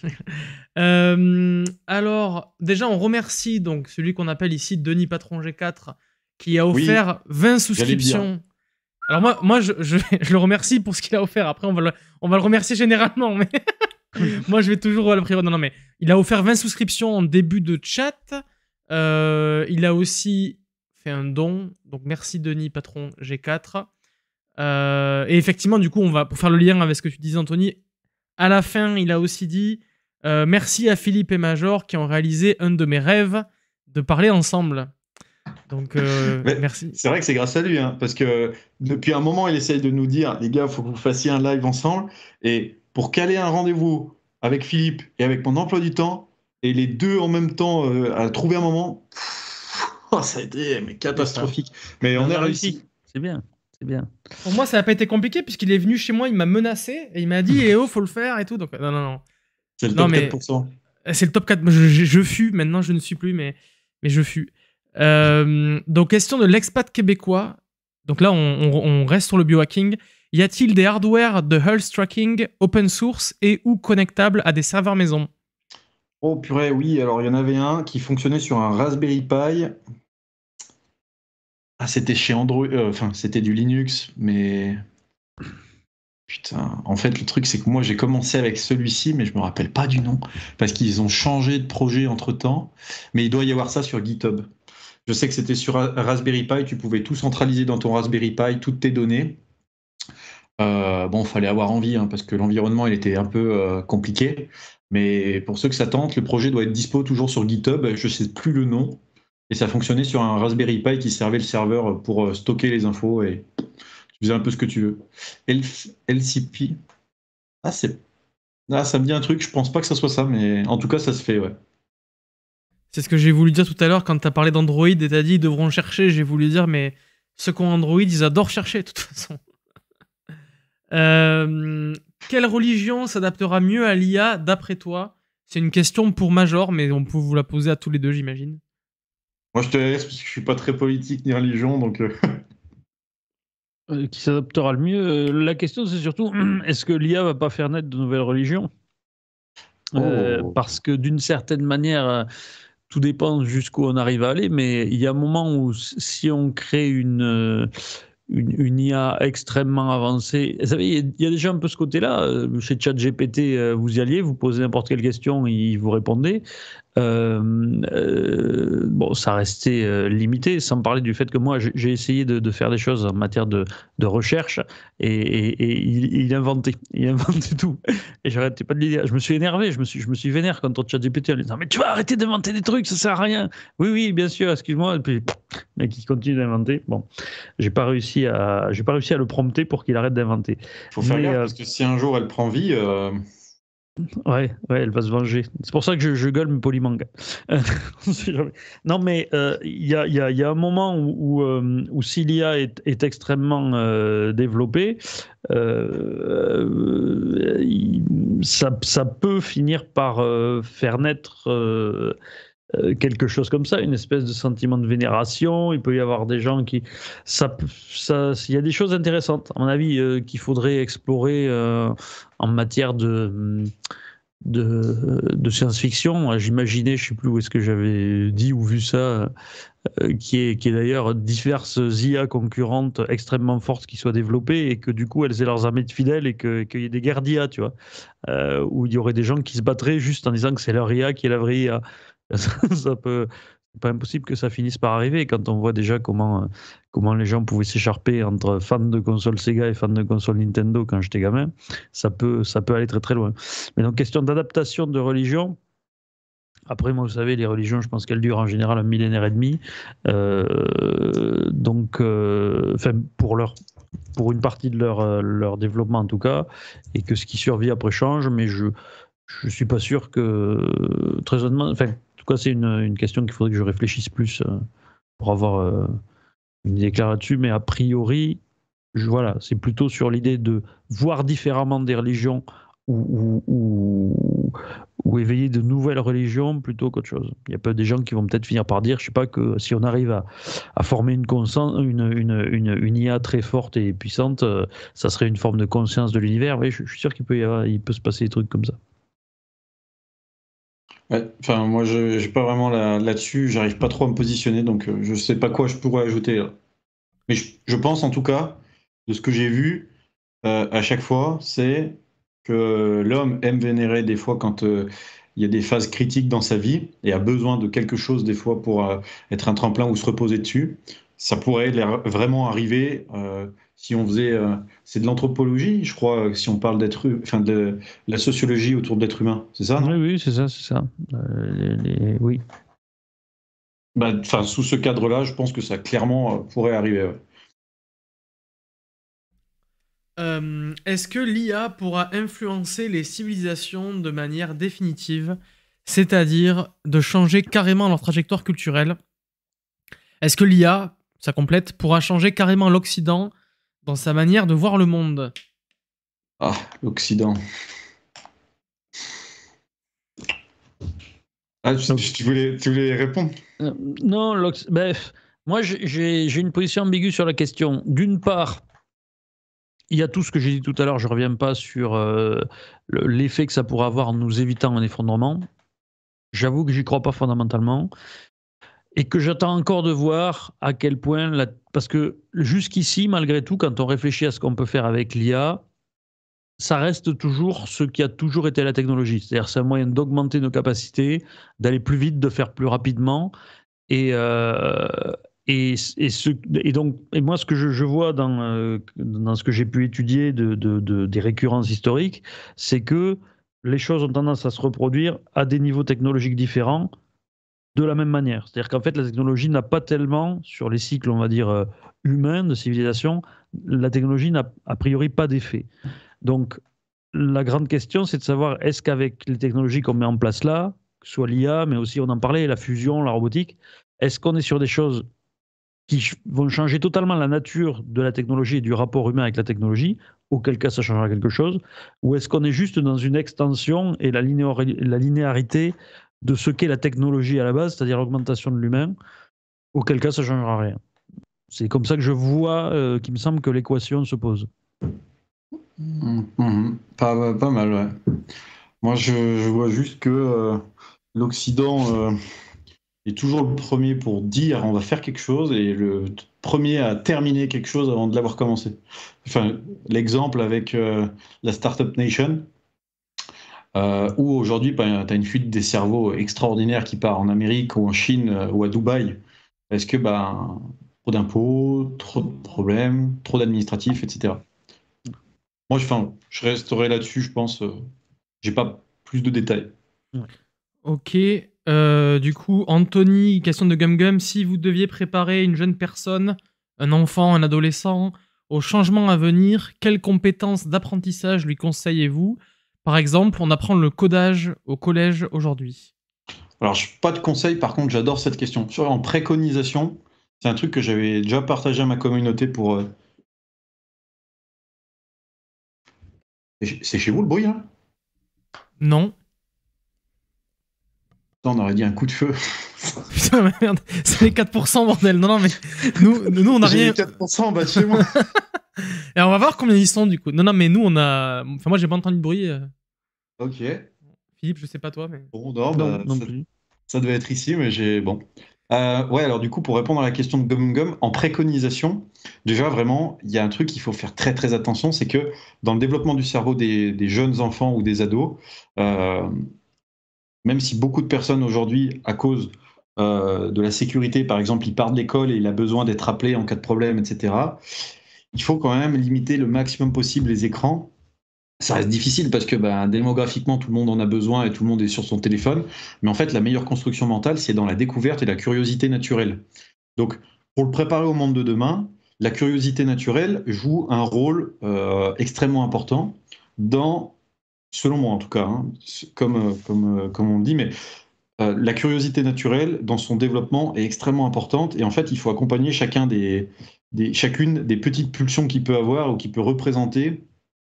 Euh, alors, déjà, on remercie donc celui qu'on appelle ici Denis Patron G quatre qui a Oui, offert vingt j'allais le souscriptions. Alors moi, moi je, je, je le remercie pour ce qu'il a offert. Après, on va le, on va le remercier généralement. Mais moi, je vais toujours le priori. Non, non, mais il a offert vingt souscriptions en début de chat. Euh, il a aussi fait un don. Donc, merci Denis Patron G quatre. Euh, et effectivement, du coup, on va, pour faire le lien avec ce que tu disais, Anthony, à la fin, il a aussi dit euh, merci à Philippe et Major qui ont réalisé un de mes rêves de parler ensemble. Donc, euh, Mais merci. c'est vrai que c'est grâce à lui, hein, parce que depuis un moment, il essaye de nous dire, les gars, il faut que vous fassiez un live ensemble. Et pour caler un rendez-vous avec Philippe et avec mon emploi du temps, et les deux en même temps euh, à trouver un moment, oh, ça a été mais catastrophique. Mais on, On a a réussi. réussi. C'est bien. C'est bien. Pour moi, ça n'a pas été compliqué puisqu'il est venu chez moi, il m'a menacé et il m'a dit eh oh, faut le faire et tout. Donc, non, non, non. C'est le Non, top mais quatre pour cent. c'est le top quatre. Je, je, je fus, maintenant je ne suis plus, mais, mais je fus. Euh, donc, question de l'expat québécois. Donc là, on, on, on reste sur le biohacking. Y a-t-il des hardware de health tracking open source et ou connectables à des serveurs maison? Oh purée, oui, alors il y en avait un qui fonctionnait sur un Raspberry Pi. Ah, c'était chez Android, euh, enfin, c'était du Linux, mais putain, en fait, le truc, c'est que moi, j'ai commencé avec celui-ci, mais je me rappelle pas du nom, parce qu'ils ont changé de projet entre-temps, mais il doit y avoir ça sur GitHub. Je sais que c'était sur Raspberry Pi, tu pouvais tout centraliser dans ton Raspberry Pi, toutes tes données. Euh, bon, il fallait avoir envie, hein, parce que l'environnement, il était un peu euh, compliqué, mais pour ceux que ça tente, le projet doit être dispo toujours sur GitHub, je sais plus le nom, et ça fonctionnait sur un Raspberry Pi qui servait le serveur pour euh, stocker les infos, et tu faisais un peu ce que tu veux. L C P, ah, c'est... ah, ça me dit un truc, je pense pas que ça soit ça, mais en tout cas, ça se fait, ouais. C'est ce que j'ai voulu dire tout à l'heure quand t'as parlé d'Android et t'as dit ils devront chercher. J'ai voulu dire, mais Ceux qui ont Android, ils adorent chercher, de toute façon. Euh, quelle religion s'adaptera mieux à l'I A, d'après toi? C'est une question pour Major, mais on peut vous la poser à tous les deux, j'imagine. Moi, je te laisse parce que je suis pas très politique ni religion, donc. Euh... Euh, qui s'adaptera le mieux. Euh, la question, c'est surtout, est-ce que l'I A va pas faire naître de nouvelles religions? euh, Oh. Parce que d'une certaine manière, euh, tout dépend jusqu'où on arrive à aller, mais il y a un moment où si on crée une... Euh, Une, une I A extrêmement avancée. Vous savez, il y a déjà un peu ce côté-là. Chez ChatGPT, vous y alliez, vous posez n'importe quelle question, il vous répondait. Euh, euh, bon, ça restait euh, limité, sans parler du fait que moi, j'ai essayé de, de faire des choses en matière de, de recherche et, et, et il, il inventait, il inventait tout. Et j'arrêtais pas de lui dire. Je me suis énervé, je me suis, je me suis vénère quand on ChatGPT en lui disant mais tu vas arrêter d'inventer des trucs, ça sert à rien. Oui, oui, bien sûr, excuse-moi. Et puis, mais qui continue d'inventer. Bon, j'ai pas réussi à, j'ai pas réussi à le prompter pour qu'il arrête d'inventer. Faut faire mais, gaffe euh, parce que si un jour elle prend vie. Euh... Ouais, ouais, elle va se venger. C'est pour ça que je, je gueule mes polymanga. Non, mais il euh, y, a, y, a, y a un moment où, où, euh, où si l'I A est, est extrêmement euh, développée, euh, il, ça, ça peut finir par euh, faire naître euh, quelque chose comme ça, une espèce de sentiment de vénération. Il peut y avoir des gens qui... Ça, ça, il y a des choses intéressantes, à mon avis, euh, qu'il faudrait explorer euh, en matière de... de, de science-fiction. J'imaginais, je ne sais plus où est-ce que j'avais dit ou vu ça, euh, qui est, qui est d'ailleurs diverses I A concurrentes extrêmement fortes qui soient développées et que du coup elles aient leurs armées de fidèles et qu'il que y ait des guerres d'I A, tu vois, euh, où il y aurait des gens qui se battraient juste en disant que c'est leur I A qui est la vraie I A. Ça peut... C'est pas impossible que ça finisse par arriver quand on voit déjà comment, comment les gens pouvaient s'écharper entre fans de consoles Sega et fans de consoles Nintendo quand j'étais gamin. Ça peut, ça peut aller très très loin. Mais donc, question d'adaptation de religion. Après, moi, vous savez, les religions, je pense qu'elles durent en général un millénaire et demi. Euh, donc, euh, enfin, pour leur, pour une partie de leur, leur développement en tout cas, et que ce qui survit après change, mais je je suis pas sûr que, très honnêtement, enfin, en tout cas, c'est une, une question qu'il faudrait que je réfléchisse plus euh, pour avoir euh, une idée claire là-dessus, mais a priori, je, voilà, c'est plutôt sur l'idée de voir différemment des religions ou, ou, ou, ou éveiller de nouvelles religions plutôt qu'autre chose. Il y a pas des gens qui vont peut-être finir par dire, je sais pas, que si on arrive à, à former une, conscience, une, une, une, une I A très forte et puissante, euh, ça serait une forme de conscience de l'univers. Oui, je, je suis sûr qu'il peut, y avoir, il peut se passer des trucs comme ça. Ouais, enfin, moi, je n'ai pas vraiment là, là-dessus, j'arrive pas trop à me positionner, donc euh, je sais pas quoi je pourrais ajouter là. Mais je, je pense en tout cas, de ce que j'ai vu euh, à chaque fois, c'est que l'homme aime vénérer des fois quand euh, il y a des phases critiques dans sa vie et a besoin de quelque chose des fois pour euh, être un tremplin ou se reposer dessus. Ça pourrait l'air- vraiment arriver euh, si on faisait. Euh, c'est de l'anthropologie, je crois, euh, si on parle d'être, hu- enfin de la sociologie autour de l'être humain. C'est ça, Oui, non? oui, c'est ça, c'est ça. Euh, les- les- oui. Bah, enfin, sous ce cadre-là, je pense que ça clairement euh, pourrait arriver. Ouais. Euh, Est-ce que l'I A pourra influencer les civilisations de manière définitive, c'est-à-dire de changer carrément leur trajectoire culturelle? Est-ce que l'I A, ça complète, pourra changer carrément l'Occident dans sa manière de voir le monde? Ah, l'Occident. Ah, tu, Donc, tu voulais, tu voulais répondre? euh, non, l'Occ- bref, moi j'ai j'ai une position ambiguë sur la question. D'une part, il y a tout ce que j'ai dit tout à l'heure, je ne reviens pas sur euh, le- l'effet que ça pourrait avoir en nous évitant un effondrement. J'avoue que j'y crois pas fondamentalement et que j'attends encore de voir à quel point, la... parce que jusqu'ici, malgré tout, quand on réfléchit à ce qu'on peut faire avec l'I A, ça reste toujours ce qui a toujours été la technologie. C'est-à-dire c'est un moyen d'augmenter nos capacités, d'aller plus vite, de faire plus rapidement. Et, euh, et, et, ce, et donc, et moi, ce que je, je vois dans, euh, dans ce que j'ai pu étudier de, de, de, des récurrences historiques, c'est que les choses ont tendance à se reproduire à des niveaux technologiques différents de la même manière. C'est-à-dire qu'en fait, la technologie n'a pas tellement, sur les cycles, on va dire, euh, humains de civilisation, la technologie n'a a priori pas d'effet. Donc, la grande question, c'est de savoir est-ce qu'avec les technologies qu'on met en place là, que ce soit l'I A, mais aussi on en parlait, la fusion, la robotique, est-ce qu'on est sur des choses qui ch- vont changer totalement la nature de la technologie et du rapport humain avec la technologie, auquel cas ça changera quelque chose, ou est-ce qu'on est juste dans une extension et la, linéari- la linéarité de ce qu'est la technologie à la base, c'est-à-dire l'augmentation de l'humain, auquel cas ça changera rien. C'est comme ça que je vois, euh, qu'il me semble que l'équation se pose. Mhm. Mhm. Pas, pas mal, ouais. Moi, je, je vois juste que euh, l'Occident euh, est toujours le premier pour dire on va faire quelque chose et le t- premier à terminer quelque chose avant de l'avoir commencé. Enfin, l'exemple avec euh, la Startup Nation, euh, où aujourd'hui, tu as une fuite des cerveaux extraordinaire qui part en Amérique ou en Chine euh, ou à Dubaï, parce que ben, trop d'impôts, trop de problèmes, trop d'administratifs, et cetera. Moi, je, enfin, je resterai là-dessus, je pense. euh, J'ai pas plus de détails. Ok. Euh, du coup, Anthony, question de Gum Gum. Si vous deviez préparer une jeune personne, un enfant, un adolescent, au changement à venir, quelles compétences d'apprentissage lui conseillez-vous? Par exemple, on apprend le codage au collège aujourd'hui. Alors, je pas de conseils, par contre, j'adore cette question. Sur en préconisation, c'est un truc que j'avais déjà partagé à ma communauté pour. euh, C'est chez c'est chez vous le bruit, là? Non. Attends, on aurait dit un coup de feu. Putain, mais merde, c'est les quatre pour cent, bordel. Non, non, mais nous, nous on a J'ai rien. les quatre pour cent en bas de chez moi. Et on va voir combien ils sont, du coup. Non, non, mais nous, on a. Enfin, moi, j'ai pas entendu de bruit. euh. Ok. Philippe, je sais pas toi, mais. Bon, non, Non, bah, non ça, plus. ça devait être ici, mais j'ai. Bon. Euh, ouais, alors du coup, pour répondre à la question de Gum Gum, en préconisation, déjà vraiment, il y a un truc qu'il faut faire très très attention, c'est que dans le développement du cerveau des, des jeunes enfants ou des ados, euh, même si beaucoup de personnes aujourd'hui, à cause euh, de la sécurité, par exemple, il part de l'école et il a besoin d'être appelé en cas de problème, et cetera, il faut quand même limiter le maximum possible les écrans. Ça reste difficile parce que ben, démographiquement, tout le monde en a besoin et tout le monde est sur son téléphone. Mais en fait, la meilleure construction mentale, c'est dans la découverte et la curiosité naturelle. Donc, pour le préparer au monde de demain, la curiosité naturelle joue un rôle euh, extrêmement important dans, selon moi en tout cas, hein, comme, euh, comme, euh, comme on le dit, mais euh, la curiosité naturelle dans son développement est extrêmement importante. Et en fait, il faut accompagner chacun des, des, chacune des petites pulsions qu'il peut avoir ou qui peut représenter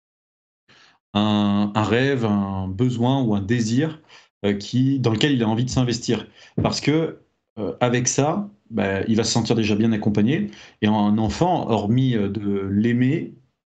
un, un rêve, un besoin ou un désir euh, qui, dans lequel il a envie de s'investir. Parce que euh, avec ça, bah, il va se sentir déjà bien accompagné. Et un enfant, hormis euh, de l'aimer,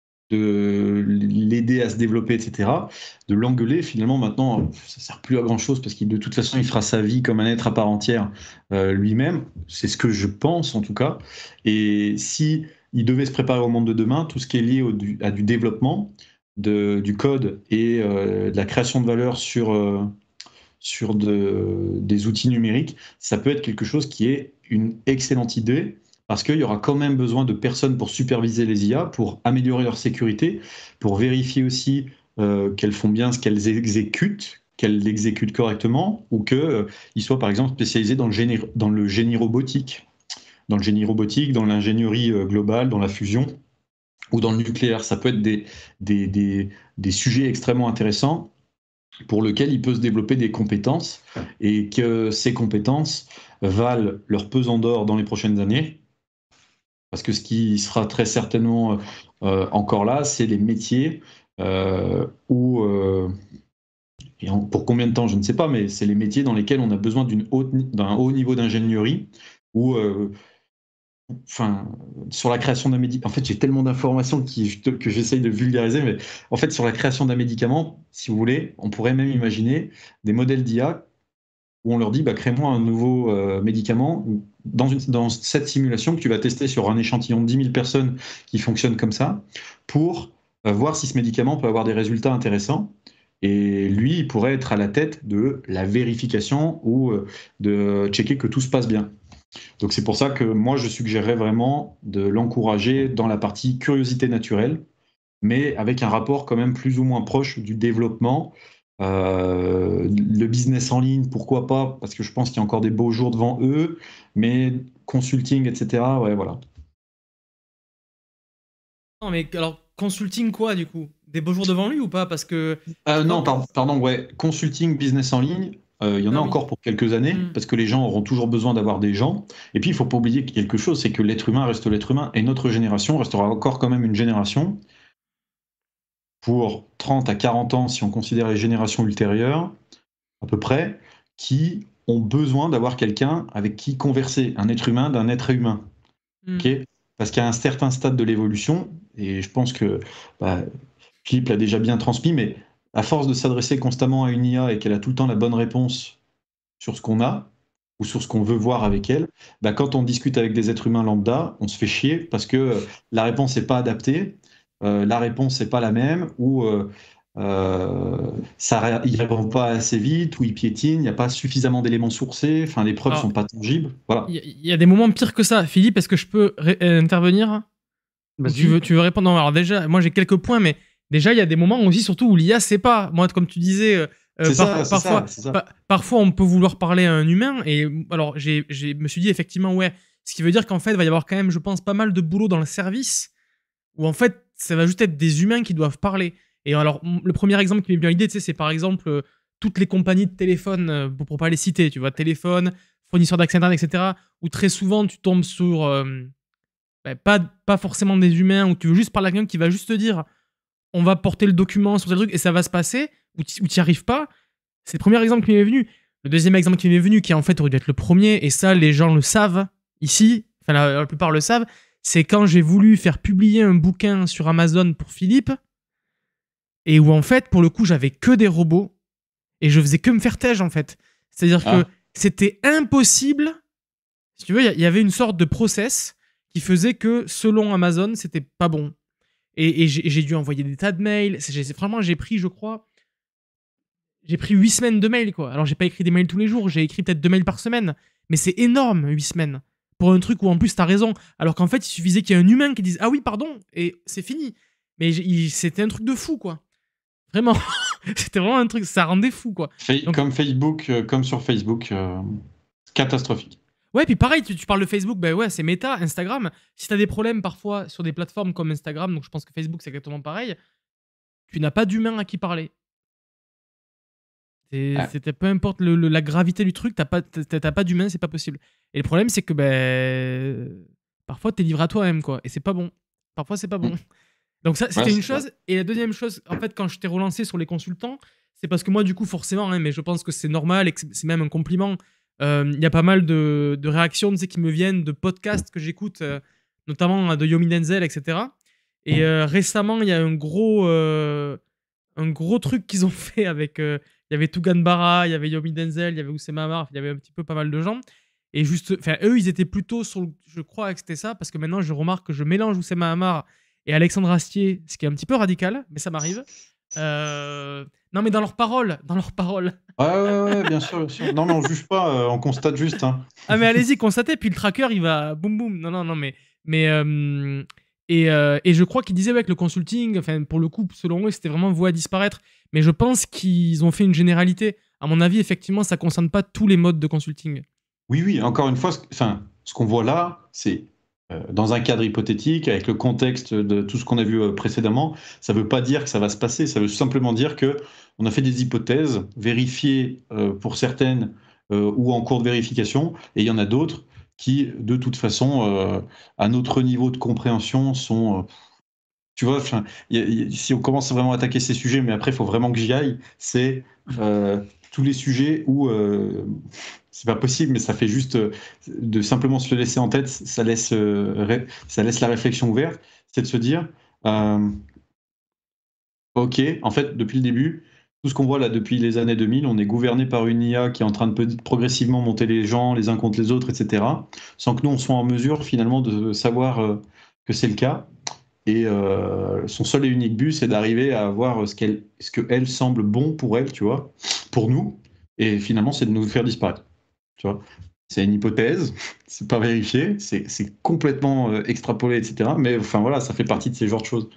de l'aider à se développer, et cetera, de l'engueuler, finalement, maintenant, ça sert plus à grand-chose parce qu'il, de toute façon, il fera sa vie comme un être à part entière euh, lui-même. C'est ce que je pense, en tout cas. Et si il devait se préparer au monde de demain, tout ce qui est lié au, du, à du développement, de, du code et euh, de la création de valeur sur, euh, sur de, des outils numériques, ça peut être quelque chose qui est une excellente idée parce qu'il y aura quand même besoin de personnes pour superviser les I A, pour améliorer leur sécurité, pour vérifier aussi euh, qu'elles font bien ce qu'elles exécutent, qu'elles l'exécutent correctement, ou qu'ils euh, soient par exemple spécialisés dans le génie, dans le génie robotique, dans le génie robotique, dans l'ingénierie euh, globale, dans la fusion ou dans le nucléaire. Ça peut être des, des, des, des sujets extrêmement intéressants pour lesquels il peut se développer des compétences et que ces compétences valent leur pesant d'or dans les prochaines années. Parce que ce qui sera très certainement euh, encore là, c'est les métiers euh, où, euh, et en- pour combien de temps, je ne sais pas, mais c'est les métiers dans lesquels on a besoin d'une haute, d'un haut niveau d'ingénierie, où euh, enfin, sur la création d'un médicament, en fait, j'ai tellement d'informations qui, que j'essaye de vulgariser, mais en fait, sur la création d'un médicament, si vous voulez, on pourrait même imaginer des modèles d'I A où on leur dit, bah, crée-moi un nouveau euh, médicament dans, une, dans cette simulation que tu vas tester sur un échantillon de dix mille personnes qui fonctionnent comme ça, pour euh, voir si ce médicament peut avoir des résultats intéressants. Et lui, il pourrait être à la tête de la vérification ou euh, de checker que tout se passe bien. Donc c'est pour ça que moi, je suggérerais vraiment de l'encourager dans la partie curiosité naturelle, mais avec un rapport quand même plus ou moins proche du développement. Euh, le business en ligne, pourquoi pas, parce que je pense qu'il y a encore des beaux jours devant eux, mais consulting, et cetera, ouais, voilà. Non, mais alors, consulting quoi, du coup? Des beaux jours devant lui ou pas? Parce que. Euh, Non. non, pardon, pardon, ouais, consulting, business en ligne, Euh, il y en a Ah oui. encore pour quelques années, Mm. parce que les gens auront toujours besoin d'avoir des gens. Et puis, il ne faut pas oublier quelque chose, c'est que l'être humain reste l'être humain, et notre génération restera encore quand même une génération, pour trente à quarante ans, si on considère les générations ultérieures, à peu près, qui ont besoin d'avoir quelqu'un avec qui converser, un être humain d'un être humain. Mm. Okay, parce qu'à un certain stade de l'évolution, et je pense que bah, Philippe l'a déjà bien transmis, mais à force de s'adresser constamment à une I A et qu'elle a tout le temps la bonne réponse sur ce qu'on a ou sur ce qu'on veut voir avec elle, bah, quand on discute avec des êtres humains lambda, on se fait chier parce que euh, la réponse n'est pas adaptée, euh, la réponse n'est pas la même, ou euh, euh, ça, il ne répond pas assez vite, ou il piétine, il n'y a pas suffisamment d'éléments sourcés, enfin les preuves ne Alors, sont pas tangibles. Voilà. Il y, y a des moments pires que ça. Philippe, est-ce que je peux ré- euh, intervenir? Ou Vas-y. tu veux, tu veux répondre? Non, alors déjà, moi j'ai quelques points, mais déjà il y a des moments aussi, surtout où l'I A sait pas. Moi, comme tu disais, euh, euh, C'est par- ça, c'est parfois, ça, c'est ça. pa- parfois on peut vouloir parler à un humain. Et alors, j'ai, j'ai- me suis dit effectivement, ouais, ce qui veut dire qu'en fait, il va y avoir quand même, je pense, pas mal de boulot dans le service où en fait, ça va juste être des humains qui doivent parler. Et alors, m- le premier exemple qui m'est bien l'idée, tu sais, c'est par exemple euh, toutes les compagnies de téléphone, euh, pour, pour pas les citer, tu vois, téléphone, fournisseurs d'accès internet, et cetera, où très souvent tu tombes sur euh, bah, pas, pas forcément des humains, où tu veux juste parler à quelqu'un qui va juste te dire on va porter le document sur tel truc et ça va se passer, ou tu n'y arrives pas. C'est le premier exemple qui m'est venu. Le deuxième exemple qui m'est venu, qui en fait aurait dû être le premier, et ça les gens le savent ici, enfin la, la plupart le savent, c'est quand j'ai voulu faire publier un bouquin sur Amazon pour Philippe, et où en fait, pour le coup, j'avais que des robots, et je faisais que me faire tège en fait. C'est-à-dire Ah. que c'était impossible, si tu veux, il y, y avait une sorte de process qui faisait que selon Amazon, c'était pas bon. Et, et j'ai j'ai dû envoyer des tas de mails. C'est- j'ai- Vraiment, j'ai pris, je crois, j'ai pris huit semaines de mails, quoi. Alors, j'ai pas écrit des mails tous les jours, j'ai écrit peut-être deux mails par semaine. Mais c'est énorme, huit semaines. Pour un truc où, en plus, t'as raison. Alors qu'en fait, il suffisait qu'il y ait un humain qui dise « Ah oui, pardon !» et c'est fini. Mais j'ai- il- c'était un truc de fou, quoi. Vraiment. C'était vraiment un truc, ça rendait fou, quoi. Fa- Donc- comme Facebook, euh, comme sur Facebook, euh, catastrophique. Ouais, puis pareil, tu, tu parles de Facebook, ben ouais, c'est méta, Instagram. Si t'as des problèmes parfois sur des plateformes comme Instagram, donc je pense que Facebook c'est exactement pareil, tu n'as pas d'humain à qui parler. C'est- Ouais. C'était peu importe le- le- la gravité du truc, t'as pas, t'as- t'as pas d'humain, c'est pas possible. Et le problème, c'est que ben parfois t'es livré à toi-même, quoi, et c'est pas bon. Parfois c'est pas bon. Mm. Donc ça, c'était Ouais, une c'est chose. Et la deuxième chose, en fait, quand je t'ai relancé sur les consultants, c'est parce que moi, du coup, forcément, hein, mais je pense que c'est normal et que c'est- c'est même un compliment. euh, Il y a pas mal de, de réactions, tu sais, qui me viennent de podcasts que j'écoute, euh, notamment euh, de Yomi Denzel, et cetera. Et euh, récemment, il y a un gros, euh, un gros truc qu'ils ont fait avec. euh, Il y avait Tougan Barra, il y avait Yomi Denzel, il y avait Oussema Amar, il y avait un petit peu pas mal de gens. Et juste, enfin, eux, ils étaient plutôt sur le, je crois que c'était ça, parce que maintenant, je remarque que je mélange Oussema Amar et Alexandre Astier, ce qui est un petit peu radical, mais ça m'arrive. Euh, Non, mais dans leurs paroles, dans leurs paroles. Ouais, ouais, ouais, bien sûr, bien sûr. Non, mais on juge pas, euh, on constate juste. Hein. Ah, mais allez-y, constatez, puis le tracker, il va boum boum. Non, non, non, mais. mais euh, et, euh, et je crois qu'ils disaient avec le consulting, enfin, pour le coup, selon eux, c'était vraiment voué à disparaître. Mais je pense qu'ils ont fait une généralité. À mon avis, effectivement, ça concerne pas tous les modes de consulting. Oui, oui, encore une fois, ce, enfin, ce qu'on voit là, c'est euh, dans un cadre hypothétique, avec le contexte de tout ce qu'on a vu euh, précédemment, ça ne veut pas dire que ça va se passer, ça veut simplement dire que on a fait des hypothèses, vérifiées euh, pour certaines euh, ou en cours de vérification, et il y en a d'autres qui, de toute façon, euh, à notre niveau de compréhension, sont... euh, tu vois, enfin, y a- y a- si on commence vraiment à attaquer ces sujets, mais après, il faut vraiment que j'y aille, c'est euh, tous les sujets où euh, c'est pas possible, mais ça fait juste euh, de simplement se le laisser en tête, ça laisse, euh, ré- ça laisse la réflexion ouverte, c'est de se dire, euh, ok, en fait, depuis le début, tout ce qu'on voit là depuis les années deux mille, on est gouverné par une I A qui est en train de pe- progressivement monter les gens les uns contre les autres, et cetera, sans que nous, on soit en mesure finalement de savoir euh, que c'est le cas. Et euh, son seul et unique but, c'est d'arriver à voir ce qu'elle, ce que elle semble bon pour elle, tu vois, pour nous. Et finalement, c'est de nous faire disparaître. Tu vois, c'est une hypothèse, c'est pas vérifié, c'est, c'est complètement euh, extrapolé, et cetera. Mais enfin voilà, ça fait partie de ces genres de choses.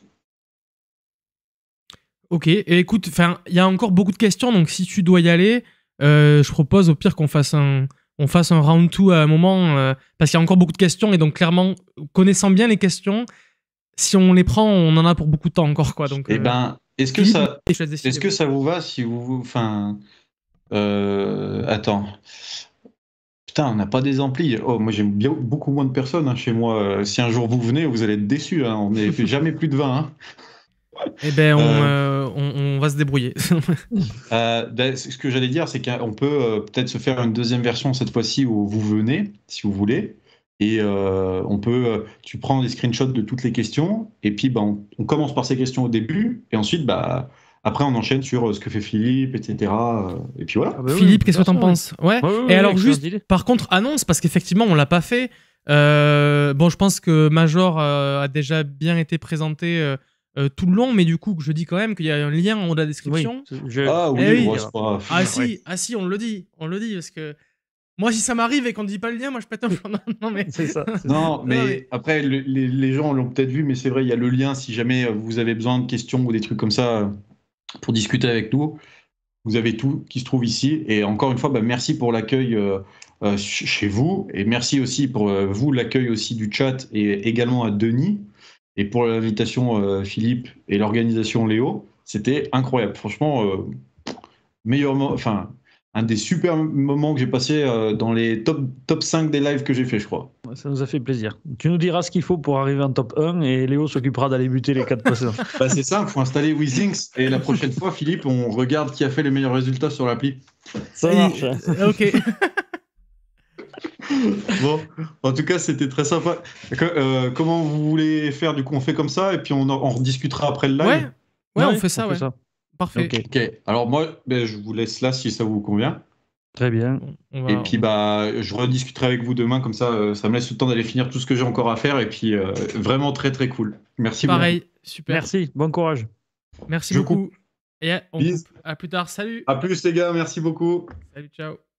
Ok, et écoute, enfin, il y a encore beaucoup de questions, donc si tu dois y aller, euh, je propose au pire qu'on fasse un, on fasse un round two à un moment, euh, parce qu'il y a encore beaucoup de questions, et donc clairement, connaissant bien les questions, si on les prend, on en a pour beaucoup de temps encore, quoi. Donc, Eh euh, ben, est-ce que Philippe, ça, je te laisse décider. est-ce que ça vous va si vous, enfin, Euh, attends. Putain, on n'a pas des amplis. Oh, moi j'ai bien, beaucoup moins de personnes hein, chez moi. Euh, Si un jour vous venez, vous allez être déçus. Hein. On n'est jamais plus de vingt. Hein. Eh ben, on, Euh, euh, on, on va se débrouiller. Euh, ben, ce que j'allais dire, c'est qu'on peut euh, peut-être se faire une deuxième version cette fois-ci où vous venez, si vous voulez. Et euh, on peut, euh, tu prends des screenshots de toutes les questions, et puis ben, on, on commence par ces questions au début, et ensuite, bah, après, on enchaîne sur euh, ce que fait Philippe, et cetera. euh, Et puis voilà. Ah bah oui, Philippe, qu'est-ce que bien t'en sûr, penses? Ouais. Ouais, ouais, Et ouais, alors, excellente juste, idée. par contre, annonce, parce qu'effectivement, on l'a pas fait. Euh, bon, je pense que Major euh, a déjà bien été présenté euh, euh, tout le long, mais du coup, je dis quand même qu'il y a un lien en haut de la Oui, description. je- Ah oui, Eh oui. bon, c'est pas grave. Ah si, Ouais. ah si, on le dit, on le dit, parce que moi, si ça m'arrive et qu'on ne dit pas le lien, moi, je pète un plomb. Non, non, mais... C'est ça. c'est ça. Non, mais, Non, mais- après, le- les, les gens l'ont peut-être vu, mais c'est vrai, il y a le lien. Si jamais euh, vous avez besoin de questions ou des trucs comme ça euh, pour discuter avec nous, vous avez tout qui se trouve ici. Et encore une fois, bah, merci pour l'accueil euh, euh, ch- chez vous. Et merci aussi pour euh, vous, l'accueil aussi du chat et également à Denis. Et pour l'invitation, euh, Philippe, et l'organisation Léo. C'était incroyable. Franchement, euh, meilleur mo- enfin, un des super moments que j'ai passé euh, dans les top, top cinq des lives que j'ai fait, je crois. Ça nous a fait plaisir. Tu nous diras ce qu'il faut pour arriver en top un et Léo s'occupera d'aller buter les quatre précédents. Bah, c'est simple, il faut installer WeThings. Et la prochaine fois, Philippe, on regarde qui a fait les meilleurs résultats sur l'appli. Ça Et- marche. euh, Ok. Bon, en tout cas, c'était très sympa. Que- euh, comment vous voulez faire? Du coup, on fait comme ça et puis on en on rediscutera après le live. Ouais, ouais, on fait ça, ouais. Parfait. Ok, Ok. Alors moi, ben, je vous laisse là si ça vous convient. très bien. Bon, on va- Et puis bah, je rediscuterai avec vous demain, comme ça, euh, ça me laisse le temps d'aller finir tout ce que j'ai encore à faire. Et puis euh, vraiment très très cool. Merci Pareil, super. Merci, bon courage. Merci Je beaucoup. Et on Bis. coupe. À plus tard. Salut. beaucoup. À plus les gars, merci beaucoup. Salut, ciao.